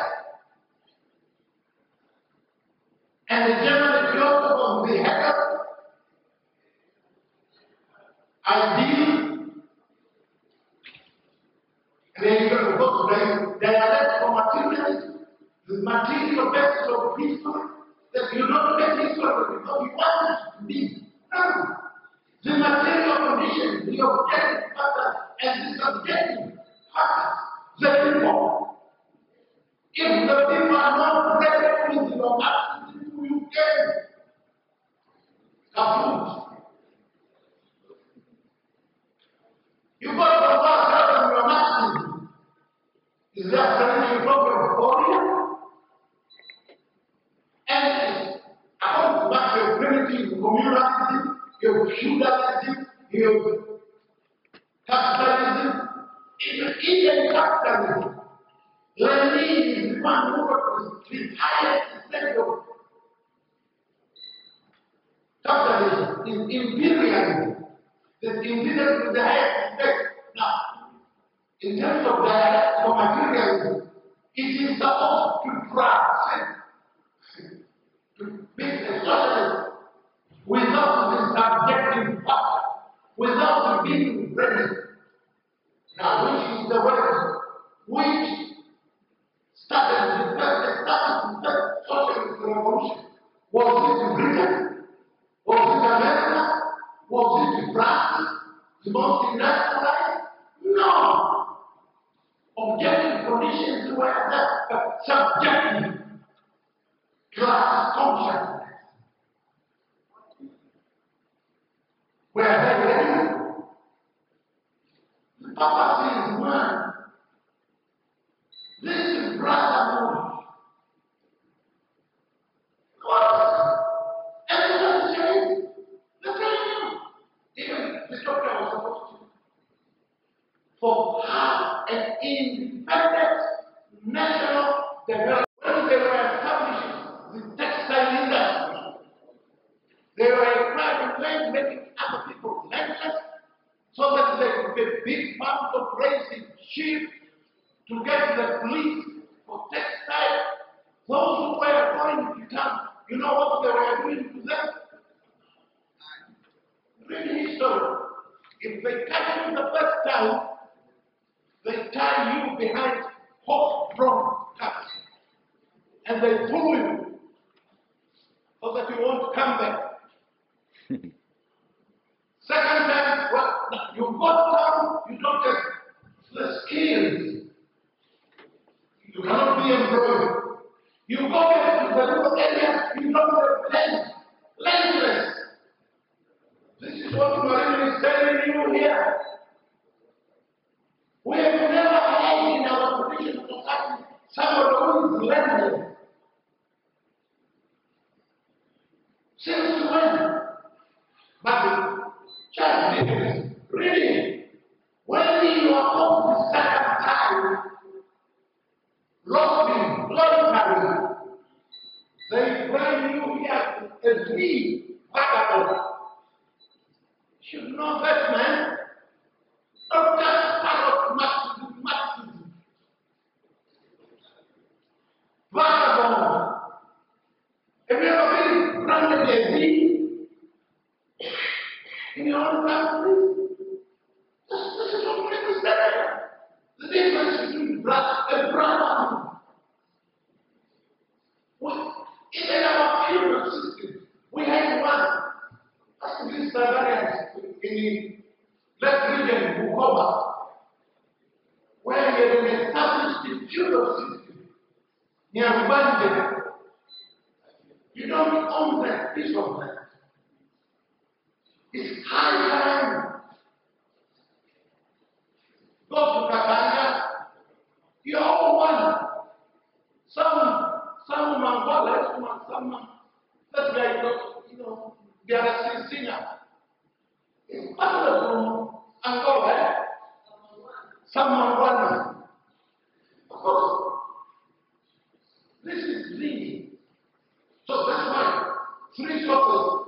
Speaker 1: And the German philosopher of the Hegel ideal, they go to dialect for materialism, the material basis of history, that you don't get history because you want it to be. No. The material conditions, the objective factors, and the subjective factors, the people. If the people are not present with your actions, you can kaput. You got to work out on your actions. Is that financial problem for you? And according to that primitive communalism, you have feudalism, you have capitalism, even, even capitalism. Lenin is the one who was the highest level of capitalism, is imperialism. The imperialism is the highest effect. Now, in terms of dialectical materialism, it is supposed to transcend, to be a socialist without the subjective factor, without the being present. Now, which is the word which started the first, started the first socialist revolution? Was it Britain? Was it America? Was it France? The most industrialized? No! Objective conditions were there, but subjective class consciousness. Were they ready? The Papa says, man, this is brotherhood. What? Everyone says, they're telling you. Even the doctor was supposed to. For have an independent national development. When they were establishing the textile industry, they were trying to making other people landless so that they could get big farms of raising sheep to get the police for textile. Those who were going to come, you know what they were doing to them? Read history. If they catch you the first time, they tie you behind horse-drawn carts, and they pull you so that you won't come back. Second time, well, you got down, you don't get the skills. You cannot be employed. You go back to the rural area, you don't get land, landless. This is what Marine is telling you here. We have never had in our traditional society someone who is landless. Since when? But just this, really, when you are of the second time, lost loitering, they bring you here as we vagabond. You should know that, man. Not just part of Marxism, Marxism. Vagabond. Have you ever been branded as me in your own country? This, this is what we understand. The difference between brother and brother. Well, even our feudal system, we had one. As these Tanzanians in left region, Mukama, where he had established the feudal system near Rwanda. You don't own that piece of land. It's high time. Go to Tanzania, you own one. Some, some Mongolia, some, some, that's like, you know, they are singer. It's part from Angola, some Mongolia. Of course, this is leading. So that's why three sources,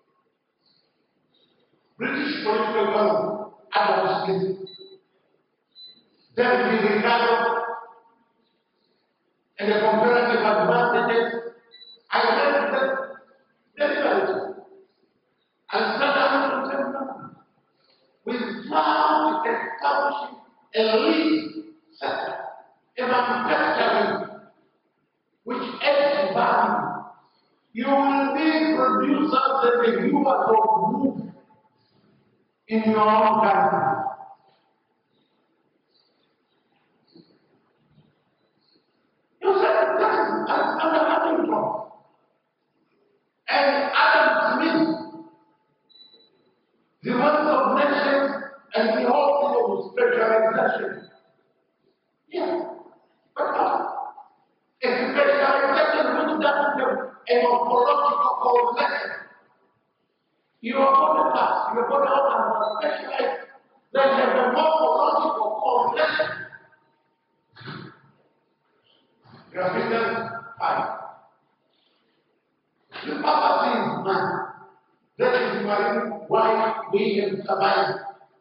Speaker 1: British political government, Adam Smith, David Ricardo, and the comparative advantages, I read them deliberately. And Saddam Hussein, without establishing a lead sector, a manufacturing, which adds value, you will be producers that the viewers of move in your own country. You said that is Alexander Hamilton and Adam Smith, the wealth of nations and the whole of specialization. Yeah, but uh, a specialization which doesn't have a morphological correlation You are going to pass, you are going to open a specialized, then have a morphological correlation. Ephesians five. The poverty is man. That is why we can survive.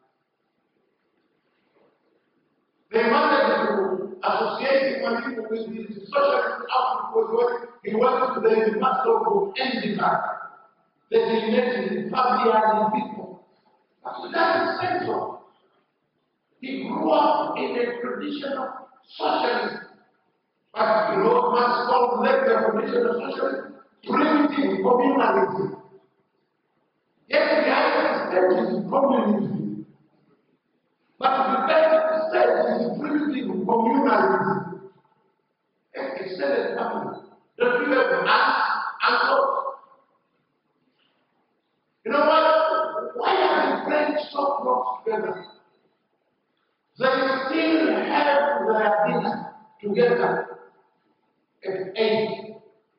Speaker 1: They wanted to associate him with the socialist outlook because he wanted to be the master of handicap. That he met in family people. But that is central. He grew up in a traditional socialism. But you know, must call that the traditional socialism primitive communalism. Yes, the United States is communism. But the United States is primitive communalism. Extended family. Don't you have aunts, uncles? You know what? Why are the friends so close together? They still have their dinner together at eight.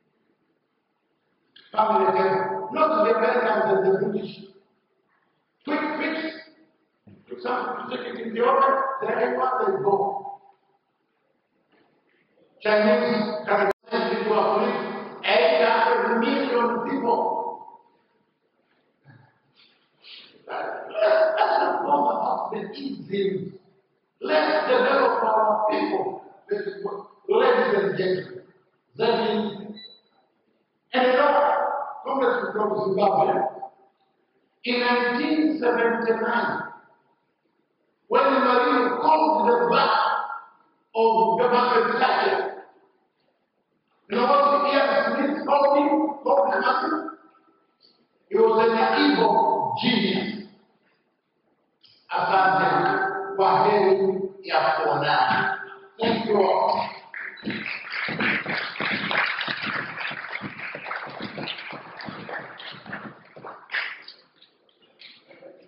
Speaker 1: Family together. Not the Americans and the British. Quick fix. Took something to take it in the oven, then everyone they go. Chinese can extend to a fleet eight hundred million people. Let's not talk about the isms. Let's develop our people. Ladies and gentlemen. That is, and another Congress from Zimbabwe in nineteen seventy-nine, when Marine called the back of Government Thatcher. You know what Ian Smith called him? Called the master? He was an evil genius. Asante kwa heri ya kuonana. Thank you all.